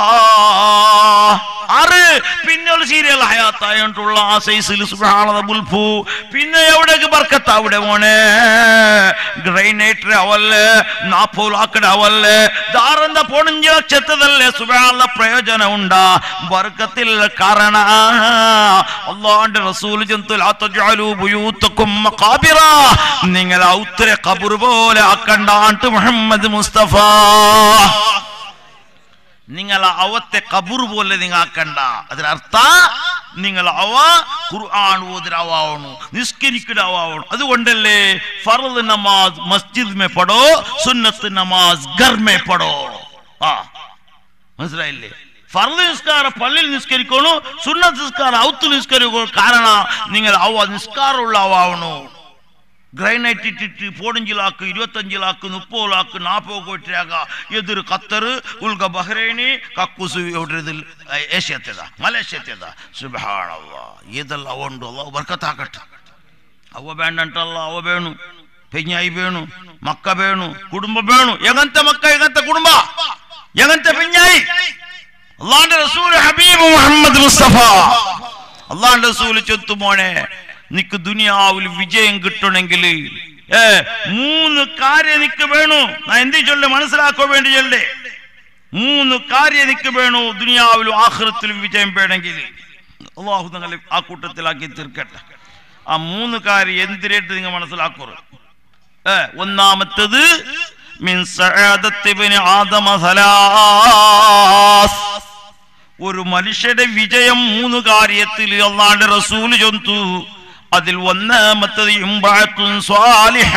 ആറ് പിന്നെ ഒരു സീരിയൽ ഹയാത്തായിട്ടുള്ള ആ സൈസിൽ സുബ്ഹാനല്ലാഹ് ബുൽഫു പിന്നെ എവിടേക്ക് ബർക്കത്ത് അവിടെ മോനെ ഗ്രൈനേറ്റർ അവല്ലേ നാപ്പോലാക്കട അവല്ലേ ധാരന്ത പൊണിഞ്ച ചെത്തതല്ലേ സുബ്ഹാനല്ലാഹ് പ്രയോജന ഉണ്ടാ ബർക്കത്തിൽ കാരണ അല്ലാഹുവിന്റെ റസൂൽ ജന്തു ലാ തജഅലു ബുയൂതകും മഖാബിറ നിങ്ങൾ ഔത്തരെ ഖബർ പോലെ ആക്കണ്ടാണ്ട് മുഹമ്മദ് മുസ്തഫ നിങ്ങൾ അവത്തെ കബൂർ പോലെ നിങ്ങൾ ആക്കണ്ട. അതിനർത്ഥ നിങ്ങൾ അവ ഖുർആൻ ഓതിരാവണം, നിസ്കരിക്കടാവണം. അതുകൊണ്ടല്ലേ ഫർദ് നമാസ് മസ്ജിദ് മേ പഠോ, സുന്നത്ത് നമാസ് ഘർ മേ പഠോ. ആ മനസ്സിലായില്ലേ? ഫർദ് നിസ്കാരം പള്ളിയിൽ നിസ്കരിക്കണു, സുന്നത്ത് നിസ്കാരം ഔത്ത് നിസ്കരിക്കണം. കാരണം നിങ്ങൾ അവ നിസ്കാരമുള്ള ആവണു. ഗ്രൈനൈറ്റ് ഇട്ടിട്ട് പതിനഞ്ച് ലാക്ക് ഇരുപത്തഞ്ച് ലാക്ക് മുപ്പത് ലാക്ക് നാൽപ്പത് കോടിയാക എതിർ ഖത്തർ ഉൽഗ ബഹ്റൈനി കക്കുസ് എവിടെതിൽ ഏഷ്യത്തേതാ മലേഷ്യത്തേതാ. സുബ്ഹാനല്ലാഹ്, ഇതെല്ലാം ഉണ്ട്. അല്ലാഹു ബർക്കത്താക്കട്ടെ. അവ ಬೇಂಡಂಟಲ್ಲ, ಅವ ಬೇಣು, ಪೆഞ്ഞಾಯಿ ಬೇಣು, ಮಕ್ಕ ಬೇಣು, ಕುಟುಂಬ ಬೇಣು. ಎಗಂತ ಮಕ್ಕ, ಎಗಂತ ಕುಟುಂಬ, ಎಗಂತ ಪೆഞ്ഞാಯಿ. അല്ലാഹുവിന്റെ റസൂൽ ഹബീബ് മുഹമ്മദ് മുസ്തഫ അല്ലാഹുവിന്റെ റസൂൽ ചൊത്തു, മോനെ നിക്ക് ദുനിയാവിൽ വിജയം കിട്ടണമെങ്കിൽ ഏ മൂന്ന് കാര്യം നിക്ക് വേണു. ഞാൻ എന്ത് ചൊല്ലേ മനസ്സിലാക്കാൻ വേണ്ടി ചൊല്ലേ. മൂന്ന് കാര്യം നിക്ക് വേണു ദുനിയാവിലും ആഖിറത്തിലും വിജയം വേണമെങ്കിൽ. അല്ലാഹു നിങ്ങളെ ആ കൂട്ടത്തിലാക്കി തീർക്കട്ടെ. ആ മൂന്ന് കാര്യം എന്തിനായിട്ട് നിങ്ങൾ മനസ്സിലാക്കൂ. ഏ ഒന്നാമത്തേത് മിൻ സഅദത്തി ഇബ്നു ആദമ സലാസ്. ഒരു മനുഷ്യന്റെ വിജയം മൂന്ന് കാര്യത്തിൽ അല്ലാഹുവിന്റെ റസൂൽ ചൊന്തു. അതിൽ ഒന്നാമത്തത് ഇംബഅത്തുൻ സ്വാലിഹ.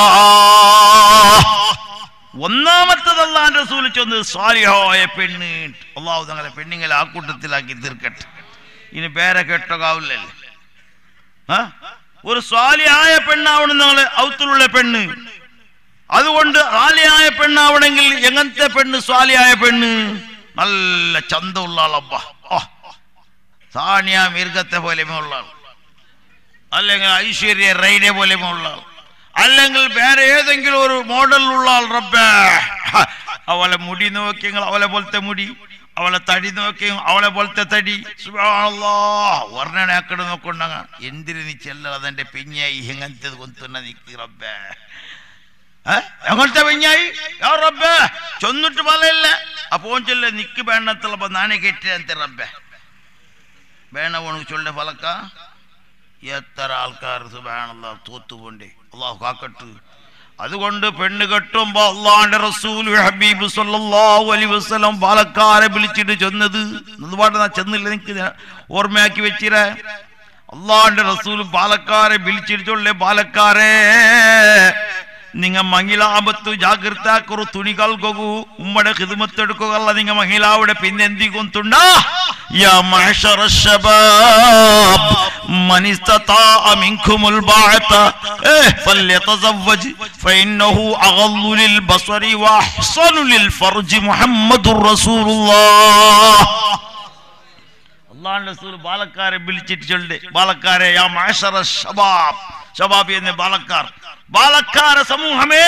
ഒന്നാമത്തത് അല്ലാഹുവിന്റെ റസൂൽ ചൊന്നത് സ്വാലിഹായ പെണ്ണ്. അല്ലാഹു തങ്ങളെ പെണ്ണുങ്ങളെ ആ കൂട്ടത്തിലാക്കി തീർക്കട്ടെ. ഇനി പേരെ കെട്ടകാവില്ലല്ലേ. ആ ഒരു സ്വാലിഹായ പെണ്ണാവണം നിങ്ങള് ഔത്തിലുള്ള പെണ്ണ്. അതുകൊണ്ട് സ്വാലിഹായ പെണ്ണാവണമെങ്കിൽ എങ്ങനത്തെ പെണ്ണ്? സ്വാലിഹായ പെണ്ണ് നല്ല ചന്തമുള്ള ആളബ്ബ, സാനിയ മിർഗത്തെ പോലെ ഉള്ള ആൾ, അല്ലെങ്കിൽ ഐശ്വര്യ റൈനെ പോലെ ഉള്ള ആൾ, അല്ലെങ്കിൽ വേറെ ഏതെങ്കിലും ഒരു മോഡലിലുള്ള ആൾ. റബ്ബേ, അവളെ മുടി നോക്കിയെങ്കിൽ അവളെ പോലത്തെ മുടി, അവളെ തടി നോക്കിയെങ്കിൽ അവളെ പോലത്തെ തടി. സുബ്ഹാനല്ലാഹ്, വർണ്ണനാക്കട നോക്കൊണ്ടങ്ങ എന്തിനു നീ ചെല്ല അതെന്റെ പെഞ്ഞായി എങ്ങനത്തെ കൊത്തുന്ന നിക്ക് റബ്ബേ. എങ്ങനത്തെ പെഞ്ഞായി റബ്ബേ ചൊന്നിട്ട് പറയല്ല. അപ്പോ ചൊല്ല നിക്ക് വേണ്ടത്തുള്ളപ്പോ നാനെ കെട്ടിയത്തെ റബ്ബേ വേണ ഉണക്ക് ചൊല്ല ഫലക്ക. എത്ര ആൾക്കാർ സുബ്ഹാനല്ലാഹ് തോത്തുപോണ്ടേ. അല്ലാഹു കാക്കട്ടെ. അതുകൊണ്ട് പെണ്ണ് കെട്ടുമ്പോ അല്ലാഹുവിന്റെ റസൂൽ ഹബീബ് സല്ലല്ലാഹു അലൈഹി വസല്ലം പാലക്കാരെ വിളിച്ചിട്ട് ചെന്നത് ഒരുപാട് ചെന്നില്ല, എനിക്ക് ഓർമ്മയാക്കി വെച്ചിരേ. അല്ലാഹുവിന്റെ റസൂൽ പാലക്കാരെ വിളിച്ചിട്ട് ചൊല്ലേ, പാലക്കാരെ നിങ്ങ മഹിളാപത്ത് ജാഗ്രത കുറു തുണികൾക്കൊകു ഉമ്മടെ ഖിദ്മത്തെടുക്കുകയല്ല. നിങ്ങ മഹിളാവിടെ പിന്നെ എന്തിക്കൊണ്ടുണ്ട യാ മഅ്ശറ ശബാബ് മൻ ഇസ്തതാഅ മിൻകുമുൽ ബാഅത ഫല്യതസവ്വജ് ഫഇന്നഹു അഗല്ലു ലിൽ ബസരി വഅഹ്സനു ലിൽ ഫർജി മുഹമ്മദുർ റസൂലുള്ളാഹ്. അല്ലാഹുവിന്റെ റസൂൽ ബാലക്കാരെ വിളിച്ചിട്ട് ചൊല്ലേ, ബാലക്കാരെ യാ മഅ്ശറ ശബാബ്, ശബാബി എന്ന ബാലക്കാർ, ബാലക്കാര സമൂഹമേ,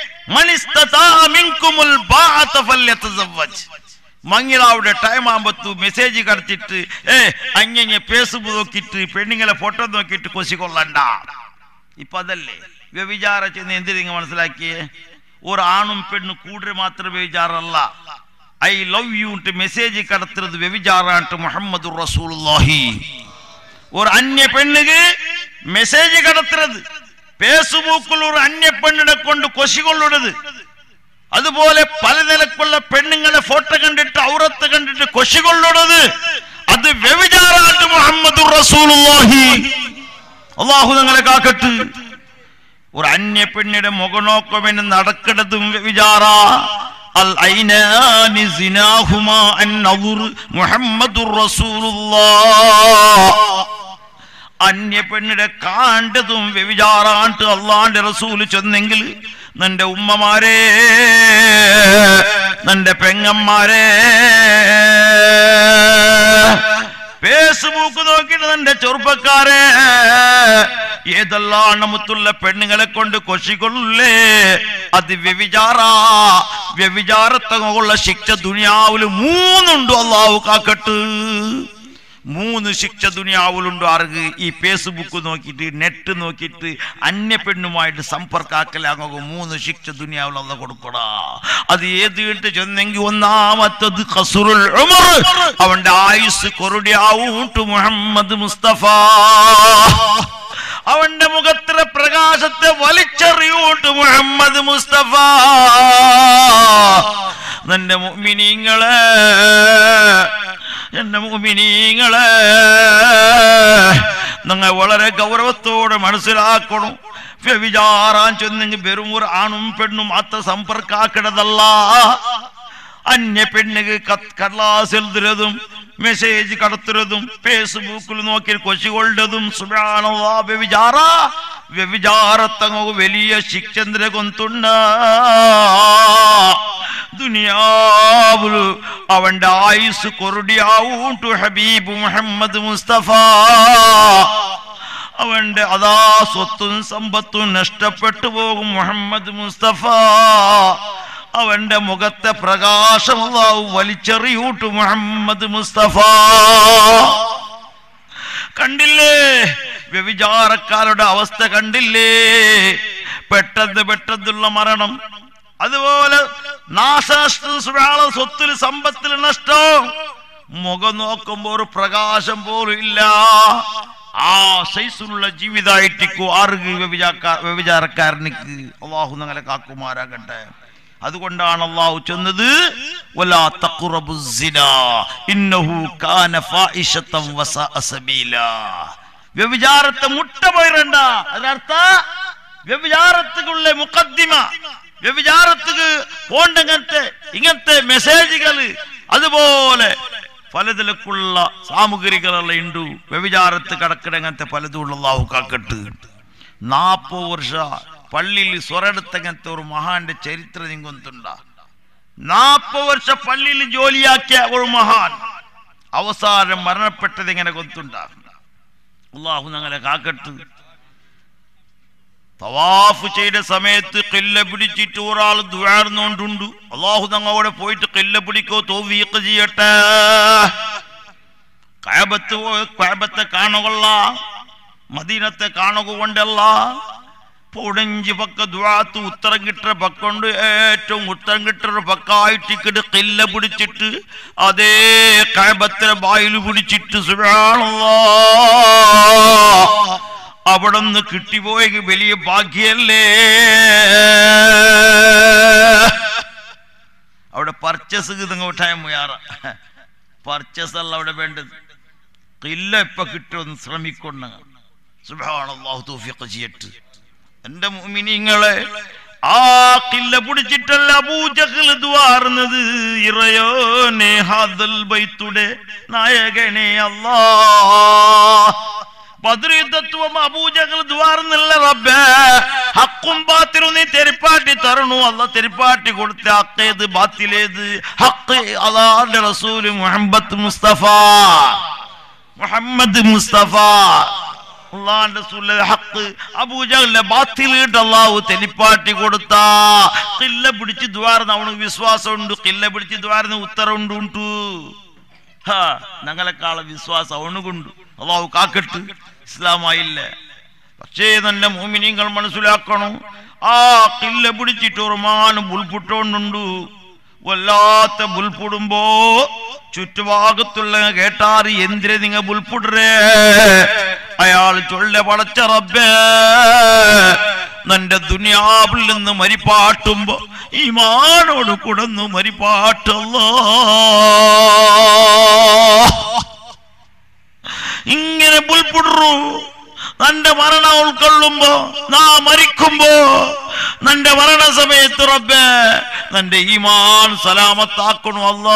മങ്ങിളാവുടെ ടൈം ആകുമ്പത്തു മെസ്സേജ് കടത്തിട്ട് ഏ അങ്ങനെ ഫേസ്ബുക്ക് നോക്കിയിട്ട് പെണ്ണുങ്ങളെ ഫോട്ടോ നോക്കിയിട്ട് കൊശിക്കൊള്ളണ്ട. ഇപ്പൊ അതല്ലേ വ്യഭിചാര ചെന്ന് എന്ത് നിങ്ങൾ മനസ്സിലാക്കിയേ? ഒരു ആണും പെണ്ണും കൂടുതൽ മാത്രം വ്യഭിചാരല്ല. ഐ ലവ് യു മെസ്സേജ് കടത്തുന്നത് വ്യഭിചാറാണ്ട് മുഹമ്മദുർ റസൂലുള്ളാഹി. ഒരു അന്യ പെണ്ണുക്ക് മെസ്സേജ് കടത്തുന്നത്, ഫേസ്ബുക്കിൽ ഒരു അന്യ പെണ്ണിനെ കൊണ്ട് കൊശികൊള്ളുന്നത്, അതുപോലെ പല നിലക്കുള്ള പെണ്ണുങ്ങളെ ഫോട്ടോ കണ്ടിട്ട് ഔറത്ത് കണ്ടിട്ട് കൊശികൊള്ളുന്നത്, അത് വ്യഭിചാരാണ് മുഹമ്മദുർ റസൂലുള്ളാഹി. അല്ലാഹു നിങ്ങളെ കാക്കട്ടെ. ഒരു അന്യ പെണ്ണിന്റെ മുഖനോക്കമെന്ന് നടക്കുന്നതും വ്യഭിചാര. അൽ ഐനാനി സിനാഹുമാ അൻ നദുർ മുഹമ്മദുർ റസൂലുള്ളാഹ്. അന്യ പെണ്ണിടെ കാണ്ടതും വ്യഭിചാരാണ്ട് അല്ലാഹുവിന്റെ റസൂൽ ചെന്നെങ്കിൽ നിന്റെ ഉമ്മമാരെ, നിന്റെ പെങ്ങന്മാരെ, ഫേസ്ബുക്ക് നോക്കിയിട്ട് നിന്റെ ചെറുപ്പക്കാരെ, ഏതെല്ലാം നമുത്തുള്ള പെണ്ണുങ്ങളെ കൊണ്ട് കൊശികൊള്ളേ, അത് വ്യഭിചാര. വ്യഭിചാരത്തുള്ള ശിക്ഷ ദുനിയാവില് മൂന്നുണ്ട്. അല്ലാഹു കാക്കട്ട്. മൂന്ന് ശിക്ഷ ദുനിയാവിലുണ്ട് ആർക്ക്? ഈ ഫേസ്ബുക്ക് നോക്കിയിട്ട് നെറ്റ് നോക്കിയിട്ട് അന്യ പെണ്ണുമായിട്ട് സമ്പർക്കാക്കലാകും. മൂന്ന് ശിക്ഷ ദുനിയാവിൽ അല്ലാഹു കൊടുക്കടാ. അത് ഏത് കേട്ട് ചെന്നെങ്കിൽ ഒന്നാമത്തത് ഖസ്റുൽ ഉമർ, അവന്റെ ആയുസ് കൊറുടിയാവൂട്ട് മുഹമ്മദ് മുസ്തഫ. അവന്റെ മുഖത്തിലെ പ്രകാശത്തെ വലിച്ചെറിയൂട്ട് മുഹമ്മദ് മുസ്തഫ. നിന്റെ മുഅ്മിനീങ്ങളെ എന്റെ മുഅ്മിനീങ്ങളെ നിങ്ങൾ വളരെ ഗൗരവത്തോടെ മനസ്സിലാക്കണം. വ്യഭിചാരം ചെന്നെങ്കിൽ വെറും ഒരു ആണും പെണ്ണും മാത്രം സമ്പർക്കാക്കിടതല്ല. അന്യ പെണ്ണുക്ക് കടലാസ് എഴുതുന്നതും മെസ്സേജ് കടത്തുന്നതും ഫേസ്ബുക്കിൽ നോക്കി കൊച്ചുകൊണ്ടതും സുബ്ഹാനല്ലാഹ് വ്യഭിചാര വ്യഭിചാരത്തങ്ങ വലിയ ശിക്ഷ കൊന്തുണ്ട. ദുനിയാവില് അവന്റെ ആയുസ് കൊറുടിയാവും. ഹബീബ് മുഹമ്മദ് മുസ്തഫ അവന്റെ അതാ സ്വത്തും സമ്പത്തും നഷ്ടപ്പെട്ടു പോകും. മുഹമ്മദ് മുസ്തഫ അവന്റെ മുഖത്തെ പ്രകാശം അല്ലാഹു വലിച്ചെറിയൂട്ടു. മുഹമ്മദ് മുസ്തഫ കണ്ടില്ലേ വ്യഭിചാരക്കാരുടെ അവസ്ഥ കണ്ടില്ലേ? പെട്ടെന്ന് പെട്ടെന്നുള്ള മരണം, അതുപോലെ നാശനഷ്ടം, സ്വത്തിൽ സമ്പത്തിൽ നഷ്ടം. മുഖം നോക്കുമ്പോ ഒരു പ്രകാശം പോലും ഇല്ല. ആ സൈസുള്ള ജീവിതമായിട്ടിക്കോ ആർക്ക് വ്യഭിചാര വ്യഭിചാരക്കാരനിക്ക് അള്ളാഹു ഞങ്ങളെ കാക്കുമാരാകട്ടെ. അതുകൊണ്ടാണ് അള്ളാഹു ചെന്നത് വലാ തഖ്റബുസ് സിനാ ഇന്നഹു കാന ഫാഹിശതൻ വസാഅ സബീലാ. വ്യഭിചാരത്തെ മുട്ട പോയിരണ്ട. അതിനർത്ഥം വ്യഭിചാരത്തുള്ള മുഖദ്ദിമ, വ്യഭിചാരത്തുക്ക് പോണ്ടങ്ങനത്തെ ഇങ്ങനത്തെ മെസ്സേജുകള്, അതുപോലെ പലതിലൊക്കെയുള്ള സാമഗ്രികളെല്ലാം ഉണ്ട്. വ്യഭിചാരത്ത് കിടക്കിടങ്ങനത്തെ പലതും അല്ലാഹു കാക്കട്ട്. നാപ്പത് വർഷ പള്ളിയിൽ സ്വരടുത്തങ്ങനത്തെ ഒരു മഹാന്റെ ചരിത്രം നിങ്ങൊന്നുണ്ട. നാപ്പത് വർഷ പള്ളിയിൽ ജോലിയാക്കിയ ഒരു മഹാൻ അവസാനം മരണപ്പെട്ടത് എങ്ങനെ കൊത്തുണ്ട. അല്ലാഹു ഞങ്ങളെ കാക്കട്ട്. തവാഫ് ചെയ്ത സമയത്ത് കില്ല പിടിച്ചിട്ട് ഒരാൾ ദുആർന്നുകൊണ്ടുണ്ട്. അല്ലാഹു ഞങ്ങളോടെ പോയിട്ട് കില്ല പിടിക്കോ തൗഫീഖ് ചെയ്യട്ടെ. കഅബത്ത് കഅബത്തെ കാണുകല്ല, മദീനത്തെ കാണുക കൊണ്ടല്ല. പൊടിഞ്ച് പക്ക ദുആത്ത് ഉത്തരം കിട്ടുന്ന പക്കൊണ്ട് ഏറ്റവും ഉത്തരം കിട്ടുന്ന പക്കായിട്ട് കില്ല പിടിച്ചിട്ട് അതേ കഅബത്തിലെ ബായിൽ പിടിച്ചിട്ട് സുബ്ഹാനല്ലാഹ് അവിടെ നിന്ന് കിട്ടിപ്പോയെങ്കിൽ വലിയ ഭാഗ്യല്ലേ. അവിടെ പർച്ചേസ് ഇങ്ങോട്ടായ മുയാറ പർച്ചേസ് അല്ല അവിടെ വേണ്ടത്. കില്ല ഇപ്പൊ കിട്ടുമെന്ന് ശ്രമിക്കൊണ്ട. സുബ്ഹാനല്ലാഹു തൗഫീഖ് ചെയ്യട്ടെ. എന്റെ മുഅ്മിനീങ്ങളെ, ആ കില്ല പിടിച്ചിട്ടല്ല അബൂജഹൽ ദുആർന്നത്. ഇറയോനെ ഹാദൽ ബൈത്തുടെ നായകനെ അല്ലാഹ്. ബദർ യുദ്ധത്വം അബൂജഹൽ ദുആർന്നല്ല റബ്ബേ ഹഖും ബാത്തിലും നീ തെരിപ്പാട്ടി തരണു. അല്ലാഹ് തെരിപ്പാട്ടി കൊടുത്ത ഹഖേത് ബാത്തിലേത്? ഹഖ് അല്ലാഹുവിന്റെ റസൂൽ മുഹമ്മദ് മുസ്തഫ മുഹമ്മദ് മുസ്തഫ അല്ലാഹുവിന്റെ റസൂലിന്റെ ഹഖ് അബൂജഹലിന്റെ ബാത്തിലിട്ട് അല്ലാഹു തെരിപ്പാട്ടി കൊടുത്ത. ഖില്ല പിടിച്ച് ദുആർന്ന അവന് വിശ്വാസമുണ്ട്. ഖില്ല പിടിച്ച് ദുആർന്ന ഉത്തരവുണ്ട് ഉണ്ട്. ഹാ ഞങ്ങളെക്കാളെ വിശ്വാസം അവനുകൊണ്ട്. അല്ലാഹു കാക്കട്ട്. ഇസ്ലാമായില്ല. പക്ഷേ തന്നെ മുഅ്മിനീങ്ങൾ മനസ്സിലാക്കണം, ആ കില്ല പിടിച്ചിട്ട് ഒരുമാന് ബുൽപുട്ടോണ്ടുണ്ട്. വല്ലാത്ത ബുൽപുടുമ്പോ ചുറ്റുഭാഗത്തുള്ള കേട്ടാറ് എന്തിനെ നിങ്ങ ബുൽപുടരേ? അയാൾ ചൊല്ല പടച്ച റബ്ബേ, നിന്റെ ദുനിയാവിൽ നിന്ന് മരിപ്പാട്ടുമ്പോ ഈമാനോട് കുടന്നു മരിപ്പാട്ടല്ലോ. ഇങ്ങനെ ബുൽപുടറു. നിന്റെ മരണം ഉൾക്കൊള്ളുമ്പോ, നാ മരിക്കുമ്പോ, നിന്റെ മരണ സമയത്ത് റബ്ബേ നിന്റെ ഈമാൻ സലാമത്താക്കണു അല്ലാ.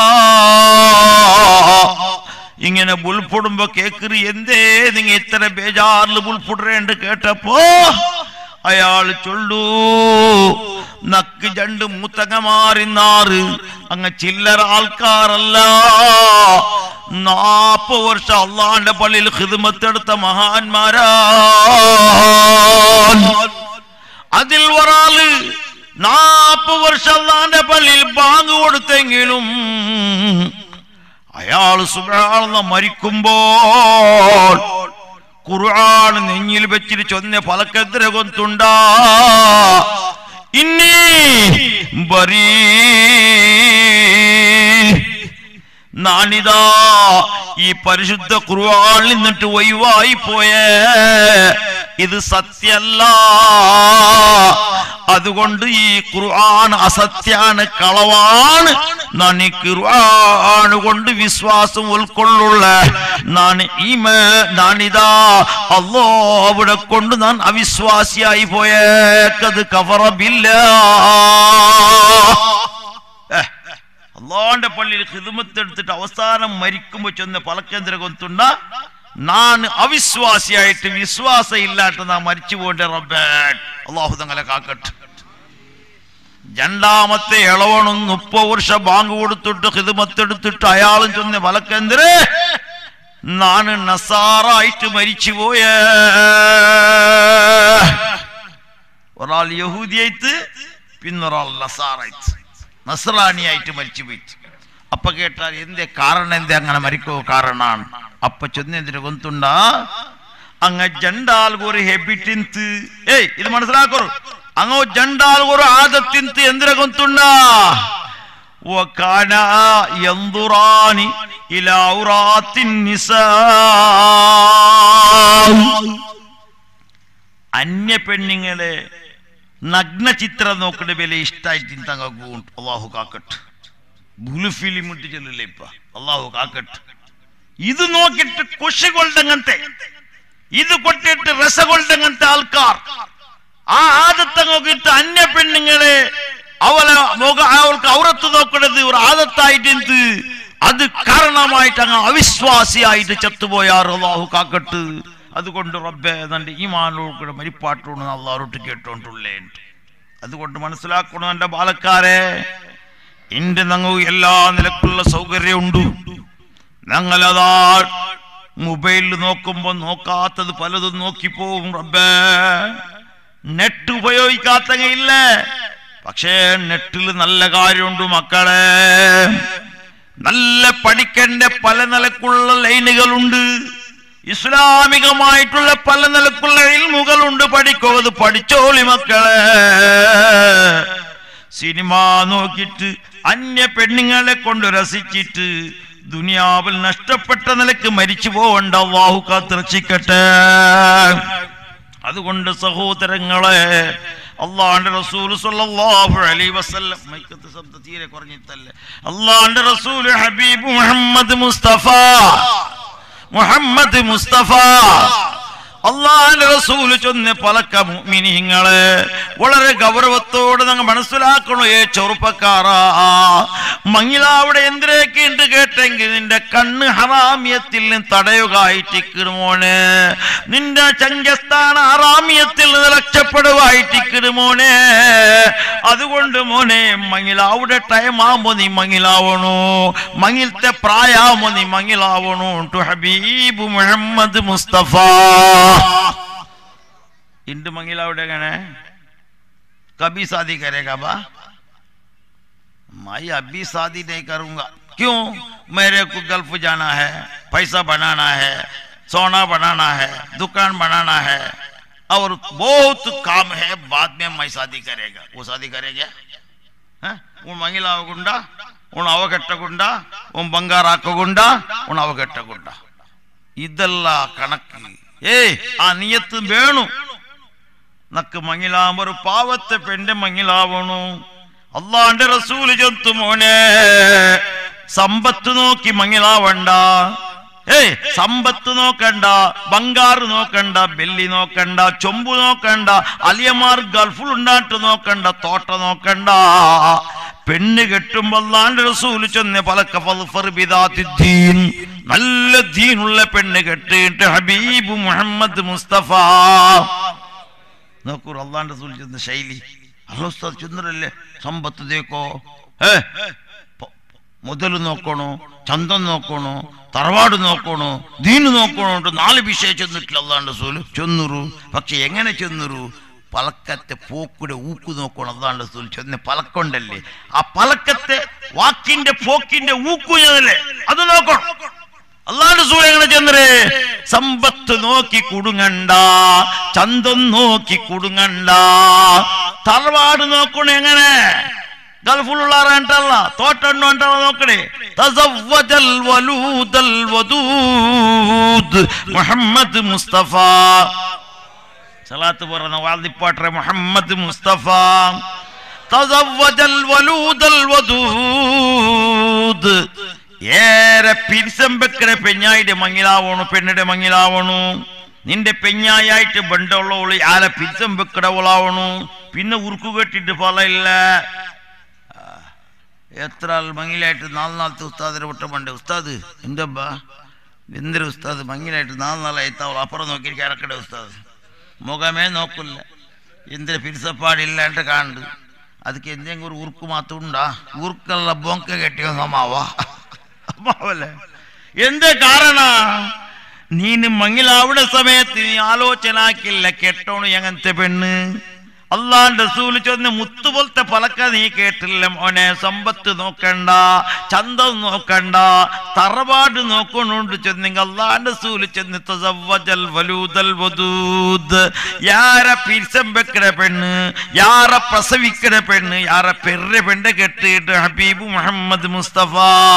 ഇങ്ങനെ ബുൽപുടുമ്പോ കേക്കറി എന്തേ നിങ്ങ ഇത്ര ബേജാറിൽ ബുൽപുടരേണ്ട കേട്ടപ്പോ അയാൾ ചൊല്ലൂ, നക്ക് രണ്ട് മൂത്തങ്ങമാറിന്നാറ് അങ്ങ് ചില്ലറ ആൾക്കാരല്ല. നാപ്പത് വർഷം അള്ളാന്റെ പള്ളിയിൽ ഖിദ്മത്തെടുത്ത മഹാന്മാരാ. അതിൽ ഒരാള് നാപ്പത് വർഷം അള്ളാന്റെ പള്ളിയിൽ ബാങ്ക് കൊടുത്തെങ്കിലും അയാൾ സുബ്ഹാനല്ലാഹ് മരിക്കുമ്പോൾ ഖുർആൻ നെഞ്ഞിൽ വെച്ചിട്ട് ചൊന്ന പലക്കെതിരെ കൊന്തുണ്ടാ. ഇന്നീ ബരീ നാനിതാ ഈ പരിശുദ്ധ ഖുർആനിൽ നിന്നിട്ട് ഒഴിവായി പോയേ ഇത് സത്യമല്ല. അതുകൊണ്ട് ഈ ഖുർആൻ അസത്യാണ്, കളവാണ്. നാൻ ഈ ഖുർആൻ കൊണ്ട് വിശ്വാസം ഉൾക്കൊള്ളുള്ള നാൻ ഈമാ നാനിതാ അല്ലാഹുവിടെ കൊണ്ട് നാൻ അവിശ്വാസിയായി പോയേക്കത് കഫറ ബില്ലാഹ്. അള്ളാന്റെ പള്ളിയിൽ ഖിദ്മത്ത് എടുത്തിട്ട് അവസാനം മരിക്കുമ്പോ ചെന്ന് പലക്കേന്ദ്ര കൊത്തുണ്ട നാൻ അവിശ്വാസിയായിട്ട് വിശ്വാസം ഇല്ലാട്ട് നാം മരിച്ചു പോകേണ്ട റബ്ബേ അള്ളാഹു തങ്ങളെ കാക്കട്ടെ. രണ്ടാമത്തെ ഇളവണും മുപ്പത് വർഷം ബാങ്ക് കൊടുത്തിട്ട് ഖിദ്മത്ത് എടുത്തിട്ട് അയാളും ചെന്ന് പലക്കേന്ദ്ര നാണ് നസാറായിട്ട് മരിച്ചു പോയ ഒരാൾ യഹൂദിയായിട്ട് പിന്നൊരാൾ നസാറായിട്ട് നസ്രാനിയായിട്ട് മരിച്ചു പോയിട്ട്. അപ്പൊ കേട്ടാൽ എന്തേ കാരണം, എന്തേ അങ്ങനെ മരിക്കോ കാരണമാണ്. അപ്പൊ ചൊന്നെന്തിന് കൊന്തുണ്ട അങ്ങ് ജണ്ടാൽകൊരു ഹെബിറ്റിന്ത് ഏയ് ഇത് മനസ്സിലാക്കോ അങ്ങോ ജണ്ടാൽകൊരു ആദത്തിന്ത് എന്തിനെ കൊന്തുണ്ട വകാന യൻദുറാനി ഇലാ ഉറാത്തിൻ നിസാ അന്യ പെണ്ണുങ്ങളെ നഗ്ന ചിത്രം നോക്കണ വില ഇഷ്ടായിട്ട് തങ്ങൂണ്ട്. അള്ളാഹു കാക്കട്ട്. ബുലു ഫിലിം ഇട്ട് ചെല്ലില്ലേ ഇപ്പ. അള്ളാഹു കാക്കട്ട്. ഇത് നോക്കിയിട്ട് കുഷി കൊണ്ടങ്ങനത്തെ ഇത് കൊട്ടിട്ട് രസ കൊണ്ടങ്ങനത്തെ ആൾക്കാർ ആ ആദത്തെ നോക്കിയിട്ട് അന്യ പെണ്ണുങ്ങളെ അവളെ മുഖ അവൾക്ക് ഔറത്ത് നോക്കണത് ഒരു ആദത്തായിട്ട് അത് കാരണമായിട്ട് അങ്ങ് അവിശ്വാസിയായിട്ട് ചത്തുപോയാർ. അള്ളാഹു കാക്കട്ട്. അതുകൊണ്ട് റബ്ബേ തന്റെ ഈമാനോട് മരിപ്പാട്ടോണ് അള്ളാഹോട്ട് കേട്ടോണ്ടുള്ളേ. അതുകൊണ്ട് മനസ്സിലാക്കണം എന്റെ ബാലക്കാരെ, ഇന്റെ ഞങ്ങൾ എല്ലാ നിലക്കുള്ള സൗകര്യമുണ്ട്. ഞങ്ങളതാ മൊബൈലിൽ നോക്കുമ്പോ നോക്കാത്തത് പലതും നോക്കിപ്പോവും. റബ്ബേ നെറ്റ് ഉപയോഗിക്കാത്തങ്ങയില്ല. പക്ഷേ നെറ്റിൽ നല്ല കാര്യമുണ്ട് മക്കളെ. നല്ല പഠിക്കേണ്ട പല നിലക്കുള്ള ലൈനുകളുണ്ട്. ഇസ്ലാമികമായിട്ടുള്ള പല നിലക്കുള്ള ഇൽമുകളുണ്ട്. പഠിക്കോ, അത് പഠിച്ചോളി മക്കളെ. സിനിമ നോക്കിയിട്ട് അന്യ പെണ്ണുങ്ങളെ കൊണ്ട് രസിച്ചിട്ട് ദുനിയാവിൽ നഷ്ടപ്പെട്ട നിലക്ക് മരിച്ചു പോവണ്ട. അല്ലാഹു കാത്തുരക്ഷിക്കട്ടെ. അതുകൊണ്ട് സഹോദരങ്ങളെ, അള്ളാഹുവിന്റെ റസൂൽ സ്വല്ലല്ലാഹു അലൈഹി വസല്ലം മൈക്കത്ത് ശബ്ദം തീരെ കുറഞ്ഞിട്ടല്ലേ അള്ളാഹുവിന്റെ റസൂൽ ഹബീബ് മുഹമ്മദ് മുസ്തഫ മുഹമ്മദ് മുസ്തഫ അള്ളാഹുവിന്റെ റസൂൽ ചൊന്ന പലക്ക മുഅ്മിനീങ്ങളെ വളരെ ഗൗരവത്തോടെ നിങ്ങൾ മനസ്സിലാക്കണോ. ഏ ചെറുപ്പക്കാരാ, മങ്ങിലാവിടെ എന്തിനേക്ക് ഉണ്ട് കേട്ടെങ്കിൽ നിന്റെ കണ്ണ് ഹറാമിയത്തിൽ നിന്ന് തടയുകയായിട്ടിക്കിടുമോനെ. നിന്റെ ചങ്കസ്ഥാന ഹറാമിയത്തിൽ നിന്ന് രക്ഷപ്പെടുവായിട്ടിക്കിടുമോനെ. അതുകൊണ്ട് മോനെ മങ്ങിലാവിടെ ടൈം ആകുമ്പോ നീ മങ്ങിലാവണോ, മങ്ങിലത്തെ പ്രായാകുമ്പോ നീ മങ്ങിലാവണോ. ടു ഹബീബ് മുഹമ്മദ് മുസ്തഫ इंड मंगिला उड़ेगा कभी शादी करेगा बा? मैं अभी शादी नहीं करूंगा। क्यों? मेरे को गल्फ जाना है, पैसा बनाना है, सोना बनाना है, दुकान बनाना है और बहुत काम है। बाद में मैं शादी करेगा। वो शादी करेगा? वो मंगिला गुंडा उन अवगट्टगुंड उन बंगार हाकगुंड उन अवगट्टगुंड ಇದೆಲ್ಲ ಕಣಕ್ಕೆ ಏ ಆ ನಿಯತ್ತು ಬೇಣು നക്ക് മങ്ങിലാമൊരു പാവത്തെ പെണ്ണ് മങ്ങിലാവണു. അള്ളാന്റെ റസൂല് ചൊത്തു മോനെ സമ്പത്ത് നോക്കി മങ്ങിലാവണ്ട. ഏയ് സമ്പത്ത് നോക്കണ്ട, ബംഗാറ് നോക്കണ്ട, ബെല്ലി നോക്കണ്ട, ചൊമ്പു നോക്കണ്ട, അലിയമാർ ഗൾഫിൽ ഉണ്ടാട്ട് നോക്കണ്ട, തോട്ട നോക്കണ്ട. പെണ്ണ് കെട്ടുമ്പോ അല്ലാഹുവിന്റെ റസൂല് ചൊന്ന പലക്ക ഫൽഫർ ബിദാത്തിദ്ദീൻ നല്ല ദീനുള്ള പെണ്ണ് കെട്ടിയിട്ട് ഹബീബ് മുഹമ്മദ് മുസ്തഫ നോക്കൂ. അല്ലാഹുവിന്റെ റസൂൽ ചെന്ന ശൈലി അല്ലാഹു ചന്ദ്രല്ലേ സമ്പത്ത് ദേക്കോ ഏ മുതല് നോക്കണോ, ചന്തം നോക്കണോ, തറവാട് നോക്കണോ, ദീന് നോക്കണോ, നാല് വിഷയം ചെന്നിട്ടില്ല അല്ലാഹുവിന്റെ റസൂൽ ചെന്നുറു. പക്ഷെ എങ്ങനെ ചെന്നുറു? പലക്കത്തെ പോക്കുടെ ഊക്ക് നോക്കണം. അല്ലാഹുവിന്റെ റസൂൽ ചെന്ന് പലക്കൊണ്ടല്ലേ ആ പലക്കത്തെ വാക്കിന്റെ പോക്കിന്റെ ഊക്കുഞ്ഞതല്ലേ അത് നോക്കണം. അല്ലാഹുവിന്റെ റസൂൽ എങ്ങനെ ചെന്നേ? സമ്പത്ത് നോക്കി കുടുങ്ങണ്ട, ചന്തം നോക്കി കുടുങ്ങണ്ട, തറവാട് നോക്കണ എങ്ങനെ ഗൾഫിലുള്ളാറല്ല തോട്ടണ്ണു അണ്ടല്ല നോക്കണേ. തസവ്വജൽ വലൂദൽ വദൂദ് മുഹമ്മദ് മുസ്തഫ സലാത്ത് പറയുന്ന വാദിപ്പാട്ടെ മുഹമ്മദ് മുസ്തഫ തസവ്വജൽ വലൂദൽ വദൂദ് ഏറെ പിരിസമ്പക്കര പെഞ്ഞായിടെ മങ്ങിലാവണു പെണ്ണിടെ മങ്ങിലാവണു നിന്റെ പെഞ്ഞായിട്ട് ബന്ധമുള്ളവള് ആരെ പിരിസമ്പക്കടവളാവണു പിന്നെ ഉറുക്കു കെട്ടിട്ട് ഫലമില്ല എത്ര ആൾ മങ്ങിലായിട്ട് നാല് നാളത്തെ ഉസ്താദിനെ വിട്ട പണ്ടേ ഉസ്താദ് എന്തപ്പാ എന്തൊരു ഉസ്താദ് മങ്ങിലായിട്ട് നാല് നാളായിത്താവൾ അപ്പുറം നോക്കിയിരിക്കും അരക്കട ഉസ്താദ് മുഖമേ നോക്കില്ല എന്തൊരു പിരിസപ്പാടില്ലാണ്ട് കാണുന്നുണ്ട് ಅದಕ್ಕೆ ಎಂದೆಂಗೆ ഒരു ഉറുക്ക് മാത്രം ഉണ്ടാ ഉറുക്കല്ല ബൊങ്ക കെട്ടിയ അമ്മാവാ അമ്മാവല്ലേ എന്തേ കാരണ നീന് മങ്ങിലാവിടെ സമയത്ത് നീ ആലോചന ആക്കില്ല കെട്ടോണു എങ്ങനത്തെ പെണ്ണ് അള്ളാന്റെ റസൂൽ ചൊന്ന് മുത്തുപോലത്തെ പലക്ക നീ കേട്ടില്ല മോനെ സമ്പത്ത് നോക്കണ്ട ചന്തം നോക്കണ്ട തറവാട് നോക്കണോണ്ട് ചെന്നെങ്കിൽ അള്ളാന്റെ റസൂൽ ചെന്ന് തസവ്വജൽ വലൂദൽ വദൂദ് യാര പിരിസം വെക്കണ പെണ്ണ് യാര പ്രസവിക്കണ പെണ്ണ് യാര പെര്ര പെണ്ണ് കെട്ടിയിട്ട് ഹബീബ് മുഹമ്മദ് മുസ്തഫ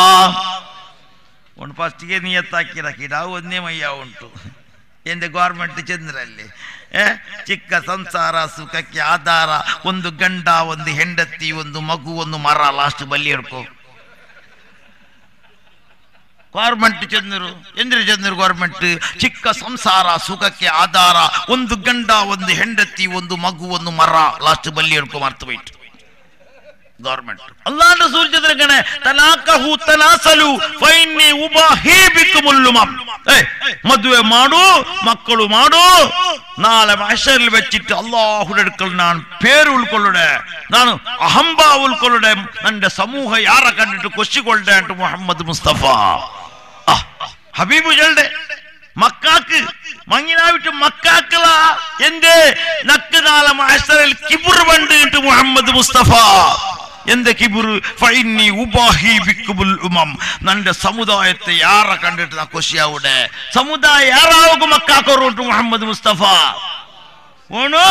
ಒಂದು ಫಸ್ಟಿಗೆ ನಿಯತ್ತಾಕಿರಕ್ಕೆ ನಾವು ಒಂದೇ ಮಯ್ಯ ಉಂಟು ಎಂದು ಗೌರ್ಮೆಂಟ್ ಚಂದ್ರಲ್ಲಿ ಚಿಕ್ಕ ಸಂಸಾರ ಸುಖಕ್ಕೆ ಆಧಾರ ಒಂದು ಗಂಡ ಒಂದು ಹೆಂಡತಿ ಒಂದು ಮಗು ಒಂದು ಮರ ಲಾಸ್ಟ್ ಬಲ್ಲಿ ಹಿಡ್ಕೋ ಗೌರ್ಮೆಂಟ್ ಚಂದ್ರು ಎಂದ್ರೆ ಚಂದ್ರು ಗೌರ್ಮೆಂಟ್ ಚಿಕ್ಕ ಸಂಸಾರ ಸುಖಕ್ಕೆ ಆಧಾರ ಒಂದು ಗಂಡ ಒಂದು ಹೆಂಡತಿ ಒಂದು ಮಗು ಒಂದು ಮರ ಲಾಸ್ಟ್ ಬಲ್ಲಿ ಹಿಡ್ಕೋ ಮರ್ತು ಬೈಟ್ ಗೌರ್ಮೆಂಟ್ ಅಲ್ಲಾಹ್ ರಸೂಲ್ ಚಂದ್ರಗಣೆ ತನಾಕಹು ತನಾಸಲು ಫೈನ್ನಿ ಉಬಾಹಿ ಬಿಕುಮುಲ್ ಉಮಮ್ ಏ ಮದುವೆ ಮಾಡು ಮಕ್ಕಳು ಮಾಡು ನಾಳೆ ಮಹಶರಲ್ಲಿ വെച്ചിട്ട് അല്ലാഹുവിന്റെ അടുക്കൽ ഞാൻ പേര് ഉൾക്കൊള്ളടെ ഞാൻ അഹംബ ഉൾക്കൊള്ളടെ എൻ്റെ സമൂഹ ಯಾರ കണ്ടിട്ട് കൊശിക്കൊള്ളടെ ಅಂತ മുഹമ്മദ് മുസ്തഫ ഹബീബ് ജൽദെ മക്കാക്ക് മങ്ങിനാവിട്ട് മക്കാക്കല എന്റെ നക്ക് നാളെ മഹശറിൽ കിബ്ർ ബണ്ട് ಅಂತ മുഹമ്മദ് മുസ്തഫ എന്ത് കിബുറ് ഫൈന്നി ഉബാഹി ബിക്കുബുൽ ഉമം നന്റെ സമുദായത്തെ യാര കണ്ടിട്ട് നാ കൊശിയാവുടെ സമുദായ യാറാവുക മക്കാക്കോറുണ്ട് മുഹമ്മദ് മുസ്തഫ ഓണോ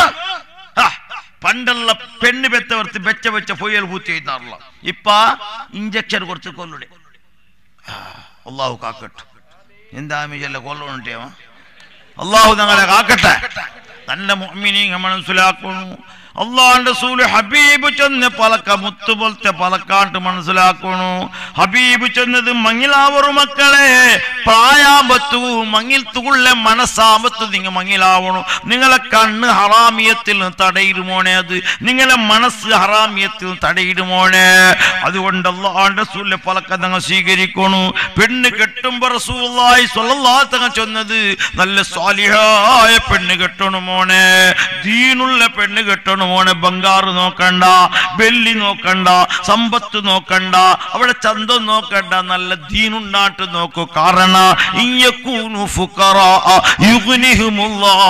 പണ്ടുള്ള പെണ്ണ് പെത്തവർത്ത് വെച്ച വെച്ച പൊയ്യൽ പൂത്തി എഴുതാറില്ല ഇപ്പ ഇഞ്ചക്ഷൻ കുറച്ച് കൊല്ലുടെ അള്ളാഹു കാക്കട്ടെ എന്താ മീജല്ല കൊല്ലുണ്ടേവ അള്ളാഹു ഞങ്ങളെ കാക്കട്ടെ നല്ല മുഅ്മിനീങ്ങൾ മനസ്സിലാക്കുന്നു അല്ലാഹുവിന്റെ റസൂൽ ഹബീബ് ചെന്ന് പലക്ക മുത്തു പോലത്തെ പലക്കാട്ട് മനസ്സിലാക്കുന്നു ഹബീബ് ചെന്നത് മങ്ങിലാവറു മക്കളെ പ്രായാമ്പത്തു മങ്ങിൽ തുള്ള മനസ്സാമ്പത്ത് നിങ്ങൾ മങ്ങിലാവണു നിങ്ങളെ കണ്ണ് ഹറാമിയത്തിൽ തടയിടുമോണെ അത് നിങ്ങളെ മനസ്സ് ഹറാമിയത്തിൽ തടയിടുമോണെ അതുകൊണ്ട് അല്ലാഹുവിന്റെ റസൂലിന്റെ പലക്ക നിങ്ങൾ സ്വീകരിക്കുന്നു പെണ്ണ് കെട്ടുമ്പോ റസൂലുള്ളാഹി സ്വല്ലല്ലാഹു അലൈഹി വസല്ലം ചെന്നത് നല്ല സാലിഹായ പെണ്ണ് കെട്ടണു മോനെ ദീനുള്ള പെണ്ണ് കെട്ടണു മോനെ ബംഗാറ് നോക്കണ്ട വെള്ളി നോക്കണ്ട സമ്പത്ത് നോക്കണ്ട അവിടെ ചന്തം നോക്കണ്ട നല്ല ദീനുണ്ടാട്ട് നോക്കൂ കാരണം ഇയകൂനു ഫുഖറാ യുഗ്നിഹുമുല്ലാഹ്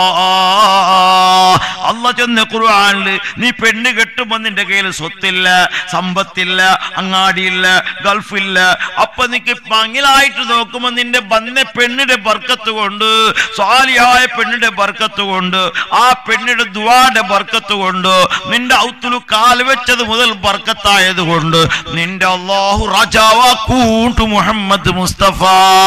അല്ലാഹ് ചെന്ന ഖുർആനിൽ നീ പെണ്ണ് കെട്ടുമ്പോൾ നിന്റെ കയ്യിൽ സ്വത്തില്ല സമ്പത്തില്ല അങ്ങാടിയില്ല ഗൾഫില്ല അപ്പൊ നിനക്ക് പങ്ങിലായിട്ട് നോക്കുമ്പോൾ നിന്റെ വന്ന പെണ്ണിന്റെ ബർക്കത്ത് കൊണ്ട് സാലിഹായ പെണ്ണിന്റെ ബർക്കത്ത് കൊണ്ട് ആ പെണ്ണിന്റെ ദുആന്റെ ബർക്കത്ത് കൊണ്ട് നിന്റെ ഔത്തുലു കാൽ വെച്ചത് മുതൽ ബർക്കത്തായത് കൊണ്ട് നിന്റെ അല്ലാഹു രാജാവാക്കൂട്ടു മുഹമ്മദ് മുസ്തഫ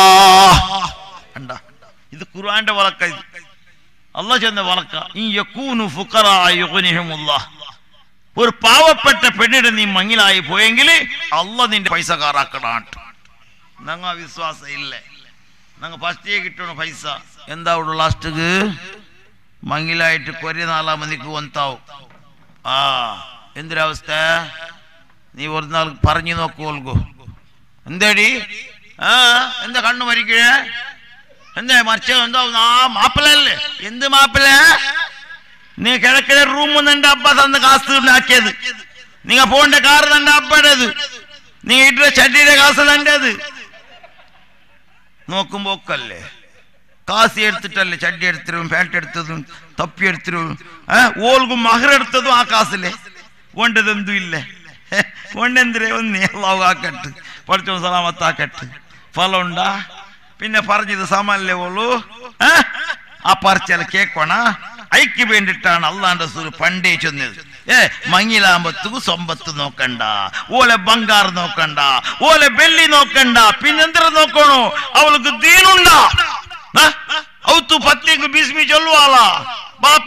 ഇത് ഖുർആന്റെ വളക്ക ഇത് അല്ലാഹ് ചെന്ന വളക്ക ഇൻ യകൂനു ഫുഖറാ യുഗ്നിഹുമുല്ലാഹ് ഒരു പാവപ്പെട്ട പെണ്ണിടെ നീ മങ്ങിലായി പോയെങ്കിൽ അല്ലാഹ് നിന്റെ പൈസ കാറാക്കണാട്ട് ഞങ്ങ വിശ്വാസം ഇല്ലേ ഞങ്ങൾ ഫസ്റ്റ് കിട്ടണ പൈസ എന്താ ഉള്ളു ലാസ്റ്റ് മങ്ങിലായിട്ട് കൊറേ നാലാം മണിക്ക് വന്നാവും ആ എന്തൊരവസ്ഥ നീ ഒരു നാൾ പറഞ്ഞു നോക്കുവോ എന്താടി ആ എന്താ കണ്ണു മരിക്കേ എന്താ മറിച്ച എന്താ ആ മാപ്പിളല്ലേ എന്ത് മാപ്പിള നീ കിഴക്കിലെ റൂം എന്റെ അബ്ബ തന്ന കാസ് ആക്കിയത് നിങ്ങ പോണ്ട കാർ തന്റെ അബ്ബയുടേത് നീ ഇട്ട ചട്ടിയുടെ കാസ് തന്റേത് നോക്കുമ്പോ ഒക്കല്ലേ കാസി എടുത്തിട്ടല്ലേ ചട്ടി എടുത്തതും പാൻറ് എടുത്തതും തപ്പി എടുത്തതും ഓൾക്കും മഹർ എടുത്തതും ആ കാസിലെ കൊണ്ടതെന്തും ഇല്ലേ കൊണ്ടെന്തിരെ ഒന്നേ അല്ലാഹു ആക്കട്ടെ പഠിച്ചോ സലാമത്താക്കട്ടെ ഫലം ഉണ്ടാ പിന്നെ പറഞ്ഞത് സമല്ലേ ഉള്ളൂ ആ പറിച്ചാൽ കേക്കണ ഐക്ക് വേണ്ടിട്ടാണ് അള്ളാന്റെ റസൂൽ പണ്ടേ ചെന്നത് ഏ മങ്ങിലാമ്പത്തു സമ്പത്ത് നോക്കണ്ട ഓലെ ബംഗാർ നോക്കണ്ട ഓലെ വെള്ളി നോക്കണ്ട പിന്നെന്തിര നോക്കണോ അവൾക്ക് ദീനുണ്ടാ ഔത്തു പത്തേക്ക് ബിസ്മി ചൊല്ലുവാള ബാപ്പ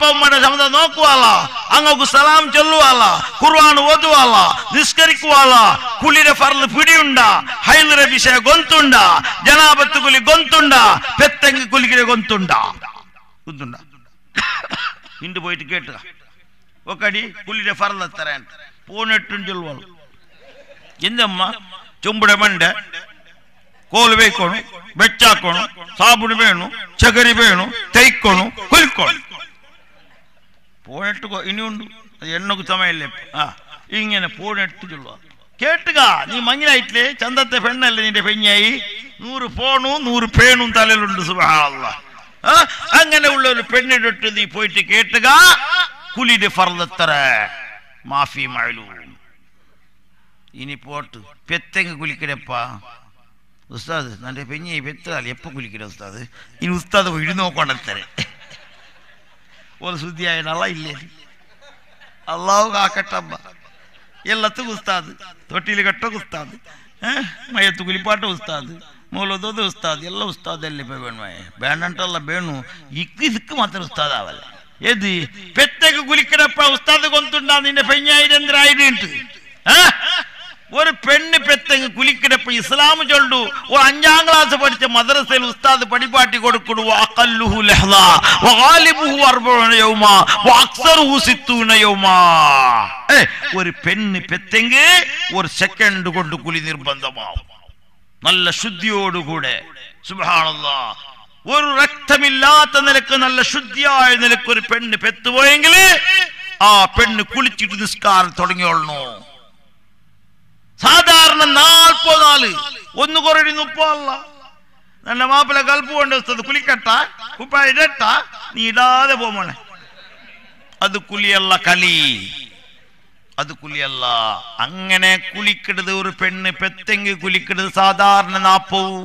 ഉമ്മയുടെ ശബ്ദം നോക്കുവാല, അങ്ങക്ക് സലാം ചൊല്ലുവാല, ഖുർആൻ ഓതുവാല, നിസ്കരിക്കുവാല, കുളിരെ ഫർള് പിടിയുണ്ട, ഹൈലറെ വിഷയ ഗൊಂತುಂಡ, ജനാബത്ത് കുലി ഗൊಂತುಂಡ, പെത്തെങ്ക് കുലിക്കിരെ ഗൊಂತುಂಡ ഗൊಂತುಂಡ ഇണ്ട് പോയിട്ട് കേട്ടുക ഒക്കടി കുലിരെ ഫർള് എത്രയാണ് പോന്നിട്ടും ചൊല്ലുവാൾ. ಎಂದಮ್ಮ ಚುಂಬುಡೆ ಮಂಡೆ ಕೋಲು ಬೇಕೋಣು, ಬೆಚ್ಚಾಕೋಣು, ಸಾಬುಣು ಬೇಣು, ಚಗರಿ ಬೇಣು, ತೈಕೋಣು, ಕುಲ್ಕೋಣು പോണിട്ട് ഇനി ഉണ്ട്. അത് എണ്ണക്ക് സമയല്ലേ. ആ ഇങ്ങനെ പോണിട്ട് ചൊല്ലുക കേട്ടുക. നീ മങ്ങിലായിട്ടില്ലേ, ചന്തത്തെ പെണ്ണല്ലേ നിന്റെ പെഞ്ഞായി. നൂറ് ഫോണു നൂറ് പേണും തലയിലുണ്ട്. സുബ്ഹാനല്ലാഹ്. ആ അങ്ങനെ ഉള്ള ഒരു പെണ്ണിട്ട് നീ പോയിട്ട് കേട്ടുക. കുലിന്റെ ഫർളെത്ര മാഫി മഅലൂം. ഇനി പോട്ട് പെത്തെങ്ങ് കുലിക്കടപ്പാ ഉസ്താദ് നന്റെ പെഞ്ഞി പെത്താൽ എപ്പോ കുലിക്കട ഉസ്താദ്. ഇനി ഉസ്താദ് വീട് നോക്കൊണ്ടത്തരെ ഒരു ശുദ്ധിയായ നള ഇല്ലേ. അള്ളാഹു കാക്കട്ടമ്മ എല്ലാത്തും ഉസ്താദ്. തൊട്ടിയിൽ കെട്ട ഉസ്താദ്, ഏഹ് മയത്ത് കുലിപ്പാട്ട ഉസ്താദ്, മൂലതോത് ഉസ്താദ്, ಎಲ್ಲ ഉസ്താദല്ലേ ഇപ്പൊ വേണമേ. വേണ്ടല്ല വേണു ഇക്ക് ഇക്ക് മാത്രം ഉസ്താദാവല്ല. ഏത് പെത്തെങ്ങ് കുലിക്കടപ്പ ഉസ്താദ് കൊണ്ടുണ്ടാ നിന്റെ പെഞ്ഞായിരന്തരായിട്ട്. ഒരു പെണ്ണ് പെത്തെങ്ങ് കുലിക്കിടപ്പ് ഇസ്ലാം ചൊല്ലു. ഒരു അഞ്ചാം ക്ലാസ് പഠിച്ച മദ്രസയിൽ ഉസ്താദ് പടിപാട്ടി കൊടുക്കണു. ഒരു പെണ്ണ് പെത്തെങ്ക് ഒരു സെക്കൻഡ് കൊണ്ട് കുലി നിർബന്ധമാവും, നല്ല ശുദ്ധിയോടുകൂടെ. സുബ്ഹാനല്ലാഹ്. ഒരു രക്തമില്ലാത്ത നിലക്ക് നല്ല ശുദ്ധിയായ നിലക്ക് ഒരു പെണ്ണ് പെത്തുപോയെങ്കിൽ ആ പെണ്ണ് കുളിച്ചിട്ട് നിസ്കാരം തുടങ്ങിയോളണു. സാധാരണ നാൽപ്പത് നാല് ഒന്ന് കുറടി മുപ്പല്ല നല്ല മാപ്പിള കൽപ്പ് കൊണ്ട് വസ്തത് കുലിക്കട്ട കുപ്പ ഇടട്ട നീ ഇടാതെ പോമോണെ. അത് കുലിയല്ല, കലി. അത് കുലിയല്ല. അങ്ങനെ കുലിക്കിടത് ഒരു പെണ്ണ് പെത്തെങ്കി കുലിക്കിടത് സാധാരണ നാപ്പവും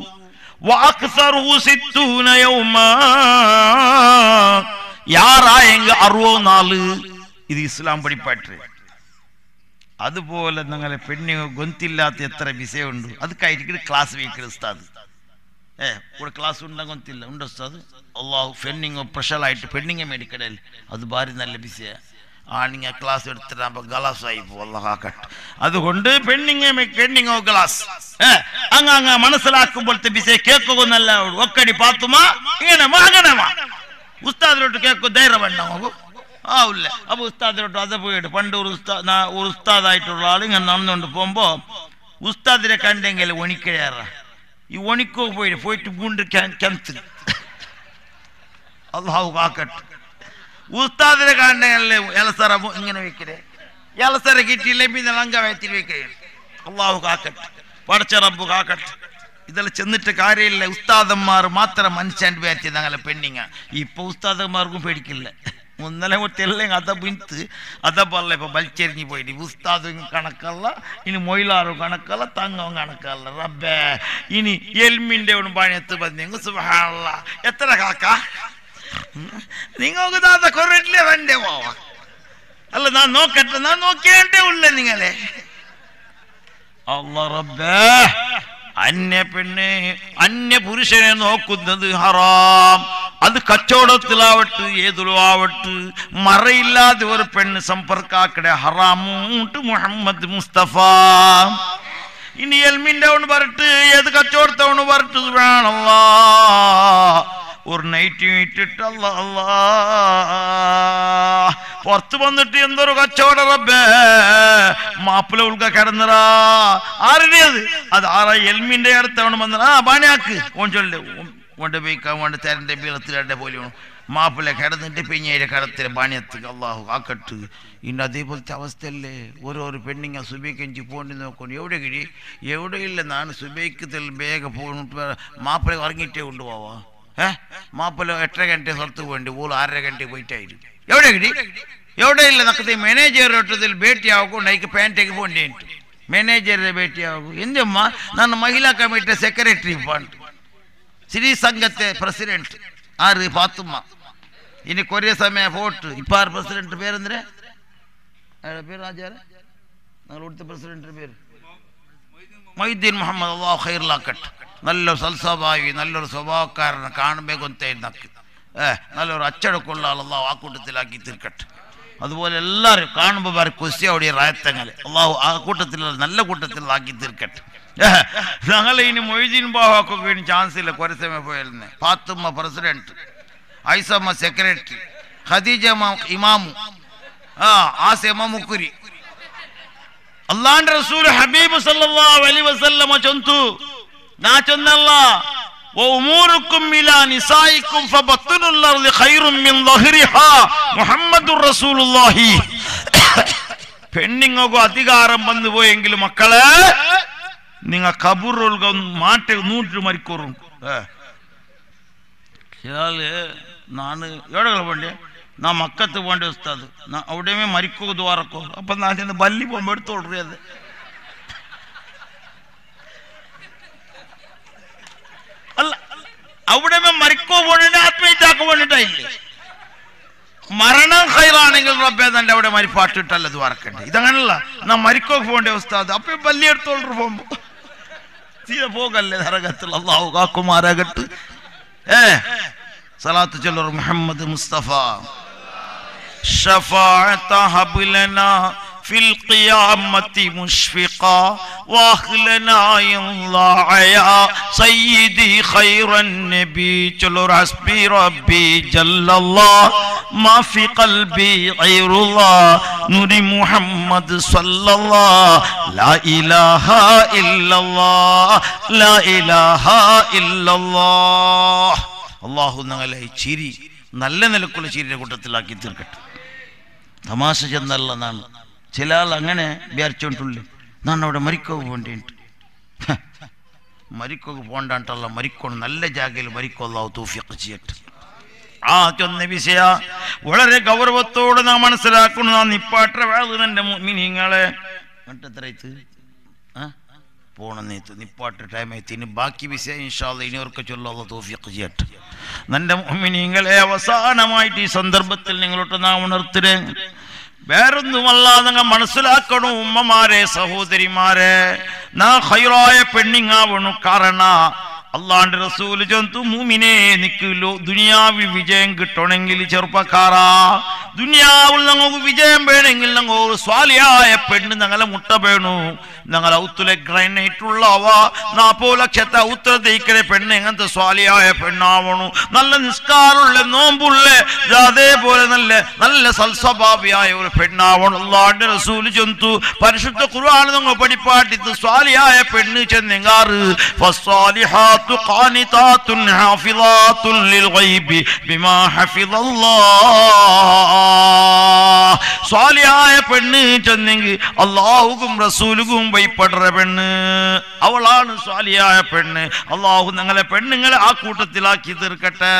യാറായെങ്കിൽ അറുപത് നാല്. ഇത് ഇസ്ലാം പഠിപ്പാട്ട്. അതുപോലെ നിങ്ങളെ പെണ്ണിങ്ങ ഗൊന്തില്ലാത്ത എത്ര വിഷയമുണ്ട്. അത് കഴിഞ്ഞിട്ട് ക്ലാസ് വീക്കൽ ഉസ്താദ്. ഏ ഇവിടെ ക്ലാസ് ഉണ്ട ഗൊന്തില്ല ഉണ്ട് ഉസ്താദ്. അള്ളാഹു പെണ്ണിങ്ങോ സ്പെഷ്യലായിട്ട് പെണ്ണിങ്ങ മേടിക്കടൽ അത് ഭാരി നല്ല വിഷയ. ആണിങ്ങ ക്ലാസ് എടുത്തിട്ടാകുമ്പോ ഗലാസായി പോകട്ടെ. അതുകൊണ്ട് പെണ്ണിങ്ങ പെണ്ണിങ്ങോ ഗ്ലാസ് ഏ അങ്ങ അങ്ങ മനസ്സിലാക്കുമ്പോഴത്തെ വിഷയ കേൾക്കൊന്നല്ല. ഒക്കടി പാത്തുമാ ഇങ്ങനെ വാങ്ങണമാ ഉസ്താദിലോട്ട് കേൾക്കോ ധൈര്യം വേണ്ടാവും. ആവില്ല. അപ്പൊ ഉസ്താദിലോട്ട് അത് പോയിട്ട് പണ്ട് ഒരു ഉസ്താദ് ഒരു ഉസ്താദായിട്ടുള്ള ആൾ ഇങ്ങനെ നടന്നുകൊണ്ട് പോകുമ്പോ ഉസ്താദിനെ കണ്ടെങ്കിൽ ഒണിക്കഴാറ ഈ ഒണിക്കോ പോയിട്ട് പോയിട്ട് പൂണ്ട് കിണത്തിൽ. അള്ളാഹു കാക്കട്ടെ. ഉസ്താദിനെ കണ്ടെങ്കിൽ എലസറ ഇങ്ങനെ വെക്കലേ. എലസറ കിട്ടിയില്ലേ പിന്നെ ലങ്ക വയറ്റിൽ വെക്കുകയാണ്. അള്ളാഹു കാക്കട്ടെ, പടച്ച റബ്ബ് കാക്കട്ടെ. ഇതെല്ലാം ചെന്നിട്ട് കാര്യമില്ല. ഉസ്താദന്മാർ മാത്രം മനുഷ്യൻ്റെ പേരിച്ച് ഞങ്ങളെ പെണ്ണിങ്ങ. ഇപ്പൊ ഉസ്താദന്മാർക്കും പേടിക്കില്ല. ഒന്നലെ ഒറ്റെല്ലാം അത പിന്ത് അതപ്പല്ല ഇപ്പൊ വലിച്ചെറിഞ്ഞു പോയിട്ട് ഉസ്താദും കണക്കല്ല, ഇനി മൊയിലാറും കണക്കല്ല, തങ്ങവും കണക്കല്ല. റബ്ബേ ഇനി എൽമിന്റെ ഒന്ന് പണിയത്ത് പറഞ്ഞു. സുബ്ഹാനല്ലാഹ്. എത്ര കാക്ക നിങ്ങൾക്ക് താത്ത കൊറട്ടില്ലേ വണ്ടേ പോവാ. അല്ല ഞാൻ നോക്കട്ടെ, ഞാൻ നോക്കിയേണ്ടേ ഉള്ള നിങ്ങളെ. അല്ലാഹ് റബ്ബേ അന്യ പെണ്ണെ അന്യ പുരുഷനെ നോക്കുന്നത് ഹറാം. അത് കച്ചവടത്തിലാവട്ടെ ഏതിലോ ആവട്ടെ മറയില്ലാതെ ഒരു പെണ്ണ് സമ്പർക്കാക്കടെ ഹറാമുണ്ട്. മുഹമ്മദ് മുസ്തഫ. ഇനി എൽമിന്റെ ഒന്ന് പറട്ട് ഏത് കച്ചവടത്തവണ് പറട്ട് സുബ്ഹാനല്ലാഹ് ഒരു നൈറ്റ് ഇട്ടിട്ട് അല്ലാ അല്ലാ പുറത്ത് വന്നിട്ട് എന്തൊരു കച്ചവട റബ്ബേ മാപ്പിള ഉൾക്ക കിടന്നറാ. ആരുടെ അത് അത് ആറാ എൽമിന്റെ അടുത്തവണ് വന്നറ. ആ ബാണിയാക്ക് ഓൻ ചൊല്ലേ ഓണ്ട് ബൈക്കാൻ വേണ്ട തരന്റെ ബീളത്തിലെ പോലെ മാപ്പിള കിടന്നിട്ട് പെഞ്ഞയുടെ കടത്തിലെ ബാണിയത്ത്. അള്ളാഹു ആക്കട്ട്. ഇന്ന് അതേപോലത്തെ അവസ്ഥയല്ലേ ഓരോരോ പെണ്ണിങ്ങ സുബൈക്കഞ്ചി പോണ്ടി നോക്കണം. എവിടെ കിടി എവിടെയില്ല. നാണ് സുബൈക്കത്തിൽ വേഗ പോയിട്ട് മാപ്പിള ഇറങ്ങിയിട്ടേ കൊണ്ടുപോവാ. ഏഹ് മാപ്പിള എട്ടര ഗಂಟೆ സ്ഥലത്ത് പോണ്ടി ഓൾ ആറര ಗಂಟೆ പോയിട്ടായിരുന്നു. എവിടെ കിടി എവിടെയില്ല. നക്കത്തെ ಮ್ಯಾನೇಜರ್ ಒಟ್ಟದಲ್ಲಿ ಭೇಟಿ ಆಗಬೇಕು. ನೈಕ್ ಪ್ಯಾಂಟಿಗೆ ಪೋಂಡಿ ಉಂಟು ಮ್ಯಾನೇಜರ್ ಭೇಟಿ ಆಗಬೇಕು. ಎಂದಮ್ಮ ನನ್ನ ಮಹಿಳಾ ಕಮಿಟಿ ಸೆಕ್ರೆಟರಿ ಬಂಟು ಶ್ರೀ ಸಂಘത്തെ പ്രസിഡന്റ് ആറ് പാത്തുമ്മ. ഇനി കുറേ സമയം പോട്ട് ഇപ്പം ആറ് പ്രസിഡന്റ് പേരെന്തേ അയാളുടെ പേര് ആചാര നിങ്ങൾ ഇവിടുത്തെ പ്രസിഡന്റിന്റെ പേര് മൊയ്തീൻ മുഹമ്മദ്. അള്ളാഹു ഖൈറിലാക്കട്ടെ. നല്ലൊരു സൽസ്വഭാവി നല്ലൊരു സ്വഭാവക്കാരനെ കാണുമ്പോൾ ഗൊന്തായിരുന്നു. ഏഹ് നല്ലൊരു അച്ചടക്കമുള്ള ആൾ അള്ളാഹു ആ കൂട്ടത്തിലാക്കി തീർക്കട്ടെ. അതുപോലെ എല്ലാവരും കാണുമ്പോൾ വേറെ കൊസ്റ്റിയോടിയ റായത്തങ്ങൾ അള്ളാഹു ആ കൂട്ടത്തിലുള്ള നല്ല കൂട്ടത്തിലാക്കി തീർക്കട്ടെ. ഞങ്ങൾ ഇനി മൊയ്തീൻ ബാവാക്കൊക്കെ ഇനി ചാൻസ് ഇല്ല. കുറെ സമയം പോയിരുന്നേ. ഫാത്തുമ്മ പ്രസിഡന്റ്, ഐസമ്മ സെക്രട്ടറി, ഖദീജ ഇമാമു, ആ ആസിമ മുക്കുരി. അല്ലാഹുവിന്റെ റസൂൽ ഹബീബ് സല്ലല്ലാഹു അലൈഹി വസല്ലമ ചൊന്തു നാ ചൊന്നല്ല വഉമൂറുക്കും ഇലാ നിസായിക്കും ഫബത്തുനുൽ അർളി ഖൈറും മിൻ ദഹ്രിഹാ മുഹമ്മദുർ റസൂലുള്ളാഹി. പെണ്ണിങ്ങോക്ക് അധികാരം വന്നു പോയെങ്കിൽ മക്കളെ നിങ്ങൾ കബൂറുൽ മാറ്റ നൂറ്റ് മരിക്കോറും. ನಾನು ಏಳುಗಳ ಬಂಡೆ ನಾ ಮಕ್ಕತ್ತು ಬಂಡೆ ಉಸ್ತಾದು ನಾ ಅವಡೇಮೇ ಮರಿಕೋದು ದ್ವಾರಕ್ಕೋ ಅಪ್ಪ ನಾನು ಬಲ್ಲಿ ಬೊಂಬೆಡ್ತೋಳ್ರಿ ಅದು ಅಲ್ಲ അവിടെമേ മരിക്കോ പോണിട്ട് ആത്മഹത്യാക്ക് പോണിട്ടാ ഇല്ലേ മരണം ഖൈറാണെങ്കിൽ റബ്ബേ തന്റെ അവിടെ മരിപ്പാട്ടിട്ടല്ല ദ്വാരക്കണ്ടേ. ഇതങ്ങനല്ല നാ മരിക്കോക്ക് പോകേണ്ട ഉസ്താദ് അപ്പൊ ബല്ലി എടുത്തോളൂ പോകുമ്പോ തീരെ പോകല്ലേ നരകത്തിൽ. അള്ളാഹു കാക്കുമാരാകട്ട്. ഏ സലാത്ത് ചൊല്ലൂർ മുഹമ്മദ് മുസ്തഫ. ശഫാഅത ഹബ്ലനാ في القيامة مشفقا واخلنا ينضع يا سيدي خير النبي چلو حسبي ربي جل الله ما في قلبي غير الله نور محمد صلى الله لا إله إلا الله لا إله إلا الله. അല്ലാഹു ഞങ്ങളെ ചിരി നല്ല നിലക്കുള്ള ചിരിയുടെ കൂട്ടത്തിലാക്കി തീർക്കട്ടെ. തമാശ ചെന്നല്ല നാണ് ചില ആൾ അങ്ങനെ വിചാരിച്ചോണ്ടുള്ളു ನಾನು അവിടെ മരിക്കോക്ക് പോകേണ്ടിട്ട് മരിക്കോക്ക് പോകണ്ടല്ല മരിക്കോണം നല്ല ജാഗയിൽ മരിക്കോ അല്ലാഹു തൗഫീഖ് ചെയ്യട്ടെ. ആ ചൊന്ന വിഷയ വളരെ ഗൗരവത്തോടെ നാം മനസ്സിലാക്കണം. നാം നിപ്പാട്ട വേള എൻ്റെ മുഅ്മിനീങ്ങളെ എത്രയത്ത് ആ പോണെന്നേത്ത് നിപ്പാട്ട ടൈം ആയിട്ട് ഇനി ബാക്കി വിഷയം ഇൻഷാ അല്ലാഹ് ഇനിയൊക്കെ ചൊല്ലു അല്ലാഹു തൗഫീഖ് ചെയ്യട്ടെ. എൻ്റെ മുഅ്മിനീങ്ങളെ അവസാനമായിട്ട് ഈ സന്ദർഭത്തിൽ നിങ്ങളോട്ട് നാം ഉണർത്തരേ വേറൊന്നുമല്ല നിങ്ങൾ മനസ്സിലാക്കണം. ഉമ്മമാരെ സഹോദരിമാരെ നാ ഖൈറായ പെണ്ണിങ്ങാവണു. കാരണ അള്ളാന്റെ റസൂൽ ചൊന്തു മൂമിനെ നിക്കല്ലോ ദുനിയാവിൽ വിജയം കിട്ടണമെങ്കിൽ ചെറുപ്പക്കാരാ ദുനിയാവിൽ ഞങ്ങൾക്ക് വിജയം വേണമെങ്കിൽ ഞങ്ങൾ സ്വാലിയായ പെണ്ണ് ഞങ്ങളെ മുട്ട വേണു. ഞങ്ങൾ ഔത്തുലെ ഗ്രൈനൈറ്റുള്ളവ നാപ്പോ ലക്ഷത്തെ ഔത്തര തേക്കലെ പെണ്ണ് എങ്ങനത്തെ സ്വാലിയായ പെണ്ണാവണു. നല്ല നിസ്കാരമുള്ള നോമ്പുള്ള അതേപോലെ നല്ല നല്ല സൽസ്വഭാവിയായ ഒരു പെണ്ണാവണം. അല്ലാഹുവിന്റെ റസൂൽ ചൊന്തു പരിശുദ്ധ ഖുർആൻ ഞങ്ങൾ പഠിപ്പാട്ടിത്ത് സ്വാലിയായ പെണ്ണ് ചെന്നെങ്കാറ് ഫസ്സാലിഹാത്തു ഖാനിതാത്തുൻ ഹാഫിളാത്തുൻ ലിൽഗൈബി ബിമാ ഹഫിളല്ലാഹ്. സ്വാലിയായ പെണ്ണ് ചെന്നെങ്കിൽ അല്ലാഹുവും റസൂലുവും ഭയപ്പെടുന്ന പെണ്ണ് അവളാണ് സ്വാലിയായ പെണ്ണ്. അല്ലാഹു ഞങ്ങളെ പെണ്ണുങ്ങളെ ആ കൂട്ടത്തിലാക്കി തീർക്കട്ടെ.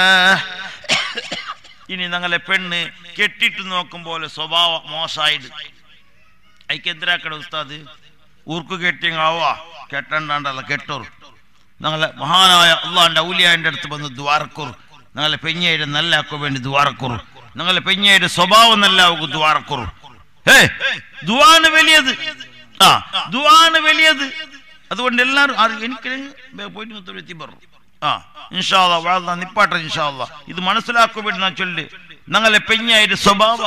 ഇനി ഞങ്ങളെ പെണ്ണ് കെട്ടിട്ട് നോക്കുമ്പോൾ സ്വഭാവം മോശമായിട്ട് അയക്കെതിരാക്കട ഉസ്താദ് ഊർക്ക് കെട്ടിയാവാ കെട്ടണ്ടാണ്ടല്ല കെട്ടോർ. ഞങ്ങളെ മഹാനായ അള്ളാന്റെ ഔലിയാന്റെ അടുത്ത് വന്ന് ദ്വാരക്കൂർ ഞങ്ങളെ പെഞ്ഞയുടെ നല്ല ആക്കു വേണ്ടി ദ്വാരക്കൂർ. ഞങ്ങളെ പെഞ്ഞയുടെ സ്വഭാവം നല്ല ദ്വാരക്കൂർ. ഏ ദുആണ് വലിയത്. ആ ദുആണ് വലിയത്. അതുകൊണ്ട് എല്ലാവരും എനിക്ക് പോയിട്ട് മുത്തത്തി പറഞ്ഞു ആ ഇൻഷാ അല്ലാഹ് വാഴ നിപ്പാട്ടെ ഇൻഷാ അല്ലാഹ് ഇത് മനസ്സിലാക്കു വേണ്ടി ഞാൻ ചൊല്ലി. ഞങ്ങളെ പെഞ്ഞയുടെ സ്വഭാവ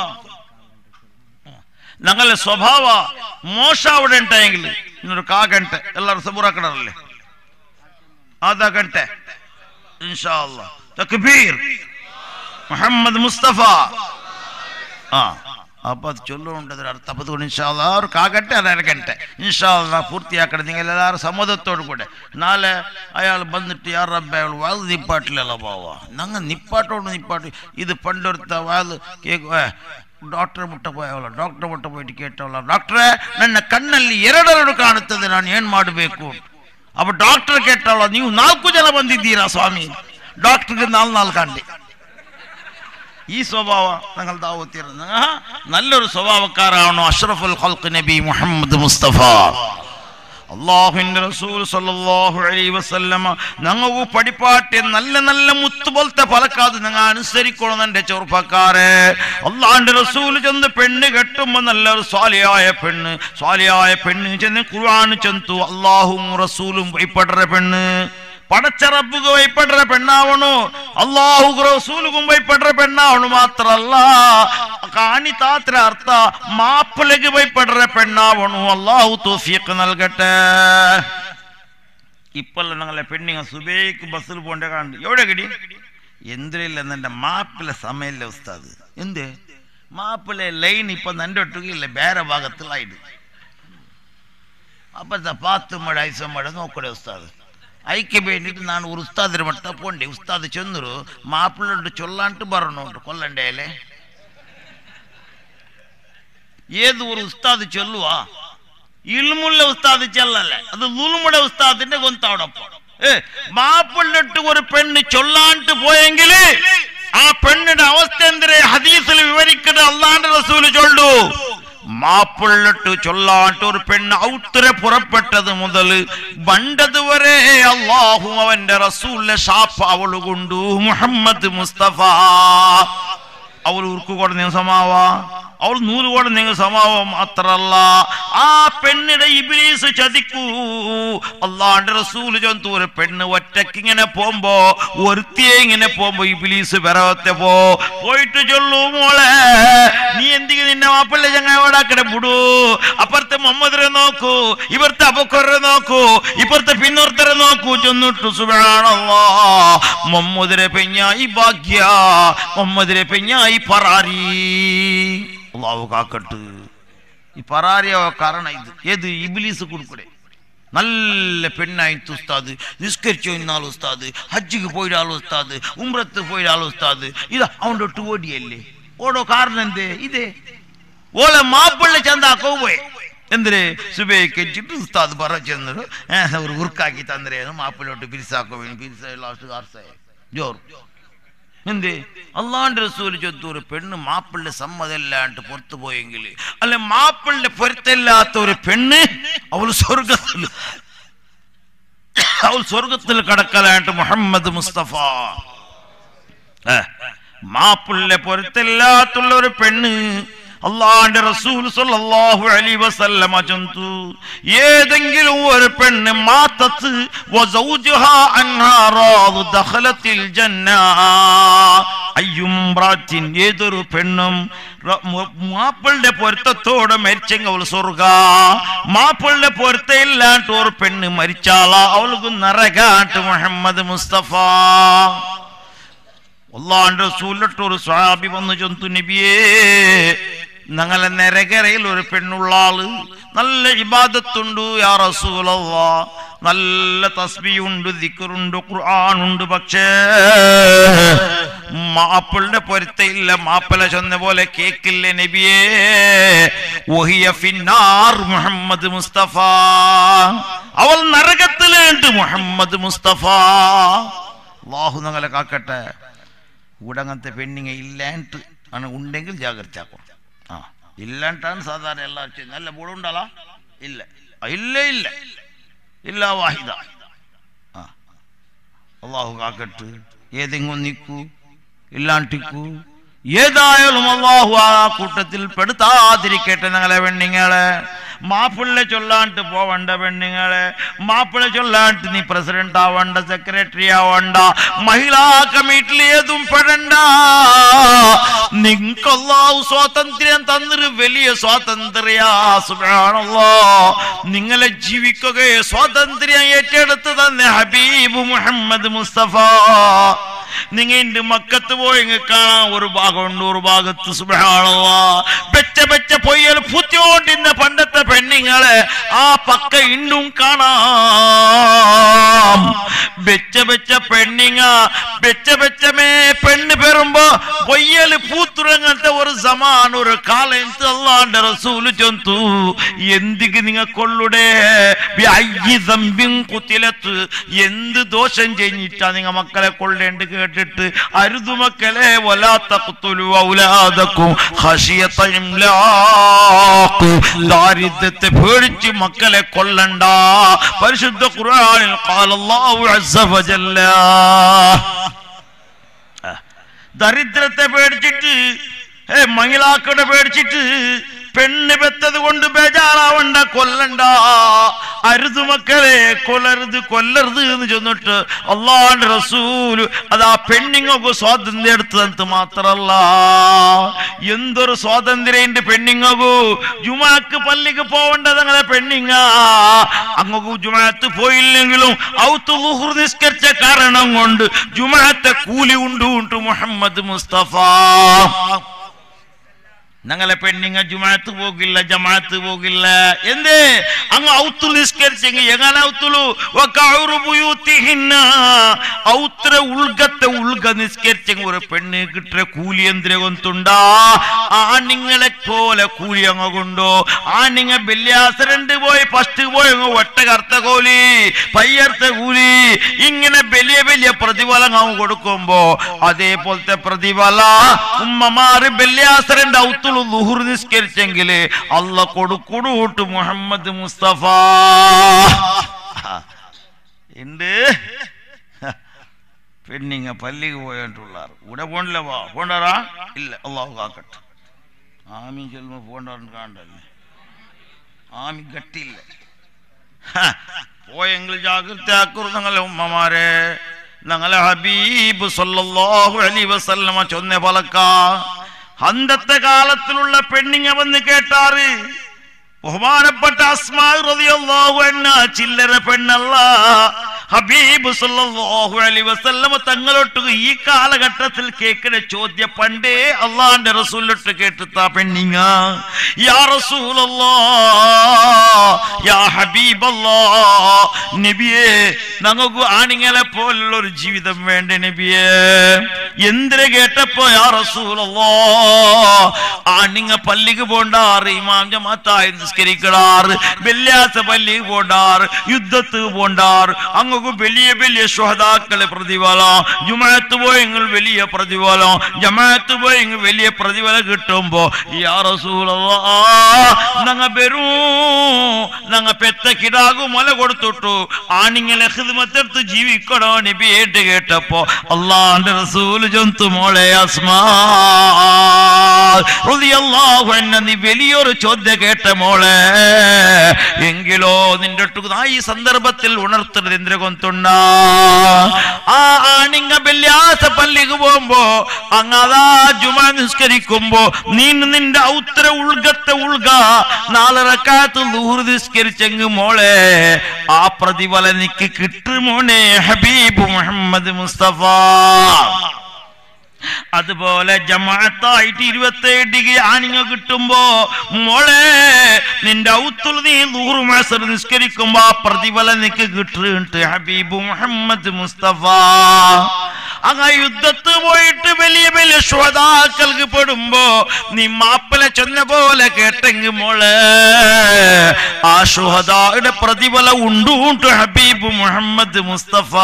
ഞങ്ങളെ സ്വഭാവ മോശ അവിടെ ഉണ്ടായെങ്കിൽ ഇന്നൊരു കാ ഗಂಟೆ എല്ലാവരും സബൂറാക്കണല്ലേ ആധാ ഗಂಟೆ ഇൻഷാ അല്ലാഹ് തക്ബീർ മുഹമ്മദ് മുസ്തഫ. ആ അപ്പൊ അത് ചൊല്ലുകൊണ്ടത് അർത്ഥം. അപ്പൊ അതുകൊണ്ട് ഇൻഷാ അല്ലാഹ് ഒരു കാകട്ടെ അര ഗಂಟೆ ഇൻഷാ അല്ലാഹ് പൂർത്തിയാക്കണം. നിങ്ങൾ എല്ലാവരും സമ്മതത്തോടു കൂടെ നാളെ അയാൾ വന്നിട്ട് യാ റബ്ബേ അയാൾ വാത് നിപ്പാട്ടില്ലല്ലോ പോവാ ഞങ്ങൾ നിപ്പാട്ടോണ്ട് നിപ്പാട്ട് ഇത് പണ്ടൊരുത്ത വാത് കേക്ക് ಡಾಕ್ಟರ್ ಮುಟ್ಟ ಹೋಯವಲ್ಲ ಡಾಕ್ಟರ್ ಮುಟ್ಟ ಹೋಯ್ತು ಕೇಟವಲ್ಲ ಡಾಕ್ಟ್ರೇ ನನ್ನ ಕಣ್ಣಲ್ಲಿ ಎರಡೆರಡು ಕಾಣುತ್ತದೆ ನಾನು ಏನು ಮಾಡಬೇಕು. ಅಪ್ಪ ಡಾಕ್ಟರ್ ಕೇಟವಲ್ಲ ನೀವು ನಾಲ್ಕು ಜನ ಬಂದಿದ್ದೀರಾ ಸ್ವಾಮಿ ಡಾಕ್ಟರ್ಗೆ ನಾಲ್ಕು ನಾಲ್ಕು ಕಂಡೆ. ഈ സ്വഭാവം ഞങ്ങൾ ദാവത്തിരുന്ന നല്ലൊരു സ്വഭാവക്കാരാണോ അഷ്റഫുൽ ഖൽഖ് നബി മുഹമ്മദ് മുസ്തഫ അല്ലാഹുവിന്റെ റസൂൽ സല്ലല്ലാഹു അലൈഹി വസല്ലമ ഞങ്ങൾക്ക് പഠിപ്പാട്ടെ നല്ല നല്ല മുത്ത് പോലത്തെ പലക്കാതെ ഞങ്ങൾ അനുസരിക്കണം. എൻ്റെ ചെറുപ്പക്കാരെ അല്ലാഹുവിന്റെ റസൂൽ ചെന്ന് പെണ്ണ് കെട്ടുമ്പോ നല്ലൊരു സ്വാലിയായ പെണ്ണ് സ്വാലിയായ പെണ്ണ് ചെന്ന് ഖുർആൻ ചെന്തു അല്ലാഹും റസൂലും ഭയപ്പെടുന്ന പെണ്ണ് പടച്ച റബ്ബുക്ക് ഭയപ്പെടുന്ന പെണ്ണാവണോ. അള്ളാഹു റസൂലുക്കും ഭയപ്പെടുന്ന പെണ്ണാവണം മാത്രല്ല കാണി താത്ര അർത്ഥ മാപ്പിളക്ക് ഭയപ്പെടുന്ന പെണ്ണാവണു. അള്ളാഹു തൗഫീഖ് നൽകട്ടെ. ഇപ്പല്ല ഞങ്ങളെ പെണ്ണിങ്ങ സുബൈക്ക് ബസ്സിൽ പോണ്ടേ കാണുന്നു. എവിടെ കിടി എന്തില്ല എന്റെ മാപ്പിള സമയല്ലേ ഉസ്താദ്. എന്ത് മാപ്പിളെ ലൈൻ ഇപ്പൊ നിന്റെ ഒട്ടുകയില്ല വേറെ ഭാഗത്തിലായിട്ട് അപ്പത്തെ പാത്ത് മഴ ഐസം മഴ നോക്കടെ ഉസ്താദ് അയക്ക് വേണ്ടിയിട്ട് നാണ് ഒരു ഉസ്താദിന് മട്ട പോണ്ടേ. ഉസ്താദ് ചെന്നൊരു മാപ്പിളോട്ട് ചൊല്ലാണ്ട് പറഞ്ഞോണ്ട് കൊല്ലണ്ടേലെ ഏത് ഒരു ഉസ്താദ് ചൊല്ലുവാ ഇൽമുള്ള ഉസ്താദ് ചെല്ലല്ലേ അത് ലുൽമുടെ ഉസ്താദിന്റെ ഗൊന്തോടൊപ്പം ഏ മാപ്പിളിട്ട് ഒരു പെണ്ണ് ചൊല്ലാണ്ട് പോയെങ്കിൽ ആ പെണ്ണിന്റെ അവസ്ഥ എന്തിനെ ഹദീസിൽ വിവരിക്കുന്ന അള്ളാന്റെ റസൂല് ചൊല്ലു. മാപ്പിളിട്ട് ചൊല്ലാണ്ട് ഒരു പെണ്ണ് ഔത്തര പുറപ്പെട്ടത് മുതൽ ബണ്ടത് വരെ അള്ളാഹു അവന്റെ റസൂലിന്റെ ഷാപ്പ് അവള് കൊണ്ടു മുഹമ്മദ് മുസ്തഫ. അവൾ ഉറുക്കുകൂടെ നിങ്ങൾ സമാവാ അവൾ നൂറുകൂടെ നിങ്ങൾ സമാവോ മാത്രല്ല ആ പെണ്ണിടെ ഇബ്ലീസ് ചതിക്കൂ. അള്ളാന്റെ റസൂല് ചൊന്തു ഒരു പെണ്ണ് ഒറ്റക്ക് ഇങ്ങനെ പോകുമ്പോ ഒരുത്തിയെ ഇങ്ങനെ പോകുമ്പോ ഇബ്ലീസ് വിറവത്തെ പോ പോയിട്ട് ചൊല്ലൂ മോളെ നീ എന്തിക്ക് നിന്നെ മാപ്പിള്ള ചങ്ങാവടാക്കടെ വിടൂ. അപ്പുറത്തെ മുഹമ്മദിനെ നോക്കൂ ഇപ്പുറത്തെ അബൂബക്കറെ നോക്കൂ ഇപ്പുറത്തെ പിന്നോർത്തരെ നോക്കൂ ചെന്നിട്ടു സുബ്ഹാനല്ലാഹ് മുഹമ്മദിനെ പെഞ്ഞായി ഭാഗ്യ മുഹമ്മദിനെ പെഞ്ഞായി പറാരി. അള്ളാഹു കാക്കട്ട്. ഈ പറാരിയ കാരണം ഇത് ഏത് ഇബ്ലീസ് കൊടുക്കൂടെ നല്ല പെണ്ണായിട്ട് ഉസ്താദ് നിസ്കരിച്ചു കഴിഞ്ഞാൽ ഉസ്താദ് ഹജ്ജിക്ക് പോയിടാൾ ഉസ്താദ് ഉംറത്ത് പോയിടാൾ ഉസ്താദ് ഇത് അവൻ്റെ ഒട്ട് ഓടിയല്ലേ ഓടോ കാരണം എന്തേ ഇതേ ഓളെ മാപ്പിള്ള ചന്താക്കോ പോയെ എന്തിനെ സുബൈക്ക് വെച്ചിട്ട് ഉസ്താദ് പറ ചെന്നിട്ട് ഒരു ഉറുക്കാക്കി തന്നിരേന്ന് മാപ്പിളോട്ട് പിരിസാക്കോ വേണം പിരിസ ലാസ്റ്റ് കാർസായ ജോർ എന്തേ അള്ളാന്റെ റസൂല് ചൊത്തു ഒരു പെണ്ണ് മാപ്പിളുടെ സമ്മതമില്ലാണ്ട് പുറത്തു പോയെങ്കിൽ അല്ലെ മാപ്പിളുടെ പൊരുത്തല്ലാത്ത ഒരു പെണ്ണ് അവൾ സ്വർഗത്തിൽ അവൾ സ്വർഗത്തിൽ കടക്കലായിട്ട് മുഹമ്മദ് മുസ്തഫ. മാപ്പിളുടെ പൊരുത്തല്ലാത്തുള്ള ഒരു പെണ്ണ് അള്ളാന്റെ റസൂൽ സല്ലല്ലാഹു അലൈഹി വസല്ലമ ചൊന്തു ഏതെങ്കിലും ഒരു പെണ്ണ് മാത്തത്ത് വസൗജുഹാ അൻഹാ റാദു ദഖലത്തിൽ ജന്ന അയ്യുംറാത്തിൻ ഏതൊരു പെണ്ണും മാപ്പിളുടെ പൊരുത്തത്തോടെ മരിച്ചെങ്കിൽ അവൾ സ്വർഗ മാപ്പിളുടെ പൊരുത്തയില്ലാണ്ട് ഒരു പെണ്ണ് മരിച്ചാളാ അവൾക്ക് നരകാട്ട് മുഹമ്മദ് മുസ്തഫ. അള്ളാന്റെ റസൂലിട്ട് ഒരു സ്വഹാബി വന്നു ചൊന്തു നബിയേ ഞങ്ങളെ നരകരയിൽ ഒരു പെണ്ണുള്ള ആള് നല്ല ഇബാദത്തുണ്ട് യാ റസൂലല്ലാഹ് നല്ല തസ്ബീഹുണ്ട് ദിക്റുണ്ട് ഖുർആനുണ്ട് പക്ഷേ മാപ്പിളുടെ പൊരുത്തയില്ല മാപ്പിള ചൊന്ന പോലെ കേക്കില്ലേ നബിയേ വഹിയ ഫിന്നാർ മുഹമ്മദ് മുസ്തഫ അവൾ നരകത്തിലുണ്ട് മുഹമ്മദ് മുസ്തഫ. അല്ലാഹു ഞങ്ങളെ കാക്കട്ടെ. ഊടങ്ങനത്തെ പെണ്ണിങ്ങ ഇല്ലാണ്ട് ആണ് ഉണ്ടെങ്കിൽ ജാഗ്രത ആക്കും. ആ ഇല്ലാണ്ടാണ് സാധാരണ എല്ലാവരും ചെയ്യുന്നത്. നല്ല ബോളുണ്ടാളാ ഇല്ല ഇല്ല ഇല്ല ഇല്ല വാഹിദ. ആ അള്ളാഹു കാക്കട്ട്. ഏതെങ്കിലും നിൽക്കൂ ഇല്ലാണ്ടിക്കൂ ഏതായാലും അള്ളാഹു ആ കൂട്ടത്തിൽ പെടുത്താതിരിക്കട്ടെ. ഞങ്ങളെ പെണ്ണിങ്ങളെ മാപ്പിള്ള ചൊല്ലാണ്ട് പോവണ്ട പെണ്ണുങ്ങളെ മാപ്പിള ചൊല്ലാണ്ട് നീ പ്രസിഡന്റ് ആവണ്ട സെക്രട്ടറി ആവണ്ട മഹിളാ കമ്മിറ്റിയിൽ ഏതും പെടണ്ട. നിങ്ങൾക്ക് അല്ലാഹു സ്വാതന്ത്ര്യം തന്നൊരു വലിയ സ്വാതന്ത്ര്യ സുബ്ഹാനല്ലാഹ് നിങ്ങളെ ജീവിക്കുകയെ സ്വാതന്ത്ര്യം ഏറ്റെടുത്ത് തന്നെ ഹബീബ് മുഹമ്മദ് മുസ്തഫ. നിങ്ങ മക്കത്ത് പോയി കാണാം ഒരു ഭാഗമുണ്ട് ഒരു ഭാഗത്ത് സുബ്ഹാനല്ലാഹ് പെച്ച പെച്ച പൊയ്യൽ പൂത്തിയോണ്ടിരുന്ന പണ്ടത്തെ പെണ്ണിങ്ങളെ ആ പക്ക ഇന്നും കാണാം. വെച്ച വെച്ച പെണ്ണിങ്ങ വെച്ച വെച്ചമേ പെണ്ണ് പെറുമ്പോ പൊയ്യൽ പൂത്തുറങ്ങത്തെ ഒരു സമാൻ ഒരു കാലം അല്ലാഹുവിന്റെ റസൂല് ചൊന്തു എന്തിക്ക് നിങ്ങ കൊള്ളുടെ എന്ത് ദോഷം ചെയ്ഞ്ഞിട്ടാ നിങ്ങ മക്കളെ കൊള്ളേണ്ട കേട്ടിട്ട് അരുതു മക്കളെ വലാ തഖ്തുലു ഔലാദകും ഖശിയത ഇംലാഖ് ദാരിദ്ര്യത്തെ പേടിച്ച് മക്കളെ കൊല്ലണ്ട. പരിശുദ്ധ ഖുർആനിൽ ഖാല അല്ലാഹു അസ്സ വജല്ല ദരിദ്രത്തെ പേടിച്ചിട്ട് മഹിളാക്കളെ പേടിച്ചിട്ട് പെണ്ണ് പെത്തത് കൊണ്ട് ബേജാറാവണ്ട, കൊല്ലണ്ട, അരുത് മക്കളെ, കൊല്ലരുത് കൊല്ലരുത് എന്ന് ചൊന്നിട്ട് അള്ളാഹുവിന്റെ റസൂല് അതാ പെണ്ണുങ്ങൾക്ക് സ്വാതന്ത്ര്യം എടുത്തത് മാത്രല്ല, എന്തൊരു സ്വാതന്ത്ര്യം പെണ്ണുങ്ങൾക്കു. ജുമാക്ക് പള്ളിക്ക് പോവേണ്ടത് അങ്ങനെ പെണ്ണുങ്ങ, അങ്ങക്ക് ജുമാഅത്ത് പോയില്ലെങ്കിലും ഔത്ത് ളുഹ്ർ നിസ്കരിച്ച കാരണം കൊണ്ട് ജുമാഅത്തെ കൂലി ഉണ്ട് ഉണ്ട് മുഹമ്മദ് മുസ്തഫ. ഞങ്ങളെ പെണ്ണിങ്ങ ജുമാഅത്ത് പോകില്ല, ജമാഅത്ത് പോകില്ല. എന്തേ? അങ്ങ് ഔത്തു നിസ്കരിച്ചെങ്കിൽ എങ്ങനെ ഔത്തുള്ളൂ? ഔത്ര ഉൾഗത്തെ ഉൾഗ നിസ്കരിച്ചെങ്കിൽ ഒരു പെണ്ണ് കിട്ടുന്ന കൂലി എന്തിനെ കൊണ്ടുണ്ടാ? ആണിങ്ങളെ പോലെ കൂലി അങ്ങ് കൊണ്ടോ? ആണിങ്ങ ബല്യാസരണ്ട് പോയി ഫസ്റ്റ് പോയി അങ്ങ് ഒട്ടകർത്ത കൂലി, പയ്യർത്ത കൂലി, ഇങ്ങനെ വലിയ വലിയ പ്രതിഫലം അങ്ങ് കൊടുക്കുമ്പോ അതേപോലത്തെ പ്രതിഫല ഉമ്മമാര് ബല്യാസരണ്ട് ഔത്തു ളുഹുർ നിസ്കരിച്ചെങ്കില് അല്ല കൊടുക്കൂട്ട് മുഹമ്മദ് മുസ്തഫ. ഉണ്ട് പെണ്ണിങ്ങ പള്ളിക്ക് പോയിട്ടുള്ളാർ ഇവിടെ പോണില്ല, വാ പോണ്ടാറാ ഇല്ല, അള്ളാഹു കാക്കട്ടെ. ആമി ചെല്ലുമ്പോ പോണ്ടാറ് കാണണ്ടല്ലേ, ആമി ഗട്ടില്ല. പോയെങ്കിൽ ജാഗ്രത ആക്കൂ ഞങ്ങളെ ഉമ്മമാരെ. ഞങ്ങളെ ഹബീബ് സല്ലല്ലാഹു അലൈഹി വസല്ലമ ചൊന്ന പലക്ക അന്നത്തെ കാലത്തിലുള്ള പെണ്ണിങ്ങ വന്ന് കേട്ടാറ്. ബഹുമാനപ്പെട്ട അസ്മാ റളിയല്ലാഹു അൻഹാ ചില്ലറ പെണ്ണല്ല, ഹബീബ് സല്ലല്ലാഹു അലൈഹി വസല്ലമ തങ്ങളോട്ട് ഈ കാലഘട്ടത്തിൽ കേൾക്കുന്ന ചോദ്യം പണ്ടേ അള്ളാന്റെ റസൂലിട്ട് കേട്ടുത്താ പെണ്ണിങ്ങ. യാ റസൂലല്ലാഹ്, യാ ഹബീബല്ലാഹ്, നബിയേ ഞങ്ങൾക്ക് ആണിങ്ങളെ പോലുള്ള ഒരു ജീവിതം വേണ്ട നബിയേ. എന്തിനെ കേട്ടപ്പോ യാ റസൂലല്ലാഹ്, ആണിങ്ങ പള്ളിക്ക് പോണ്ടാറ്, ഇമാം ജമാഅത്തായി നിസ്കരിക്കടാറ്, വെള്ളിയാഴ്ച പള്ളിക്ക് പോണ്ടാറ്, യുദ്ധത്തിന് പോണ്ടാറ്, അങ്ങ് വലിയ വലിയ ശുഹദാക്കളെ പ്രതിഫലം, ജുമാഅത്ത് പോയെങ്കിൽ വലിയ പ്രതിഫലം, ജമാഅത്ത് പോയെങ്കിൽ വലിയ പ്രതിഫലം കിട്ടുമ്പോ യാ റസൂലല്ലാഹ് ഞങ്ങ വരൂ, ഞങ്ങ പെത്ത കിടാകു മല കൊടുത്തിട്ടു ആണിങ്ങളെ ഖിദ്മത്തെടുത്ത് ജീവിക്കണോ നബിയേട്ട് കേട്ടപ്പോ അള്ളാന്റെ റസൂല് ജന്തു മോളെ അസ്മാ റളിയല്ലാഹു അൻഹ, നീ വലിയൊരു ചോദ്യം കേട്ട മോളെ, എങ്കിലോ നിന്റെ ഈ സന്ദർഭത്തിൽ ഉണർത്തുന്നത് എന്തിനെ കൊണ്ടുണ്ടാ? ആ ആണിങ്ങ വെള്ളിയാഴ്ച പള്ളിക്ക് പോകുമ്പോ അങ്ങതാ ജുമാ നിസ്കരിക്കുമ്പോ നീ നിന്റെ ഔത്ര ഉൾഗത്തെ ഉൾഗ നാല് റക്അത്ത് ളുഹ്ർ നിസ്കരിച്ചെങ്കിൽ മോളെ ആ പ്രതിഫലം നിക്ക് കിട്ടുമോനെ ഹബീബ് മുഹമ്മദ് മുസ്തഫ. അതുപോലെ ജമാഅത്തായിട്ട് ഇരുപത്തേഴ് ഡിഗ്രി ആണിങ്ങ കിട്ടുമ്പോ മോളെ നിന്റെ ഔത്തുൽ നീ ളുഹ്ർ അസ്ർ നിസ്കരിക്കുമ്പോ ആ പ്രതിഫലം നിക്ക് കിട്ടുന്നുണ്ട് ഹബീബ് മുഹമ്മദ് മുസ്തഫ. അങ്ങ് യുദ്ധത്ത് പോയിട്ട് വലിയ വലിയ ശുഹദാക്കൾക്ക് പെടുമ്പോ നീ മാപ്പിള ചെന്ന പോലെ കേട്ടെങ്കിൽ മോളെ ആ ശുഹദായുടെ പ്രതിഫലം ഉണ്ടുണ്ട് ഹബീബ് മുഹമ്മദ് മുസ്തഫ.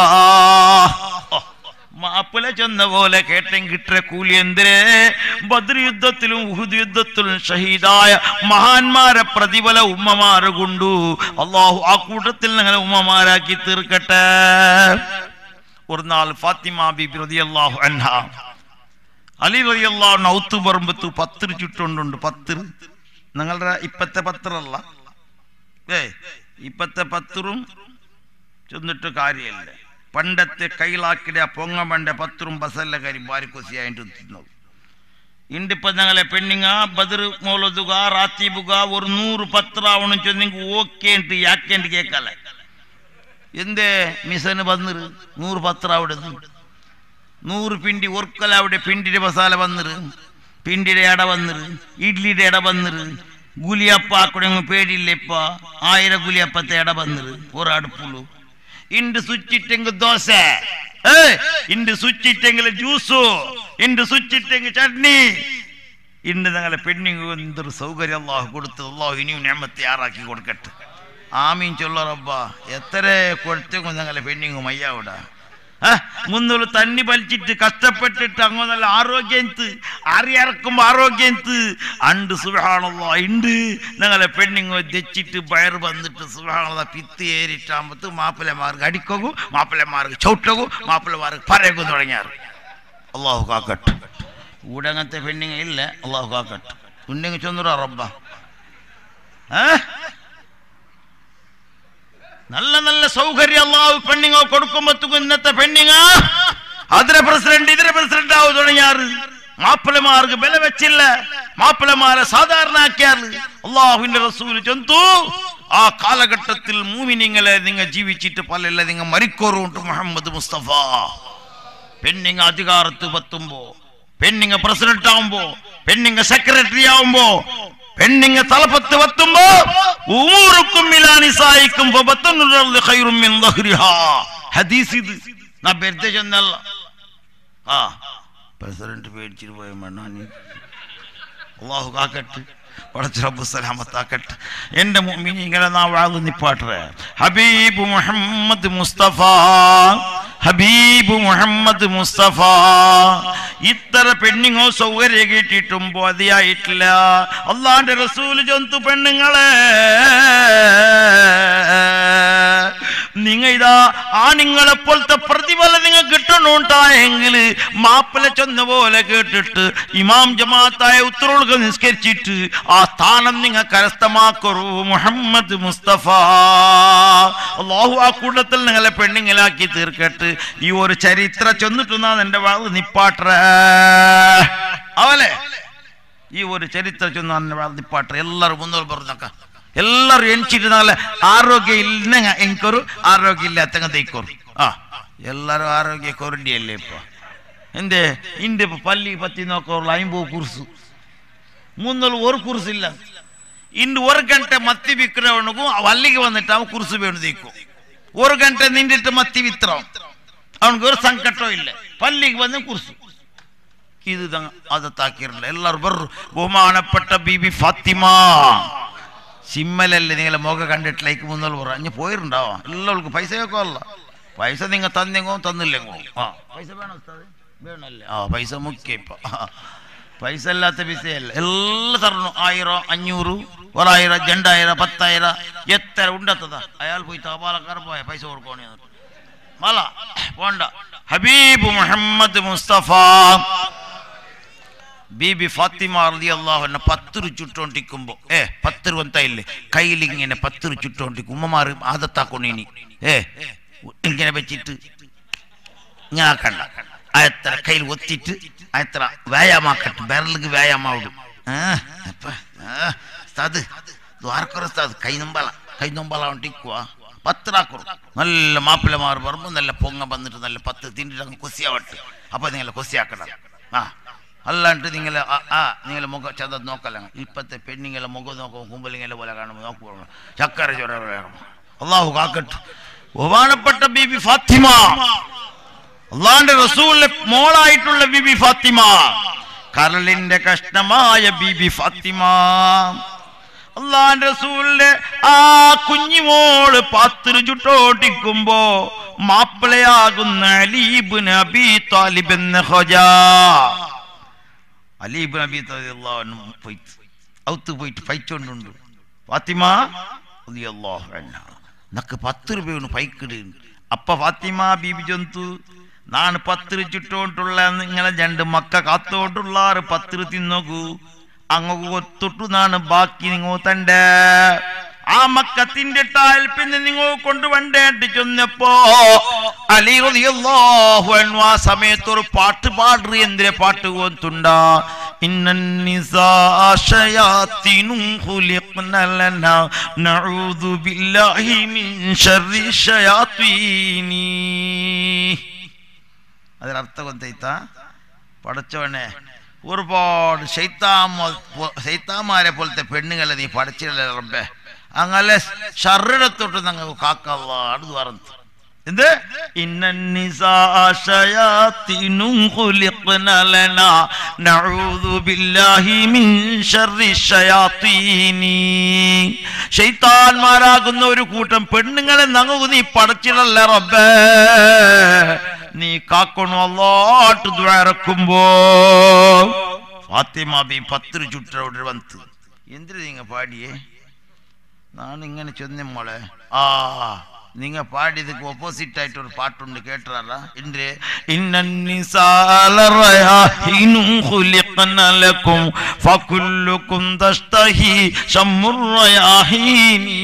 മാപ്പിള ചെന്ന പോലെ കേട്ടെങ്കിൽ കിട്ടിയ കൂലി എന്തിനെ? ബദ്ർ യുദ്ധത്തിലും ഉഹുദ് യുദ്ധത്തിലും ഷഹീദായ മഹാന്മാരെ പ്രതിഫല ഉമ്മമാരെ കൊണ്ടു അള്ളാഹു ആ കൂട്ടത്തിൽ ഞങ്ങളെ ഉമ്മമാരാക്കി തീർക്കട്ടെ. ഒരു നാൾ ഫാത്തിമ ബീബി റളിയല്ലാഹു അൻഹാ അലി റളിയല്ലാഹു അൻഹു ഔത്ത് പറമ്പത്ത് പത്തിരി ചുറ്റുണ്ടുണ്ട്. പത്തിർ നിങ്ങളുടെ ഇപ്പത്തെ പത്രല്ല, ഏ ഇപ്പത്തെ പത്തറും ചെന്നിട്ട് കാര്യമല്ല. പണ്ടത്തെ കൈലാക്കിടെ പൊങ്ങമണ്ട പത്തറും ബസല്ല കരി ബാരിക്കൊസിയായിട്ട് തിന്നത്. ഇണ്ടിപ്പോ ഞങ്ങളെ പെണ്ണിങ്ങ ബദർ മോലതുക റാത്തീബുക ഒരു നൂറ് പത്രാവണം ചെന്നെങ്കിൽ ഓക്കെ ഉണ്ട്, യാക്കേണ്ടി കേക്കല. എന്തേ മിസന് വന്നിറ് നൂറ് പത്ര അവിടെ നൂറ് പിണ്ടി ഒർക്കല അവിടെ പിണ്ടിയുടെ മസാല വന്നിറ്, പിണ്ടിയുടെ ഇട വന്നിറ്, ഇഡ്ലിയുടെ ഇട വന്നിറ്, ഗുലിയപ്പ ആക്കണ പേടിയില്ലപ്പ ആയിരം ഗുലിയപ്പത്തെ ഇട വന്നിറ് ഒരു അടുപ്പുള്ളൂ. ഇണ്ട് സ്വിച്ചിട്ടെങ്കിൽ ദോശ, ഇണ്ട് സ്വിച്ചിട്ടെങ്കിൽ ജ്യൂസു, ഇണ്ട് സ്വിച്ചിട്ടെങ്കിൽ ചട്നി. ഇണ്ട് ഞങ്ങളെ പെണ്ണിങ് എന്തൊരു സൗകര്യം അള്ളാഹു കൊടുത്ത് അള്ളാഹു ഇനിയും നിഅമത്ത് ആറാക്കി കൊടുക്കട്ടെ. ആമീൻ ചൊല്ല റബ്ബ. എത്ര കൊടുത്തെങ്കിൽ ഞങ്ങളെ പെണ്ണിങ് മയ്യാവിട മുന്നൂറ് തണ്ണി വലിച്ചിട്ട് കഷ്ടപ്പെട്ടിട്ട് അങ്ങ് നല്ല ആരോഗ്യം അറിയിറക്കുമ്പോ ആരോഗ്യം അണ്ട് സുബ്ഹാനല്ലാഹ് ഉണ്ട്. ഞങ്ങളെ പെണ്ണിങ് തെച്ചിട്ട് വയറ് വന്നിട്ട് സുബ്ഹാനല്ലാഹ് പിത്ത് ഏറിട്ടാകുമ്പത്ത് മാപ്പിളമാർക്ക് അടിക്കോകും, മാപ്പിളമാർക്ക് ചവിട്ടകും, മാപ്പിളമാർക്ക് പറയക്കും തുടങ്ങിയാറ്. അള്ളാഹു കാക്കട്ടെ. ഇവിടെ അങ്ങനത്തെ പെണ്ണിങ് ഇല്ല, അള്ളാഹു കാക്കട്ടെ. ഉണ്ടെങ്കിൽ ചൊന്നൂറ റബ്ബ നല്ല നല്ല സൗകര്യം അള്ളാഹു പെണ്ണിങ്ങോ കൊടുക്കുമ്പോ ഇന്നത്തെ പെണ്ണിങ്ങ അതിരെ പ്രസിഡന്റ് ഇതിരെ പ്രസിഡന്റ് ആവും തുടങ്ങിയാറ് മാപ്പിളമാർക്ക് വില വെച്ചില്ല മാപ്പിളമാരെ സാധാരണ ആക്കിയാറ് അള്ളാഹുവിന്റെ റസൂല് ചൊന്തു ആ കാലഘട്ടത്തിൽ മൂമിനിങ്ങളെ നിങ്ങൾ ജീവിച്ചിട്ട് പലല്ല നിങ്ങൾ മരിക്കോറുണ്ട് മുഹമ്മദ് മുസ്തഫ പെണ്ണിങ്ങ അധികാരത്ത് പത്തുമ്പോ പെണ്ണിങ്ങ പ്രസിഡന്റ് ആവുമ്പോ പെണ്ണിങ്ങ സെക്രട്ടറി ആവുമ്പോ പെണ്ണിങ്ങ തലപ്പത്ത് പത്തുമ്പോ ഊറുക്കും മിലാനിസായിക്കും ഖൈറും മിൻ ദഹ്രിഹാ ഹദീസ് ഇത് നാ വെറുതെ ചെന്നല്ല ആ പ്രസിഡന്റ് പേടിച്ചിട്ട് പോയ മണ്ണാനി അള്ളാഹു കാക്കട്ടെ പടച്ച റബ്ബ് സലാമത്താക്കട്ടെ എൻ്റെ മുഅ്മിനീങ്ങളെ നാ വാള് നിപ്പാട്ടേ ഹബീബ് മുഹമ്മദ് മുസ്തഫ ഹബീബ് മുഹമ്മദ് മുസ്തഫ ഇത്ര പെണ്ണുങ്ങോ സൗകര്യം കിട്ടിയിട്ടും ബോധിയായിട്ടില്ല അള്ളാന്റെ റസൂല് ചൊന്തു പെണ്ണുങ്ങളെ നിങ്ങൾ ഇതാ ആണുങ്ങളെ പോലത്തെ പ്രതിഫലം നിങ്ങൾ കിട്ടണുണ്ടായെങ്കിൽ മാപ്പിള ചൊന്ന പോലെ കേട്ടിട്ട് ഇമാം ജമാഅത്തായ ഉത്തരവുകൾ നിസ്കരിച്ചിട്ട് ആ സ്ഥാനം നിങ്ങൾ കരസ്ഥമാക്കൂ മുഹമ്മദ് മുസ്തഫ അല്ലാഹു ആ കൂട്ടത്തിൽ നിങ്ങളെ പെണ്ണുങ്ങളാക്കി തീർക്കട്ട് ഈ ഒരു ചരിത്രം ചൊന്നിട്ടുന്നാ എന്റെ വാള് നിപ്പാട്ട അവലെ ഈ ഒരു ചരിത്രം ചൊന്നാ എന്റെ വാള് നിപ്പാട്ട എല്ലാവരും മുന്നോട്ട് പറഞ്ഞൊക്കെ എല്ലാരും എണിച്ചിട്ട് നാളെ ആരോഗ്യം ഇല്ല എനിക്കൊരു ആരോഗ്യം ഇല്ലാത്ത തേക്കോറ് ആ എല്ലാരും ആരോഗ്യ കൊരണ്ടിയല്ലേ ഇപ്പൊ എന്തേ ഇന്റെ പല്ലി പത്തി നോക്കോളൂ അമ്പത് കുറിച്ച് മൂന്നോളൂ ഒരു കുറിച്ചില്ല ഇന്ന് ഒരു ഗಂಟೆ മത്തി വിൽക്കുന്നവനക്കും അല്ലിക്ക് വന്നിട്ട് അവൻ കുറിച്ച് വേണം തീക്കും ഒരു ഗಂಟೆ നിന്നിട്ട് മത്തി വിത്രം അവനക്ക് ഒരു സങ്കടവും ഇല്ല പല്ലിക്ക് വന്ന് കുറിച്ച് ഇത് അതത്താക്കിയിട്ടില്ല എല്ലാവരും ബർ ബഹുമാനപ്പെട്ട ബീബി ഫാത്തിമ സിമ്മലല്ലേ നിങ്ങളെ മുഖം കണ്ടിട്ടിലേക്ക് മുന്നോട്ട് പറ അഞ്ഞ് പോയിട്ടുണ്ടാവാം എല്ലാവർക്കും പൈസയൊക്കെ അല്ല പൈസ നിങ്ങൾ തന്നെങ്കോ തന്നില്ലെങ്കോ ആ പൈസ വേണം വേണല്ലേ ആ പൈസ മുഖ്യം ഇപ്പൊ പൈസ അല്ലാത്ത പൈസയല്ല എല്ലാം തരണം ആയിരം അഞ്ഞൂറ് ഒരായിരം രണ്ടായിരം പത്തായിരം എത്ര ഉണ്ടത്തതാ അയാൾ പോയി തപാലക്കാർ പോയ പൈസ കൊടുക്കണേ മല പോണ്ട ഹബീബ് മുഹമ്മദ് മുസ്തഫ ബീബി ഫാത്തിമ റളിയല്ലാഹു അൻഹ പത്തിരു ചുട്ടോണ്ടിരിക്കുമ്പോ ഏ പത്തിരു വന്തായില്ലേ കയ്യിലിങ്ങനെ പത്തിരു ചുട്ടോണ്ടിരിക്കും ഉമ്മമാർ ആദത്താക്കൊണ്ടീനി ഏ ഇങ്ങനെ വെച്ചിട്ട് ഞാൻ കണ്ട എത്ര കയ്യിൽ ഒത്തിട്ട് എത്ര വ്യായാമാക്കട്ടെ ബെറലിക്ക് വ്യായാമാവിടും ദ്വാരക്കുറസ്താത് കൈ നൊമ്പല കൈ നൊമ്പല ണ്ടിക്കുക പത്തിറാക്കുറു നല്ല മാപ്പിളമാർ പറയുമ്പോൾ നല്ല പൊങ്ങ വന്നിട്ട് നല്ല പത്ത് തിന്നിട്ട് അങ്ങ് കൊസിയാവട്ടെ അപ്പൊ നിങ്ങളെ കൊസിയാക്കണം ആ അല്ലാണ്ട് നിങ്ങൾ ആ നിങ്ങളെ മുഖം ചത നോക്കല ഇപ്പത്തെ പെണ്ണിങ്ങളെ മുഖം നോക്കുമ്പോൾ കുമ്പലിങ്ങനെ പോലെ കാണുമ്പോൾ നോക്കുമ്പോൾ ചക്കര ചൊര അള്ളാഹു കാക്കട്ടെ ബഹുമാനപ്പെട്ട ബീബി ഫാത്തിമ അള്ളാന്റെ റസൂലിന്റെ മോളായിട്ടുള്ള ബീബി ഫാത്തിമ കരളിന്റെ കഷ്ണമായ ബീബി ഫാത്തിമ അള്ളാന്റെ റസൂലിന്റെ ആ കുഞ്ഞിമോള് പാത്തിരി ചുട്ടോട്ടിക്കുമ്പോ മാപ്പിളയാകുന്ന അലി ഇബ്നു അബീ താലിബ് എന്ന ഖജാ അലി ഇബ്നു അബീ റളിയല്ലാഹു അൻഹു പോയി ഔത്ത് പോയിട്ട് പൈച്ചോണ്ടുണ്ട് ഫാത്തിമ റളിയല്ലാഹു അൻഹ നക്ക് പത്ത് രൂപയാണ് പൈക്കിട് അപ്പ ഫാത്തിമ ബീബി ജന്തു നാണ് പത്തിരി ചുട്ടോണ്ടുള്ള നിങ്ങളെ രണ്ട് മക്ക കാത്തോണ്ടുള്ള പത്തിരി തിന്നോക്കൂ അങ്ങ് കൊത്തൊട്ടു നാണ് ബാക്കി നിങ്ങോ തണ്ടേ ആ മക്ക തിണ്ടിട്ടാൽ പിന്നെ നിങ്ങൾ കൊണ്ടുവണ്ടേണ്ടി ചെന്നപ്പോ അലി റളിയല്ലാഹു അൻഹു ആ സമയത്തൊരു പാട്ട് പാടുക എന്തിനെ പാട്ട് കൊത്തുണ്ടാ ഇന്നന്നിസാ ശയാത്തീനും ഖുലിഖ്ന ലനാ നഊദു ബില്ലാഹി മിൻ ശർരി ശയാത്തീനി അതിനർത്ഥം എന്താ പടച്ചവനെ ഒരുപാട് ശൈത്താന്മാരെ പോലത്തെ പെണ്ണുങ്ങളെ നീ പഠിച്ചില്ലേ റബ്ബേ അങ്ങനെ ഷർറിടത്തോട്ട് ഞങ്ങൾ കാക്കല്ലാട് പറഞ്ഞു എന്ത് ഇന്നന്നിസാ ശയാത്തീനും ഖുലിഖ്ന ലനാ നഊദു ബില്ലാഹി മിൻ ശർരി ശയാത്തീനി ശൈത്താന്മാരാകുന്ന ഒരു കൂട്ടം പെണ്ണുങ്ങളെ ഞങ്ങൾ നീ പഠിച്ചില്ലേ റബ്ബേ നീ കാക്കണു അല്ലാട്ട് ദ്വാരക്കുമ്പോ ഫാത്തിമ ബി പത്തിരി ചുട്ടോട് വന്ന് എന്തിനു നിങ്ങ പാടിയേ നാണിങ്ങനെ ചെന്ന മോളെ ആ നിങ്ങൾ പാടിയതുക്ക് ഓപ്പോസിറ്റ് ആയിട്ട് ഒരു പാട്ടുണ്ട് കേട്ടാറാ ഇന്ദ്രേ ഇന്നന്നിസാലറയാഹിനും ഖുലിഖന ലക്കും ഫകുല്ലുകും തസ്തഹി ശമ്മുറയാഹിനി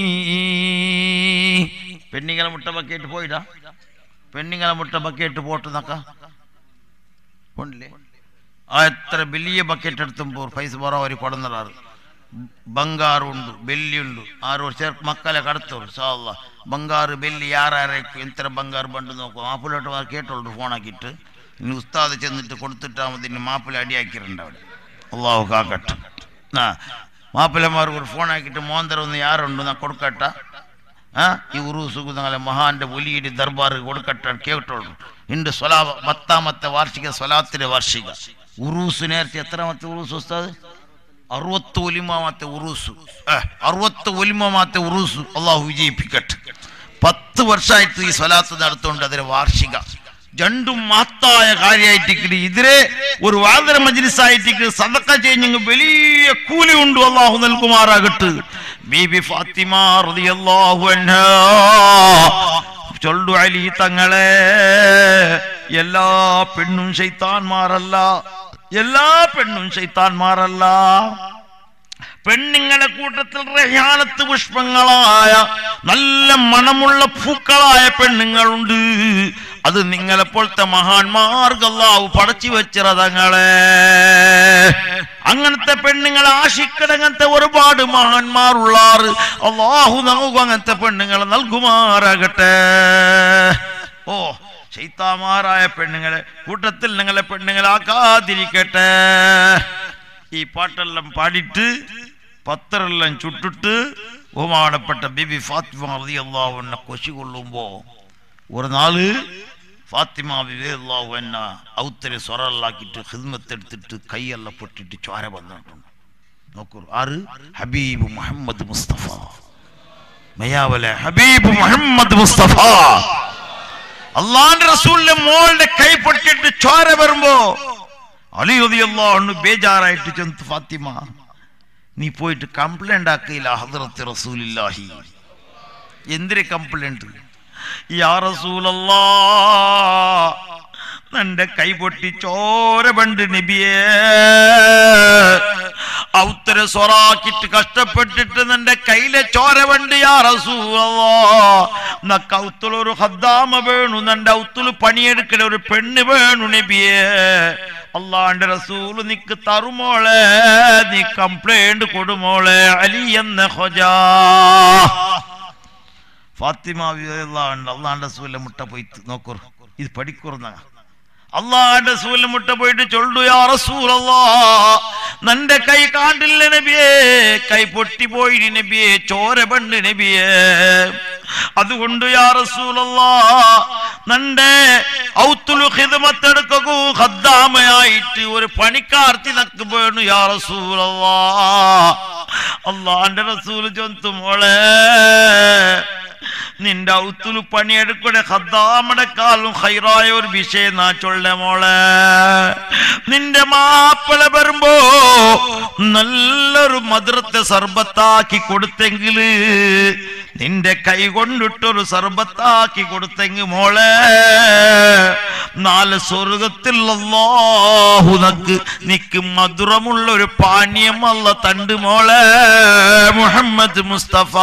പെണ്ണിങ്ങളെ മുട്ട ബക്കറ്റ് പോയിടാ പെണ്ണിങ്ങളെ മുട്ട ബക്കറ്റ് പോട്ടുന്നക്ക കൊണ്ടില്ലേ ആ എത്ര വലിയ ബക്കറ്റ് എടുത്തുമ്പോൾ പൈസ പറ അവർ കൊടുന്നറാറ് ಬಂಗಾರುಂಡು ಬೆಳ್ಳಿ ಉಂಡು ಆರು ಸೇರ್ ಮಕ್ಕಳ ಕಡ್ತವ್ರು ಸಾಲ ಬಂಗಾರು ಬೆಳ್ಳಿ ಯಾರ್ಯಾರಕ್ಕೆ ಎಂತರ ಬಂಗಾರು ಬಂಡು ನೋಕು ಮಾಪಿಳೋಟ ಕೇಟೋಳ್ರು ಫೋನ್ ಹಾಕಿಟ್ಟು ಇನ್ನು ಉಸ್ತಾದ ಚೆಂದಿಟ್ಟು ಕೊಡ್ತಿಟ್ಟು ಮತ್ತೆ ಇನ್ನು ಮಾಪಿಳೆ ಅಡಿ ಹಾಕಿರಂಡ അവിടെ അള്ളാഹു കാക്കട്ടെ ആ മാപ്പിളമാർക്ക് ഒരു ഫോൺ ആക്കിയിട്ട് മോന്തര ഒന്ന് യാറുണ്ട് നാ കൊടുക്കട്ട ആ ഈ ഉറൂസു ഞങ്ങളെ മഹാന്റെ ഒലിയുടെ ദർബാർ കൊടുക്കട്ട കേട്ടോളൂ ഇണ്ട് സ്വലാ പത്താമത്തെ വാർഷിക സ്വലാത്തിന്റെ വാർഷിക ഉറൂസ് നേരത്തെ എത്രാമത്തെ ഉറൂസ് ഉസ്താദ് അറുപത്ത് ഒലിമാമത്തെ ഉറൂസ് അറുപത്ത് ഒലിമാമത്തെ ഉറൂസ് അള്ളാഹു വിജയിപ്പിക്കട്ടെ പത്ത് വർഷമായിട്ട് ഈ സ്വലാത്ത് നടത്തുകൊണ്ട് അതിന് വാർഷിക രണ്ടും മഹത്തായ കാര്യമായിട്ട് ഇതിരെ ഒരു വാദന മജ്ലിസായിട്ട് സദഖ ചെയ്യുന്ന വലിയ കൂലി ഉണ്ട് അള്ളാഹു നൽകുമാറാകട്ടെ ബീബി ഫാത്തിമ റളിയല്ലാഹു അൻഹാ ചൊല്ലു അലി തങ്ങളെ എല്ലാ പെണ്ണും ശൈത്താൻമാരല്ല എല്ലാ പെണ്ണും ശൈത്താൻമാരല്ല പെണ്ണുങ്ങളെ കൂട്ടത്തിൽ റഹ്യാനത്ത് പുഷ്പങ്ങളായ നല്ല മണമുള്ള പൂക്കളായ പെണ്ണുങ്ങളുണ്ട് അത് നിങ്ങളെപ്പോലത്തെ മഹാന്മാർക്ക് അല്ലാഹു പടച്ചു വെച്ചിറതങ്ങളെ അങ്ങനത്തെ പെണ്ണുങ്ങളെ ആശിക്കടങ്ങനത്തെ ഒരുപാട് മഹാന്മാരുള്ളാറ് അല്ലാഹു നമുക്ക് അങ്ങനത്തെ പെണ്ണുങ്ങളെ നൽകുമാറാകട്ടെ ഓ ശൈത്താന്മാരായ പെണ്ണുങ്ങളെ കൂട്ടത്തിൽ നിങ്ങളെ പെണ്ണുങ്ങളാക്കാതിരിക്കട്ടെ ഈ പാട്ടെല്ലാം പാടിയിട്ട് പത്തെല്ലാം ചുട്ടിട്ട് ബഹുമാനപ്പെട്ട ബീബി ഫാത്തിമ റളിയല്ലാഹു അൻഹ കൊശി കൊള്ളുമ്പോ ഒരു നാള് ഫാത്തിമ ബീബി റളിയല്ലാഹു അൻഹ ഔത്തരെ സ്വറല്ലാക്കിയിട്ട് ഖിദ്മത്ത് എടുത്തിട്ട് കൈയെല്ലാം പൊട്ടിട്ട് ചോര വന്നിട്ടുണ്ട് നോക്കൂ ആറ് ഹബീബ് മുഹമ്മദ് മുസ്തഫ മയാവലെ ഹബീബ് മുഹമ്മദ് മുസ്തഫ അള്ളാന്റെ റസൂലിന്റെ മോളുടെ കൈ പൊട്ടിട്ട് ചോര വരുമ്പോ അലി റളിയല്ലാഹു അൻഹു ബേജാറായിട്ട് ചെന്ന് ഫാത്തിമ നീ പോയിട്ട് കംപ്ലൈന്റ് ആക്കിയില്ല ഹദ്റത്ത് റസൂലുള്ളാഹി എന്തിരെ കംപ്ലൈന്റ് യാ റസൂലല്ലാഹ് നിന്റെ കൈ പൊട്ടി ചോര പണ്ട് നബിയേ ഔത്തര സ്വറാക്കിട്ട് കഷ്ടപ്പെട്ടിട്ട് നിന്റെ കയ്യിലെ ചോര പണ്ട് യാ റസൂലല്ലാഹ് നക്ക് ഔത്തുലൊരു ഖദ്ദാമ വേണു നിന്റെ ഔത്തുല് പണിയെടുക്കൽ ഒരു പെണ്ണ് വേണു നബിയേ അള്ളാന്റെ റസൂല് നിക്ക് തറുമോളെ നീ കംപ്ലൈന്റ് കൊടുമോളെ അലി എന്ന ഖജാ ഫാത്തിമ അള്ളാന്റെ റസൂലിന്റെ മുട്ട പോയി നോക്കൂ ഇത് പഠിക്കുറന്ന അള്ളാന്റെ റസൂലിന്റെ മുട്ട പോയിട്ട് ചൊല്ലു യാ റസൂലല്ലാഹ് നിന്റെ കൈ കാണ്ടില്ല നബിയേ കൈ പൊട്ടിപ്പോയി നബിയേ ചോര പണ്ട് നബിയേ അതുകൊണ്ട് യാ റസൂലല്ലാഹ് നിന്റെ ഔത്തുലു ഖിദ്മത്ത് എടുക്കൂ ഖദ്ദാമയായിട്ട് ഒരു പണിക്കാർത്തി നക്ക് വേണു യാ റസൂലല്ലാഹ് അള്ളാന്റെ റസൂൽ ചൊന്തു മോളെ നിന്റെ ഔത്തുലു പണിയെടുക്കൂടെ ഖദ്ദാമയുടെ കാലും ഖൈറായ ഒരു വിഷയം നാ ചൊല്ല മോളെ നിന്റെ മാപ്പിള വരുമ്പോ നല്ലൊരു മധുരത്തെ സർബത്താക്കി കൊടുത്തെങ്കില് നിന്റെ കൈ കൊണ്ടിട്ടൊരു സർബത്താക്കി കൊടുത്തെങ്കിൽ മോളെ നാല് സ്വർഗത്തിൽ അല്ലാഹു നക്ക് നിക്ക് മധുരമുള്ള ഒരു പാനീയം അല്ല തണ്ട് മോളെ മുഹമ്മദ് മുസ്തഫ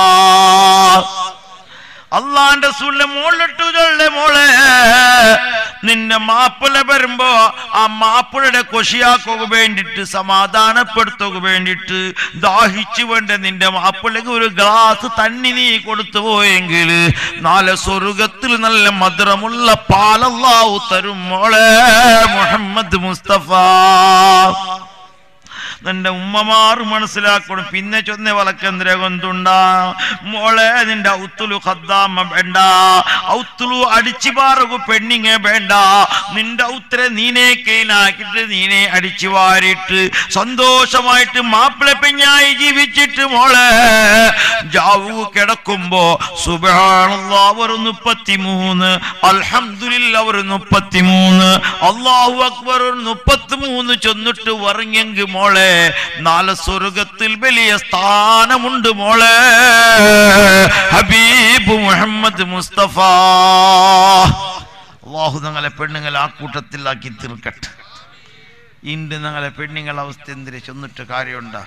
അള്ളാന്റെ റസൂലിന്റെ മോളിട്ടു ചൊല്ലേ മോളെ നിന്നെ മാപ്പിള വരുമ്പോ ആ മാപ്പിളയുടെ കൊശിയാക്കുക വേണ്ടിട്ട് സമാധാനപ്പെടുത്തുക വേണ്ടിട്ട് ദാഹിച്ചു വേണ്ട നിന്റെ മാപ്പിളക്ക് ഒരു ഗ്ലാസ് തണ്ണി നീ കൊടുത്തു പോയെങ്കിൽ നാളെ സ്വർഗത്തിൽ നല്ല മധുരമുള്ള പാലല്ലാഹു തരും മോളെ മുഹമ്മദ് മുസ്തഫ നിന്റെ ഉമ്മമാർ മനസ്സിലാക്കണം പിന്നെ ചൊന്ന വളക്കെന്തിര കൊന്തുണ്ടാ മോളെ നിന്റെ ഔത്തുലു ഖദ്ദാമ വേണ്ട ഔത്തുലു അടിച്ചു പാറുക പെണ്ണിങ്ങ വേണ്ട നിന്റെ ഔത്തരെ നീനെ കൈനാക്കിട്ട് നീനെ അടിച്ചു വാരിട്ട് സന്തോഷമായിട്ട് മാപ്പിള പെഞ്ഞായി ജീവിച്ചിട്ട് മോളെ ജാവു കിടക്കുമ്പോ സുബ്ഹാനല്ലാഹ് ഒരു മുപ്പത്തിമൂന്ന്, അൽഹംദുലില്ലാഹ് ഒരു മുപ്പത്തിമൂന്ന്, അല്ലാഹു അക്ബർ ഒരു മുപ്പത്തിമൂന്ന് ചൊന്നിട്ട് ഉറങ്ങിയെങ്കിൽ മോളെ നാല് സ്വർഗത്തിൽ വലിയ സ്ഥാനമുണ്ട് മോളെ. ഹബീബ് മുഹമ്മദ് മുസ്തഫ അല്ലാഹു ഞങ്ങളെ പെണ്ണുങ്ങളെ ആ കൂട്ടത്തിലാക്കി തീർക്കട്ടെ. ഇണ്ട് ഞങ്ങളെ പെണ്ണുങ്ങളെ അവസ്ഥ എന്തിനെ ചൊന്നിട്ട് കാര്യമുണ്ടാ?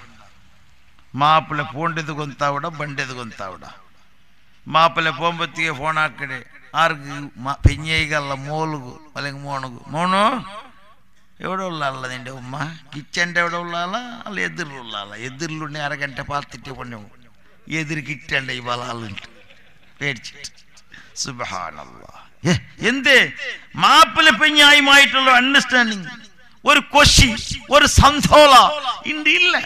മാപ്പിള പോണ്ടത് കൊന്താവിട ബണ്ടത് കൊന്താവിട. മാപ്പിള പോകുമ്പത്തേക്ക് ഫോൺ ആക്കടെ ആർക്ക് പെഞ്ഞൈകല്ല മോളുകു അല്ലെങ്കിൽ മോണുകു. മോണു എവിടെ ഉള്ള ആളാ നിന്റെ ഉമ്മ? കിച്ചൻ്റെ എവിടെ ഉള്ള ആളാ അല്ല എതിരിലുള്ള ആളാ? എതിരിലുണ്ടെ അരഗంట പാത്തിട്ട് പൊണ്ണു എതിര് കിട്ടണ്ട ഈ ആളുണ്ട് പേടിച്ചിട്ട്. സുബ്ഹാനല്ലാഹ്. എന്തേ മാപ്പിള പെഞ്ഞായുമായിട്ടുള്ള അണ്ടർസ്റ്റാൻഡിങ്, ഒരു കൊശി, ഒരു സന്തോള ഇണ്ട് ഇല്ല.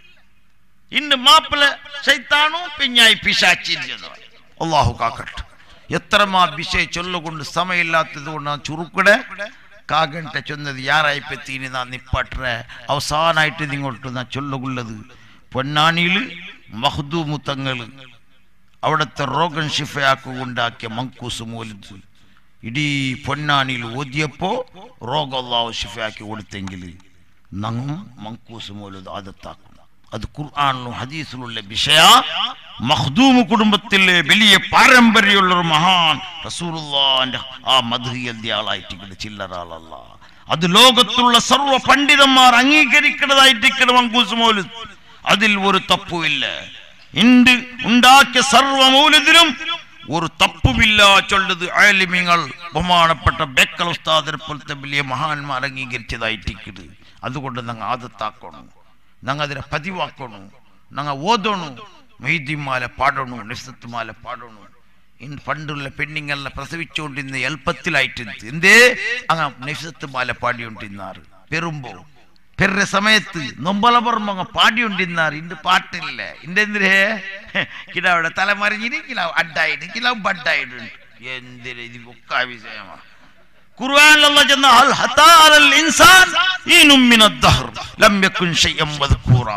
ഇന്ന് മാപ്പിള ശൈത്താനും പെഞ്ഞായി പിശാച്ചിരിക്കുന്നു. അല്ലാഹു കാക്കട്ടെ. എത്രമാ വിഷയ ചൊല്ലുകൊണ്ട് സമയമില്ലാത്തത് കൊണ്ട് ചുരുക്കടെ കാകണ്ട ചൊന്നത് യാറായിപ്പത്തിന് നാ നിപ്പാട്ടെ. അവസാനായിട്ട് നിങ്ങോട്ട് നാ ചൊല്ലുകൊള്ളത് പൊന്നാനിയിൽ മഖ്ദൂമു തങ്ങള് അവിടുത്തെ രോഗം ഷിഫയാക്കുണ്ടാക്കിയ മങ്കൂസ് മൗലിദ് ഇടീ പൊന്നാനിയിൽ ഓതിയപ്പോ രോഗം അല്ലാഹു ഷിഫയാക്കി കൊടുത്തെങ്കിൽ നങ്ങ മങ്കൂസ് മൗലിദ് ആദത്താക്കും. അത് ഖുർആനിലും ഹദീസിലുള്ള വിഷയ. മഖ്ദൂം കുടുംബത്തിലെ വലിയ പാരമ്പര്യമുള്ള ഒരു മഹാൻ റസൂലുള്ളാഹിന്റെ ആ മദ്ഹ് എഴുതിയ ആളായിട്ട് ചില്ലറ ആളല്ല. അത് ലോകത്തുള്ള സർവ്വ പണ്ഡിതന്മാർ അംഗീകരിക്കുന്നതായിട്ട് മങ്കൂസ് മൗലിദ്. അതിൽ ഒരു തപ്പുമില്ല. ഇണ്ട് ഉണ്ടാക്കിയ സർവ്വ മൗലിദിലും ഒരു തപ്പുമില്ല ചൊല്ലത് ആലിമീങ്ങൾ ബഹുമാനപ്പെട്ട ബേക്കൽ ഉസ്താദിനെ പോലത്തെ വലിയ മഹാന്മാർ അംഗീകരിച്ചതായിട്ട്. അതുകൊണ്ട് ഞങ്ങൾ ആദത്താക്കണം, ഞങ്ങൾ അതിനെ പതിവാക്കണം, ഞങ്ങൾ ഓതണു, മൊയ്തീമാല പാടണു, നിഫ്സത്തുമാല പാടണു. ഇൻ പണ്ടുള്ള പെണ്ണിങ്ങളെ പ്രസവിച്ചുകൊണ്ടിരുന്ന എളുപ്പത്തിലായിട്ട് എന്തേ അങ്ങ നിഫ്സത്തുമാല പാടിക്കൊണ്ടിരുന്നാറ്. പെറുമ്പോ പെരുടെ സമയത്ത് നൊമ്പലപുറമ പാടിക്കൊണ്ടിരുന്നാറ്. ഇന്ന് പാട്ടില്ല. ഇന്റെ എന്തിരേ കിലാവിടെ തലമറിഞ്ഞിട്ട് കിലാവ് അഡ്ഡായിട്ട് കിലാവ് ബഡ്ഡായിട്ടുണ്ട്. എന്തിന് ഇത് ഒക്കെ വിഷയമാ. ഖുർആനിലുള്ള ചെന്ന ഹൽ ഹതാൽ ഇൻസാൻ ഈനും മിനദ് ദഹർ ലം യകുൻ ശൈഅൻ മദ്കൂറാ.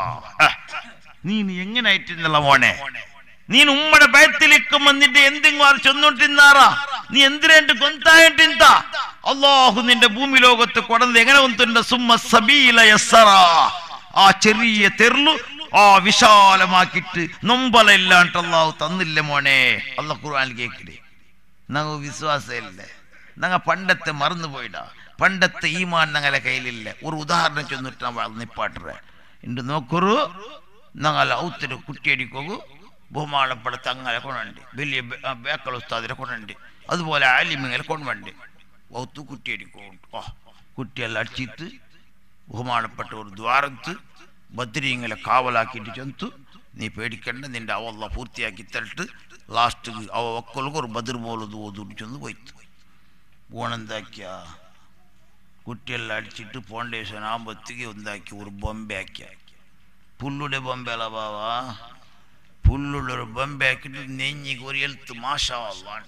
നീ എങ്ങനായിട്ടിരുന്നല്ല മോനെ? നീ ഉമ്മയുടെ ഭയത്തിലേക്ക് വന്നിട്ട് എന്തെങ്കിലും ചൊന്നോട്ടിന്നാറാ? നീ എന്തിനായിട്ട് കൊന്തായിട്ടിന്ത? അല്ലാഹു നിന്റെ ഭൂമി ലോകത്ത് കൊടന്ന് എങ്ങനെ കൊണ്ടുണ്ട്? സുമ്മ സബീല യസ്സറാ. ആ ചെറിയ തെരുളു ആ വിശാലമാക്കിട്ട് നൊമ്പല ഇല്ലാണ്ട് അല്ലാഹു തന്നില്ല മോനെ. അല്ലാഹു ഖുർആനിൽ കേക്കിടേ. ഞങ്ങ വിശ്വാസമില്ലേ? ഞങ്ങൾ പണ്ടത്തെ മറന്നു പോയിടാ. പണ്ടത്തെ ഈമാൻ ഞങ്ങളെ കയ്യിലില്ല. ഒരു ഉദാഹരണം ചൊന്നിട്ട് നിപ്പാട്ടേ ഇണ്ട് നോക്കൊരു ഞങ്ങൾ ഔത്തിന് കുട്ടിയടിക്കോകു ബഹുമാനപ്പെട്ട തങ്ങളെ കൊണ്ടുണ്ട്, വലിയ ബേക്കൽ ഉസ്താദിനെ കൊണ്ടുണ്ട്, അതുപോലെ ആലിമിങ്ങളെ കൊണ്ടുണ്ട്. ഔത്ത് കുട്ടിയടിക്കും. ഓ കുട്ടിയെല്ലാം അടിച്ചിട്ട് ബഹുമാനപ്പെട്ട ഒരു ദ്വാരത്ത് ബദ്രീങ്ങളെ കാവലാക്കിയിട്ട് ചെന്തു. നീ പേടിക്കണ്ട, നിന്റെ അവല്ല പൂർത്തിയാക്കി തരട്ട്. ലാസ്റ്റ് അവ ഒക്കൾക്ക് ഒരു ബദർ മോലത് ഓതുകൊണ്ട് ചെന്ന് പോയിത്ത്. ഓണെന്താക്കിയ കുട്ടിയെല്ലാം അടിച്ചിട്ട് ഫൗണ്ടേഷൻ ആകുമ്പോഴത്തേക്ക് എന്താക്കി ഒരു ബൊമ്പെ ആക്കിയ. പുല്ലുടെ ബൊമ്പെല ബാവാ, പുല്ലുള്ളൊരു ബൊമ്പെ ആക്കിയിട്ട് നെഞ്ഞിക്ക് ഒരു എൽത്ത് മാഷാ അല്ലാണ്ട്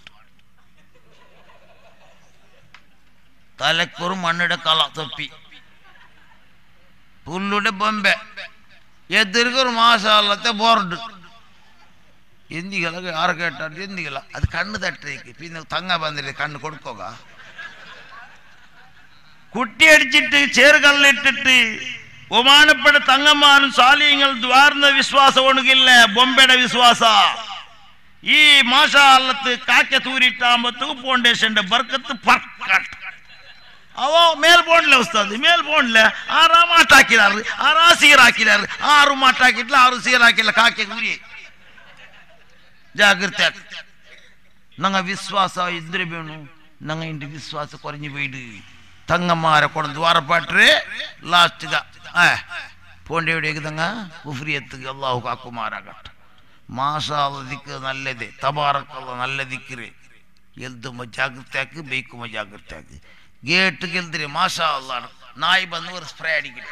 തലക്കൊരു മണ്ണിടെ കള തൊപ്പി. പുല്ലുടെ ബൊമ്പെ എതിർക്കൊരു മാഷാ അല്ലാത്ത ബോർഡ്. എന്തികളൊക്കെ ആറ് കേട്ടാണ്ട് എന്തികള അത് കണ്ണ് തട്ടേക്ക്. പിന്നെ തങ്ങ വന്നിട്ട് കണ്ണ് കൊടുക്കുക. കുട്ടിയടിച്ചിട്ട് ചേറുകല്ലിട്ടിട്ട് ബഹുമാനപ്പെട്ട തങ്ങന്മാരും സാലിയങ്ങൾ ദ്വാർന്ന വിശ്വാസം ഒണുകില്ല. ബൊമ്പയുടെ വിശ്വാസ ഈ മാഷാ അല്ലത്ത് കാക്ക തൂരിട്ടാകുമ്പോ ഫൗണ്ടേഷന്റെ ബർക്കത്ത് പർക്കട്ട്. അവോ മേൽ പോണില്ല ഉസ്താദ്, മേൽ പോണില്ല. ആറാ മാട്ടാക്കിലാറ്, ആറാ സീറാക്കിലാറ്, ആറു മാട്ടാക്കിട്ടില്ല, ആറ് സീറാക്കില്ല. കാക്ക കൂരി ജാഗ്രത. ഞങ്ങ വിശ്വാസ എന്തിനു വേണു? ഞങ്ങ ഇന്റെ വിശ്വാസം കുറഞ്ഞു പോയിട്ട് തങ്ങന്മാരെ കൊണ്ട് ദ്വാരപ്പാട്ടേ ലാസ്റ്റ് പോണ്ടേവിടേക്ക് തങ്ങ ഉഫ്രിയത്ത് അള്ളാഹു കാക്കുമാരാകട്ടെ. മാഷാ ദിക്ക് നല്ലത്, തബാറക്കുള്ള നല്ല ദിക്കറ്. എൽതുമ്പോ ജാഗ്രതയാക്ക്, ബൈക്കുമ്പോ ജാഗ്രതയാക്ക്. ഗേട്ട് കെൽതിരി മാഷാ അള്ളാണ്. നായി വന്ന് ഒരു സ്പ്രേ അടിക്കട്ടെ.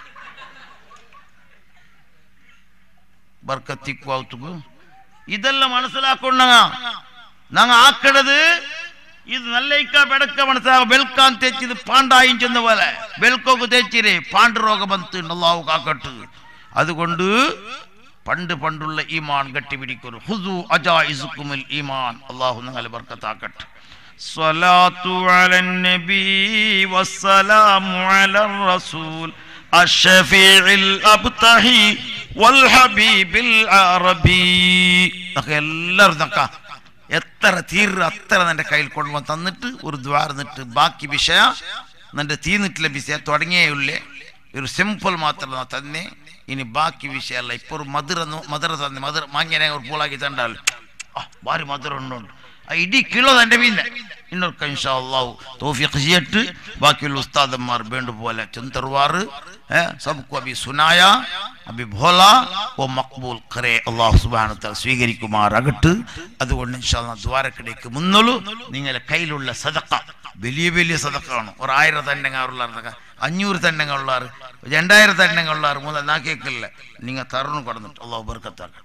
ബർക്കത്തിക്കു ഇതെല്ലാം മനസ്സിലാക്കൊണ്ട ഞങ്ങ ആക്കണത് ഇത് നല്ലയിക്ക ಬೆಡಕ മനസ്സിലാക. ಬೆಲ್ಕಾൻ തെച്ചിത് പാണ്ടായും ചെന്ന പോലെ ಬೆಲ್ಕೋക്ക് തെച്ചിരേ പാണ്ട് രോഗം വന്നിട്ടുണ്ട്. അല്ലാഹു കാക്കട്ടെ. അതുകൊണ്ട് പണ്ട് പണ്ടുള്ള ഈമാൻ കെട്ടിപ്പിടിക്കൊരു ഹുദു അജായിസുക്കുമുൽ ഈമാൻ. അല്ലാഹു നിങ്ങളെ ബർക്കത്താക്കട്ടെ. സ്വലാത്തു അലൻ നബി വസ്സലാമു അലർ റസൂൽ അഷ്ഫീഇൽ അബ്തഹി വൽ ഹബീബിൽ അറബി. എല്ലാവരും നോക്കാം, എത്ര തീർ അത്ര നിന്റെ കയ്യിൽ കൊണ്ടുവന്ന് തന്നിട്ട് ഒരു ദ്വാർന്നിട്ട് ബാക്കി വിഷയ നിന്റെ തീർന്നിട്ടില്ല വിഷയ തുടങ്ങിയുള്ളേ ഒരു സിമ്പിൾ മാത്രം തന്നെ. ഇനി ബാക്കി വിഷയമല്ല. ഇപ്പൊ ഒരു മധുര മധുര തന്നെ മധുര മാങ്ങനെ ഒരു പൂളാക്കി തണ്ടാൽ ഭാരി മധുരം ഉണ്ടുണ്ട്. ആ ഇടി കിലോ തന്റെ മീൻ ഇന്നൊക്കെ ഇൻഷാ അല്ലാഹു തൗഫീഖ് ചെയ്യട്ട്. ബാക്കിയുള്ള ഉസ്താദന്മാർ വേണ്ടുപോലെ ചെന്തറുവാറ് സബ്കു അബി സുനായ അബി ഭോല ഓ മഖ്ബൂൽ ഖറേ അല്ലാഹു സുബ്ഹാനഹു തആല സ്വീകരിക്കുമാറാകട്ടെ. അതുകൊണ്ട് ഇൻഷാ അല്ലാഹ് ദ്വാരക്കടേക്ക് മുന്നോളൂ. നിങ്ങളുടെ കയ്യിലുള്ള സദഖ വലിയ വലിയ സദഖാണ്. ഒരു ആയിരം തന്നെങ്ങാറുള്ള അഞ്ഞൂറ് തന്നെങ്ങളുള്ളാറ് രണ്ടായിരം തന്നെങ്ങളുള്ളാറ് മൂന്ന് നാക്കേക്കില്ല നിങ്ങൾ തറന്നു കടന്നിട്ട് അല്ലാഹു ബർക്കത്താക്കട്ടെ.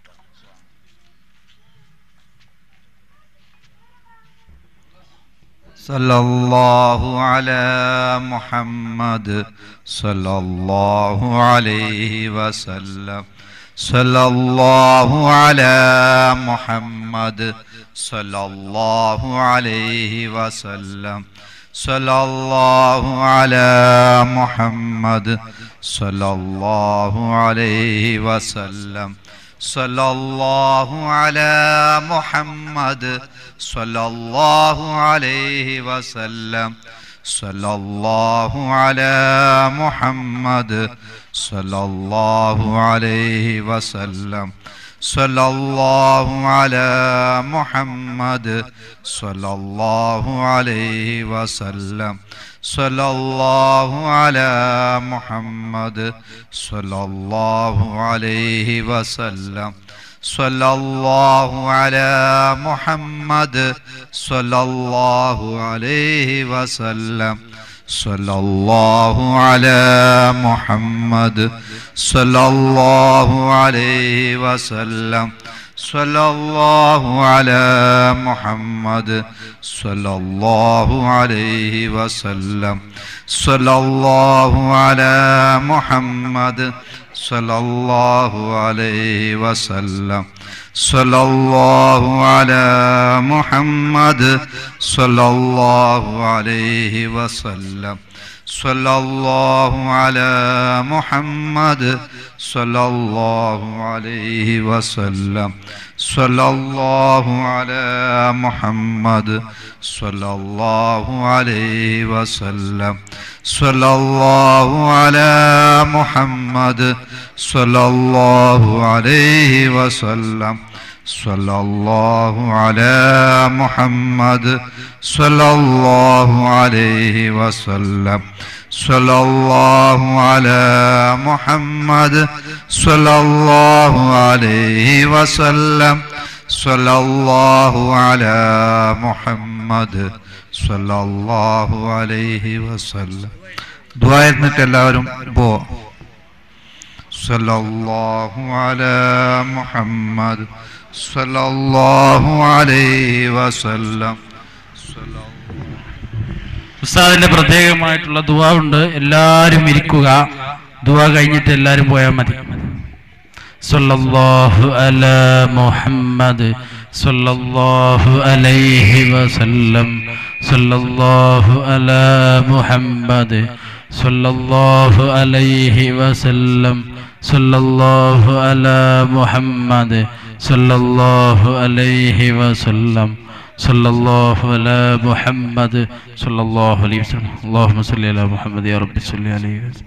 സല്ലല്ലാഹു അലാ മുഹമ്മദ് സല്ലല്ലാഹു അലൈഹി വസല്ലം. സല്ലല്ലാഹു അലാ മുഹമ്മദ് സല്ലല്ലാഹു അലൈഹി വസല്ലം. സല്ലല്ലാഹു അലാ മുഹമ്മദ് സല്ലല്ലാഹു അലൈഹി വസല്ലം. സല്ലല്ലാഹു അലാ മുഹമ്മദ് സല്ലല്ലാഹു അലൈഹി വസല്ലം. സല്ലല്ലാഹു അലാ മുഹമ്മദ് സല്ലല്ലാഹു അലൈഹി വസല്ലം. സല്ലല്ലാഹു അലാ മുഹമ്മദ് സല്ലല്ലാഹു അലൈഹി വസല്ലം. സല്ലല്ലാഹു അലാ മുഹമ്മദ് സല്ലല്ലാഹു അലൈഹി വസല്ലം. സല്ലല്ലാഹു അലാ മുഹമ്മദ് സല്ലല്ലാഹു അലൈഹി വസല്ലം. സല്ലല്ലാഹു അലാ മുഹമ്മദ് സല്ലല്ലാഹു അലൈഹി വസല്ലം. സല്ലല്ലാഹു അലാ മുഹമ്മദ് സല്ലല്ലാഹു അലൈഹി വസല്ലം. സല്ലല്ലാഹു അലാ മുഹമ്മദ് സല്ലല്ലാഹു അലൈഹി വസല്ലം. സല്ലല്ലാഹു അലാ മുഹമ്മദ് സല്ലല്ലാഹു അലൈഹി വസല്ലം. സല്ലല്ലാഹു അലാ മുഹമ്മദ് സല്ലല്ലാഹു അലൈഹി വസല്ലം. സല്ലല്ലാഹു അലാ മുഹമ്മദ് സല്ലല്ലാഹു അലൈഹി വസല്ലം. സല്ലല്ലാഹു അലാ മുഹമ്മദ് സല്ലല്ലാഹു അലൈഹി വസല്ലം. സല്ലല്ലാഹു അലാ മുഹമ്മദ് സല്ലല്ലാഹു അലൈഹി വസല്ലം. സല്ലല്ലാഹു അലാ മുഹമ്മദ് സല്ലല്ലാഹു അലൈഹി വസല്ലം. സല്ലല്ലാഹു അലാ മുഹമ്മദ് സല്ലല്ലാഹു അലൈഹി വസല്ലം. ദുആ എന്നിട്ട് എല്ലാവരും പോ. സല്ലല്ലാഹു അലാ മുഹമ്മദ് സല്ലല്ലാഹു അലൈഹി വസല്ലം. ഉസ്താദിന്റെ പ്രത്യേകമായിട്ടുള്ള ദുആ ഉണ്ട്. എല്ലാവരും ഇരിക്കുക. ദുആ കഴിഞ്ഞിട്ട് എല്ലാവരും പോയാൽ മതി. സല്ലല്ലാഹു അലാ മുഹമ്മദ് സല്ലല്ലാഹു അലൈഹി വസല്ലം. സല്ലല്ലാഹു അലാ മുഹമ്മദ് സല്ലല്ലാഹു അലൈഹി വസല്ലം. സല്ലല്ലാഹു അലാ മുഹമ്മദ് സല്ലല്ലാഹു അലൈഹി വസല്ലം. സല്ലല്ലാഹു അലാ മുഹമ്മദ് സല്ലല്ലാഹു അലൈഹി വസല്ലം. അല്ലാഹുമ്മ സല്ലി അലാ മുഹമ്മദ് യാ റബ്ബി സല്ലി അലൈഹി വസല്ലം.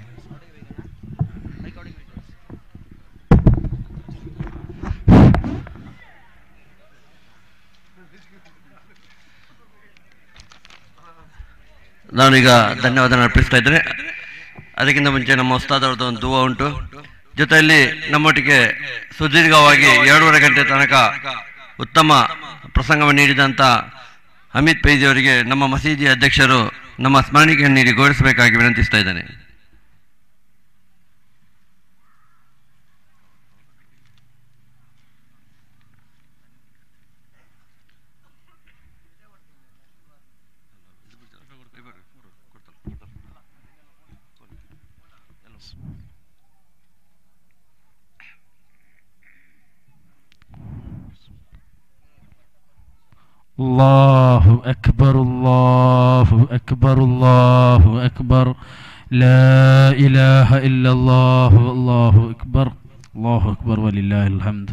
ನಾನೀಗ ಧನ್ಯವಾದ ಅರ್ಪಿಸ್ತಾ ಇದ್ದೇನೆ. ಅದಕ್ಕಿಂತ ಮುಂಚೆ ನಮ್ಮ ಉಸ್ತಾದ್ ಅವ್ರದ್ದು ಒಂದು ದುವಾ ಉಂಟು. ಜೊತೆಯಲ್ಲಿ ನಮ್ಮೊಟ್ಟಿಗೆ ಸುದೀರ್ಘವಾಗಿ ಎರಡೂವರೆ ಗಂಟೆ ತನಕ ಉತ್ತಮ ಪ್ರಸಂಗವನ್ನು ನೀಡಿದಂಥ ಹಮೀದ್ ಪೈಜಿ ಅವರಿಗೆ ನಮ್ಮ ಮಸೀದಿಯ ಅಧ್ಯಕ್ಷರು ನಮ್ಮ ಸ್ಮರಣಿಕೆಯನ್ನು ನೀಡಿ ಗೌರವಿಸಬೇಕಾಗಿ ವಿನಂತಿಸ್ತಾ ಇದ್ದೇನೆ. الله أكبر الله أكبر الله أكبر لا إله إلا الله الله أكبر الله أكبر ولله الحمد.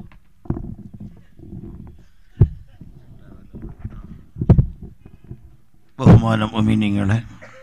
ബഹുമാനം മുഅ്മിനീങ്ങളെ,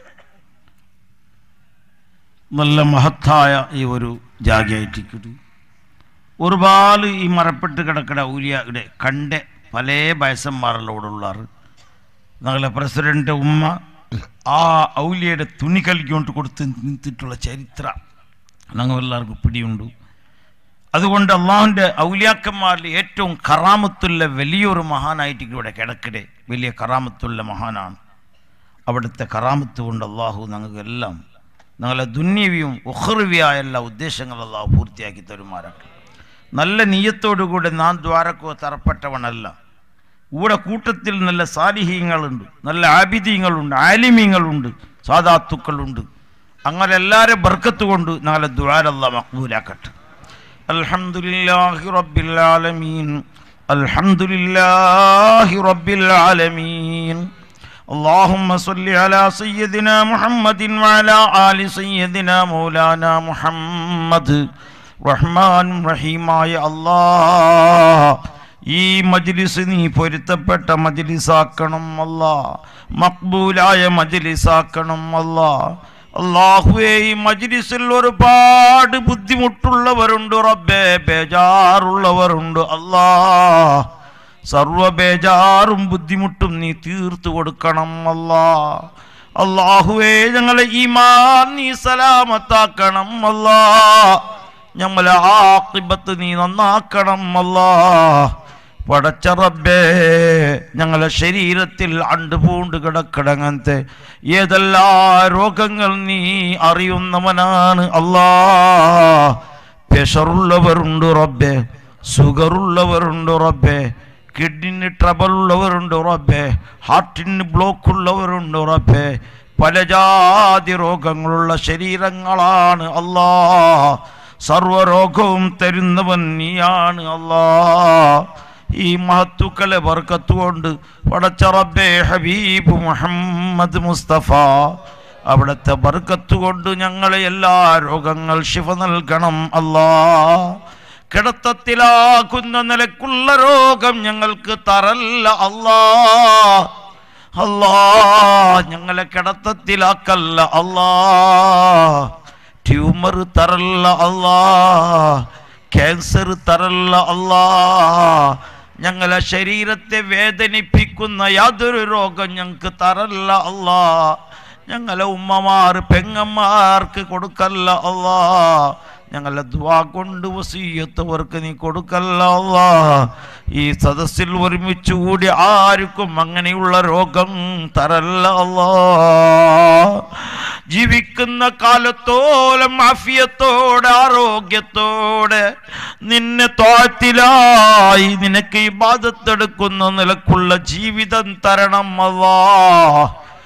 നല്ല മഹത്തായ ഈ ഒരു ജാഗയായിട്ടിരിക്കും. ഒരുപാട് ഈ മറപ്പെട്ട് കിടക്കട ഊരിയുടെ കണ്ട പല വയസ്സന്മാരിലോടുള്ളാറ് ഞങ്ങളെ പ്രസിഡന്റ് ഉമ്മ ആ ഔലിയുടെ തുണി കലിക്കൊണ്ട് കൊടുത്ത് നിന്നിട്ടുള്ള ചരിത്രം ഞങ്ങൾ എല്ലാവർക്കും പിടിയുണ്ട്. അതുകൊണ്ട് അള്ളാഹുവിൻ്റെ ഔലിയാക്കന്മാരിൽ ഏറ്റവും കറാമത്തുള്ള വലിയൊരു മഹാനായിട്ട് ഇവിടെ കിടക്കടെ വലിയ കറാമത്തുള്ള മഹാനാണ്. അവിടുത്തെ കറാമത്ത് കൊണ്ട് അള്ളാഹു ഞങ്ങൾക്കെല്ലാം ഞങ്ങളെ ദുന്യവിയും ഉഖ്റവിയായ എല്ലാ ഉദ്ദേശങ്ങൾ അള്ളാഹു പൂർത്തിയാക്കി തരുമാറാട്ടെ. നല്ല നീയത്തോടുകൂടെ നാം ദ്വാരക്കോ തറപ്പെട്ടവനല്ല. ഇവിടെ കൂട്ടത്തിൽ നല്ല സാലിഹീങ്ങളുണ്ട്, നല്ല ആബിദീങ്ങളുണ്ട്, ആലിമീങ്ങളുണ്ട്, സാദാത്തുക്കളുണ്ട്. അങ്ങനെ എല്ലാവരും ബർക്കത്ത് കൊണ്ട് ഞങ്ങളെ ദുആ അല്ലാഹു മഖ്ബൂലാക്കട്ടെ. അൽഹംദുലില്ലാഹി റബ്ബിൽ ആലമീൻ അൽഹംദുലില്ലാഹി റബ്ബിൽ ആലമീൻ. اللهم صل على سيدنا محمد وعلى آل سيدنا مولانا محمد. റഹ്മാൻ റഹീമായ അല്ലാഹ്, ഈ മജ്ലിസ് നീ പൊരുത്തപ്പെട്ട മജ്ലിസാക്കണം അല്ലാഹ്, മഖ്ബൂലായ മജ്ലിസാക്കണം അല്ലാഹ്. അല്ലാഹുവേ, ഈ മജ്ലിസിൽ ഒരുപാട് ബുദ്ധിമുട്ടുള്ളവരുണ്ട് റബ്ബേ, ബേജാറുള്ളവരുണ്ട് അല്ലാഹ്. സർവ ബേജാറും ബുദ്ധിമുട്ടും നീ തീർത്തു കൊടുക്കണം അല്ലാഹ്. അല്ലാഹുവേ, ഞങ്ങളെ ഈമാൻ നീ സലാമത്താക്കണം അല്ലാഹ്. ഞങ്ങളെ ആഖിബത്ത് നീ നന്നാക്കണം അല്ലാഹ്. പടച്ച റബ്ബേ, ഞങ്ങളെ ശരീരത്തിൽ അണ്ടുപൂണ്ട് കിടക്കിടങ്ങനത്തെ ഏതെല്ലാ രോഗങ്ങൾ നീ അറിയുന്നവനാണ് അല്ലാഹ്. പ്രഷറുള്ളവരുണ്ട് റബ്ബേ, ഷുഗറുള്ളവരുണ്ട് റബ്ബേ, കിഡ്നിന് ട്രബിളുള്ളവരുണ്ട് റബ്ബേ, ഹാർട്ടിന് ബ്ലോക്ക് ഉള്ളവരുണ്ട് റബ്ബേ. പല ജാതി രോഗങ്ങളുള്ള ശരീരങ്ങളാണ് അല്ലാഹ്. സർവരോഗവും തരുന്നവൻ നീയാണ് അല്ലാഹ്. ഈ മഹത്തുക്കളെ ബർക്കത്ത് കൊണ്ട് പടച്ച റബ്ബേ, ഹബീബ് മുഹമ്മദ് മുസ്തഫ അവിടുത്തെ ബർക്കത്ത് കൊണ്ട് ഞങ്ങളെ എല്ലാ രോഗങ്ങൾ ശിഫ നൽകണം അല്ലാഹ്. കിടത്തത്തിലാകുന്ന നിലക്കുള്ള രോഗം ഞങ്ങൾക്ക് തരല്ല അല്ലാഹ്. അല്ലാഹ്, ഞങ്ങളെ കിടത്തത്തിലാക്കല്ല അല്ലാഹ്. ട്യൂമർ തരല്ല അല്ലാഹ്, ക്യാൻസർ തരല്ല അല്ലാഹ്. ഞങ്ങളെ ശരീരത്തെ വേദനിപ്പിക്കുന്ന യാതൊരു രോഗം ഞങ്ങൾക്ക് തരല്ല അല്ലാഹ്. ഞങ്ങളെ ഉമ്മമാർ പെങ്ങന്മാർക്ക് കൊടുക്കല്ല അല്ലാഹ്. ഞങ്ങളുടെ ദുആ കൊണ്ട് വസിയ്യത്തവർക്ക് നീ കൊടുക്കല്ല അല്ലാഹ്. ഈ സദസ്സിൽ ഒരുമിച്ച് കൂടി ആർക്കും അങ്ങനെയുള്ള രോഗം തരല്ല അല്ലാഹ്. ജീവിക്കുന്ന കാലത്തോളം ആഫിയത്തോടെ ആരോഗ്യത്തോടെ നിന്നെ ത്വാഅത്തിലായി നിനക്ക് ഇബാദത്തെടുക്കുന്ന നിലക്കുള്ള ജീവിതം തരണം അല്ലാഹ്.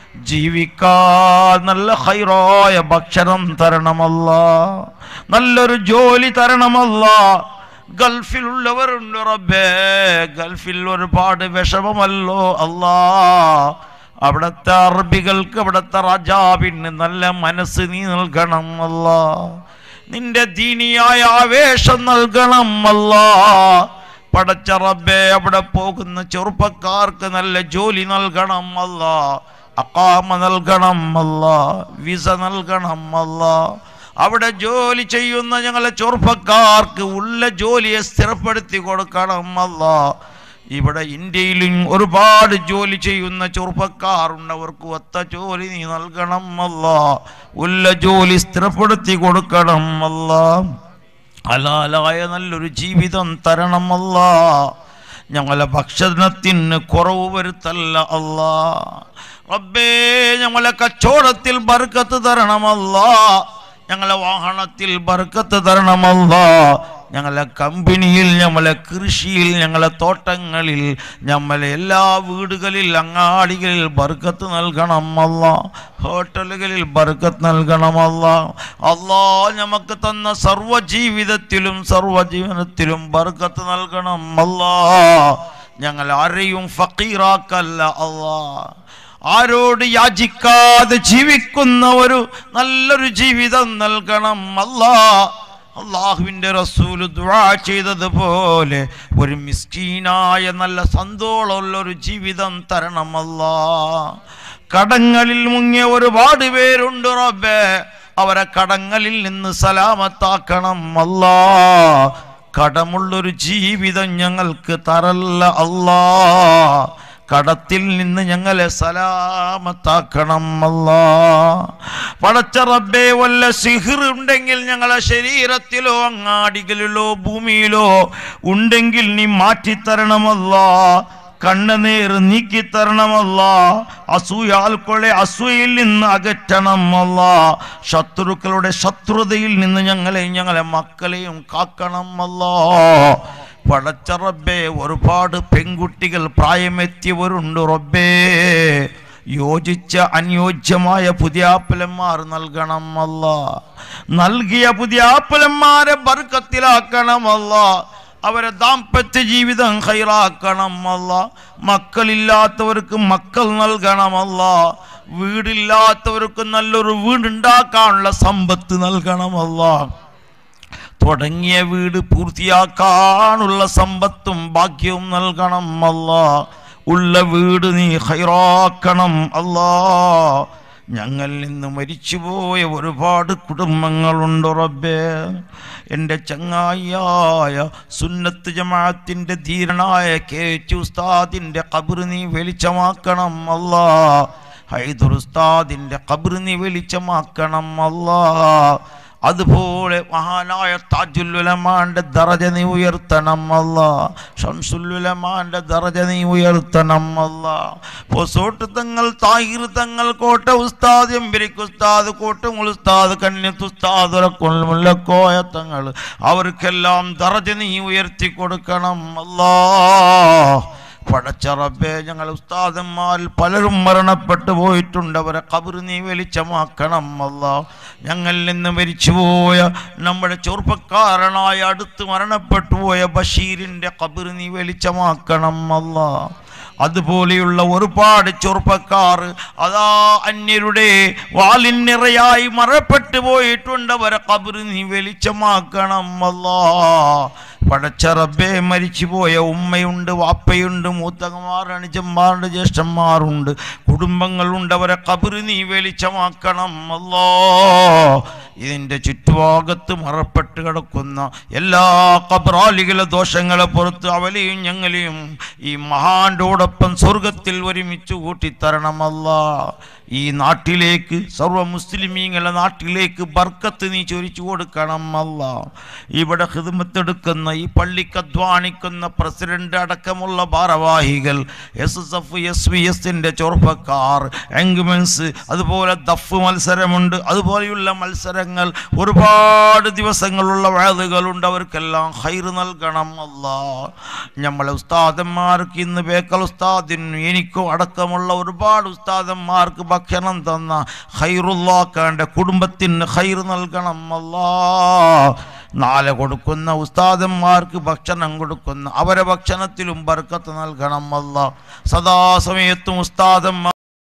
ജീവിക്കാൻ നല്ല ഖൈറായ ഭക്ഷണം തരണമല്ലാഹ്. നല്ലൊരു ജോലി തരണമല്ലാഹ്. ഗൾഫിലുള്ളവരുണ്ട് റബ്ബേ, ഗൾഫിൽ ഒരുപാട് വിഷമമല്ലോ അല്ലാഹ്. അവിടുത്തെ അറബികൾക്ക് അവിടുത്തെ രാജാവിന് നല്ല മനസ്സ് നീ നൽകണം അല്ലാഹ്. നിന്റെ ദീനിയായ ആവേശം നൽകണം അല്ലാഹ്. പടച്ച റബ്ബേ, അവിടെ പോകുന്ന ചെറുപ്പക്കാർക്ക് നല്ല ജോലി നൽകണം അല്ലാഹ്. അഖാമ നൽകണം അല്ലാഹ്, വിസ നൽകണം അല്ലാഹ്. അവിടെ ജോലി ചെയ്യുന്ന ഞങ്ങളെ ചെറുപ്പക്കാർക്ക് ഉള്ള ജോലിയെ സ്ഥിരപ്പെടുത്തി കൊടുക്കണം അല്ലാഹ്. ഇവിടെ ഇന്ത്യയിലും ഒരുപാട് ജോലി ചെയ്യുന്ന ചെറുപ്പക്കാരുണ്ട്, അവർക്ക് ഒത്ത ജോലി നീ നൽകണം അല്ലാഹ്. ഉള്ള ജോലി സ്ഥിരപ്പെടുത്തി കൊടുക്കണം അല്ലാഹ്. ഹലാലായ നല്ലൊരു ജീവിതം തരണം അല്ലാഹ്. ഞങ്ങളെ ഭക്ഷണത്തിന് കുറവ് വരുത്തല്ല അല്ലാഹ്. റബ്ബേ, ഞങ്ങളെ കച്ചവടത്തിൽ ബർക്കത്ത് തരണമല്ലാഹ്. ഞങ്ങളെ വാഹനത്തിൽ ബർക്കത്ത് തരണമല്ലാഹ്. ഞങ്ങളെ കമ്പനിയിൽ, ഞങ്ങളെ കൃഷിയിൽ, ഞങ്ങളെ തോട്ടങ്ങളിൽ, ഞമ്മളെ എല്ലാ വീടുകളിൽ, അങ്ങാടികളിൽ ബർക്കത്ത് നൽകണം അല്ലാഹ്. ഹോട്ടലുകളിൽ ബർക്കത്ത് നൽകണം അല്ലാഹ്. അല്ലാഹ്, നമുക്ക് തന്ന സർവ്വ ജീവിതത്തിലും സർവ്വ ജീവനത്തിലും ബർക്കത്ത് നൽകണം അല്ലാഹ്. ഞങ്ങൾ ആരെയും ഫക്കീറാക്കല്ല അല്ലാ. ആരോട് യാചിക്കാതെ ജീവിക്കുന്ന ഒരു നല്ലൊരു ജീവിതം നൽകണം അല്ലാ. അള്ളാഹുവിൻ്റെ റസൂല് ദുആ ചെയ്തതുപോലെ ഒരു മിസ്കീനായ നല്ല സന്തോഷമുള്ളൊരു ജീവിതം തരണം അല്ലാ. കടങ്ങളിൽ മുങ്ങിയ ഒരുപാട് പേരുണ്ട് റബ്ബേ, അവരെ കടങ്ങളിൽ നിന്ന് സലാമത്താക്കണം അല്ലാ. കടമുള്ളൊരു ജീവിതം ഞങ്ങൾക്ക് തരല്ല അല്ലാ. കടത്തിൽ നിന്ന് ഞങ്ങളെ സലാമത്താക്കണം അല്ലാ. പടച്ച റബ്ബേ, വല്ല സിഹ്ർ ഉണ്ടെങ്കിൽ ഞങ്ങളെ ശരീരത്തിലോ അങ്ങാടികളിലോ ഭൂമിയിലോ ഉണ്ടെങ്കിൽ നീ മാറ്റിത്തരണമല്ലാ. കണ്ണുനീർ നീക്കിത്തരണമല്ലാ. അസൂയാൽക്കൊള്ളെ അസൂയയിൽ നിന്ന് അകറ്റണമല്ലാ. ശത്രുക്കളുടെ ശത്രുതയിൽ നിന്ന് ഞങ്ങളെ ഞങ്ങളെ മക്കളെയും കാക്കണമല്ലാ. പടച്ച റബ്ബേ, ഒരുപാട് പെൺകുട്ടികൾ പ്രായമെത്തിയവരുണ്ട് റബ്ബേ. യോജിച്ച അനുയോജ്യമായ പുതിയാപ്പലന്മാർ നൽകണം അല്ലാ. നൽകിയ പുതിയാപ്പലന്മാരെ ബർക്കത്തിലാക്കണം അല്ലാ. അവരെ ദാമ്പത്യ ജീവിതം ഖൈറാക്കണം അല്ലാ. മക്കളില്ലാത്തവർക്ക് മക്കൾ നൽകണമല്ല. വീടില്ലാത്തവർക്ക് നല്ലൊരു വീടുണ്ടാക്കാനുള്ള സമ്പത്ത് നൽകണമല്ല. തുടങ്ങിയ വീട് പൂർത്തിയാക്കാനുള്ള സമ്പത്തും ഭാഗ്യവും നൽകണം അല്ലാ. ഉള്ള വീട് നീ ഖൈറാക്കണം അല്ലാ. ഞങ്ങൾ നിന്ന് മരിച്ചുപോയ ഒരുപാട് കുടുംബങ്ങളുണ്ട് റബ്ബേ. എൻ്റെ ചങ്ങായിയായ സുന്നത്ത് ജമാഅത്തിൻ്റെ ധീരനായ കെ എച്ച് ഉസ്താദിൻ്റെ ഖബർ നീ വെളിച്ചമാക്കണം അല്ലാ. ഹൈദർ ഉസ്താദിൻ്റെ ഖബർ നീ വെളിച്ചമാക്കണം അല്ലാ. അതുപോലെ മഹാനായ താജുൽ ഉലമാന്റെ ദറജ നീ ഉയർത്തണം അല്ലാ. ശംസുൽ ഉലമാന്റെ ദറജ നീ ഉയർത്തണം അല്ലാ. പൊസോട്ട് തങ്ങൾ, താഹിർ തങ്ങൾ, കോട്ട ഉസ്താദ്, എംബിരിക് ഉസ്താദ്, കോട്ടുമുൾ ഉസ്താദ്, കന്യത്ത് ഉസ്താദ്, മുല്ലക്കോയ തങ്ങൾ, അവർക്കെല്ലാം ദറജ നീ ഉയർത്തി കൊടുക്കണം അല്ലാ. പടച്ച റബ്ബേ, ഞങ്ങൾ ഉസ്താദന്മാരിൽ പലരും മരണപ്പെട്ടു പോയിട്ടുണ്ട്. അവരെ ഖബർ നീ വെളിച്ചമാക്കണം അല്ലാ. ഞങ്ങളിൽ നിന്ന് മരിച്ചുപോയ നമ്മുടെ ചെറുപ്പക്കാരനായ അടുത്ത് മരണപ്പെട്ടു പോയ ബഷീറിൻ്റെ ഖബർ നീ വെളിച്ചമാക്കണം അല്ലാ. അതുപോലെയുള്ള ഒരുപാട് ചെറുപ്പക്കാർ അതാ അന്യരുടെ വാലിനിറയായി മറപ്പെട്ടു പോയിട്ടുണ്ട്. അവരെ ഖബർ നീ വെളിച്ചമാക്കണം അല്ലാ. പടച്ച റബ്ബേ, മരിച്ചുപോയ ഉമ്മയുണ്ട്, വാപ്പയുണ്ട്, മൂത്തകന്മാർ, അനുജന്മാരുണ്ട്, ജ്യേഷ്ഠന്മാരുണ്ട്, കുടുംബങ്ങളുണ്ട്. അവരെ ഖബർ നീ വെളിച്ചമാക്കണം അല്ലാ. ഇതിൻ്റെ ചുറ്റുഭാഗത്ത് മറപ്പെട്ട് കിടക്കുന്ന എല്ലാ ഖബറാലികളെ ദോഷങ്ങളെ പുറത്ത് അവലെയും ഞങ്ങളെയും ഈ മഹാന്റോടൊപ്പം സ്വർഗത്തിൽ ഒരുമിച്ച് കൂട്ടിത്തരണമല്ലാ. ഈ നാട്ടിലേക്ക്, സർവ്വ മുസ്ലിമീങ്ങളെ നാട്ടിലേക്ക് ബർക്കത്ത് നീ ചൊരിച്ചു കൊടുക്കണം അല്ലാ. ഇവിടെ ഖിദ്മത്തെടുക്കുന്ന, ഈ പള്ളിക്ക് അധ്വാനിക്കുന്ന പ്രസിഡന്റ് അടക്കമുള്ള ഭാരവാഹികൾ, S S F, S V എസിൻ്റെ ചെറുപ്പക്കാർ, എൻഗുമെൻസ്, അതുപോലെ ദഫ് മത്സരമുണ്ട്, അതുപോലെയുള്ള മത്സരങ്ങൾ, ഒരുപാട് ദിവസങ്ങളുള്ള വഅദുകളുണ്ട്. അവർക്കെല്ലാം ഖൈർ നൽകണം അല്ലാ. നമ്മളെ ഉസ്താദന്മാർക്ക് ഇന്ന് ബേക്കൽ ഉസ്താദിനും എനിക്കും അടക്കമുള്ള ഒരുപാട് ഉസ്താദന്മാർക്ക് ഭക്ഷണം തന്ന ഖൈറുല്ലാക്കാൻ്റെ കുടുംബത്തിന് ഖൈർ നൽകണം അല്ലാ. നാളെ കൊടുക്കുന്ന ഉസ്താദന്മാർക്ക് ഭക്ഷണം കൊടുക്കുന്ന അവരെ ഭക്ഷണത്തിലും ബർക്കത്ത് നൽകണം അല്ലാ. സദാസമയത്തും ഉസ്താദന്മാർ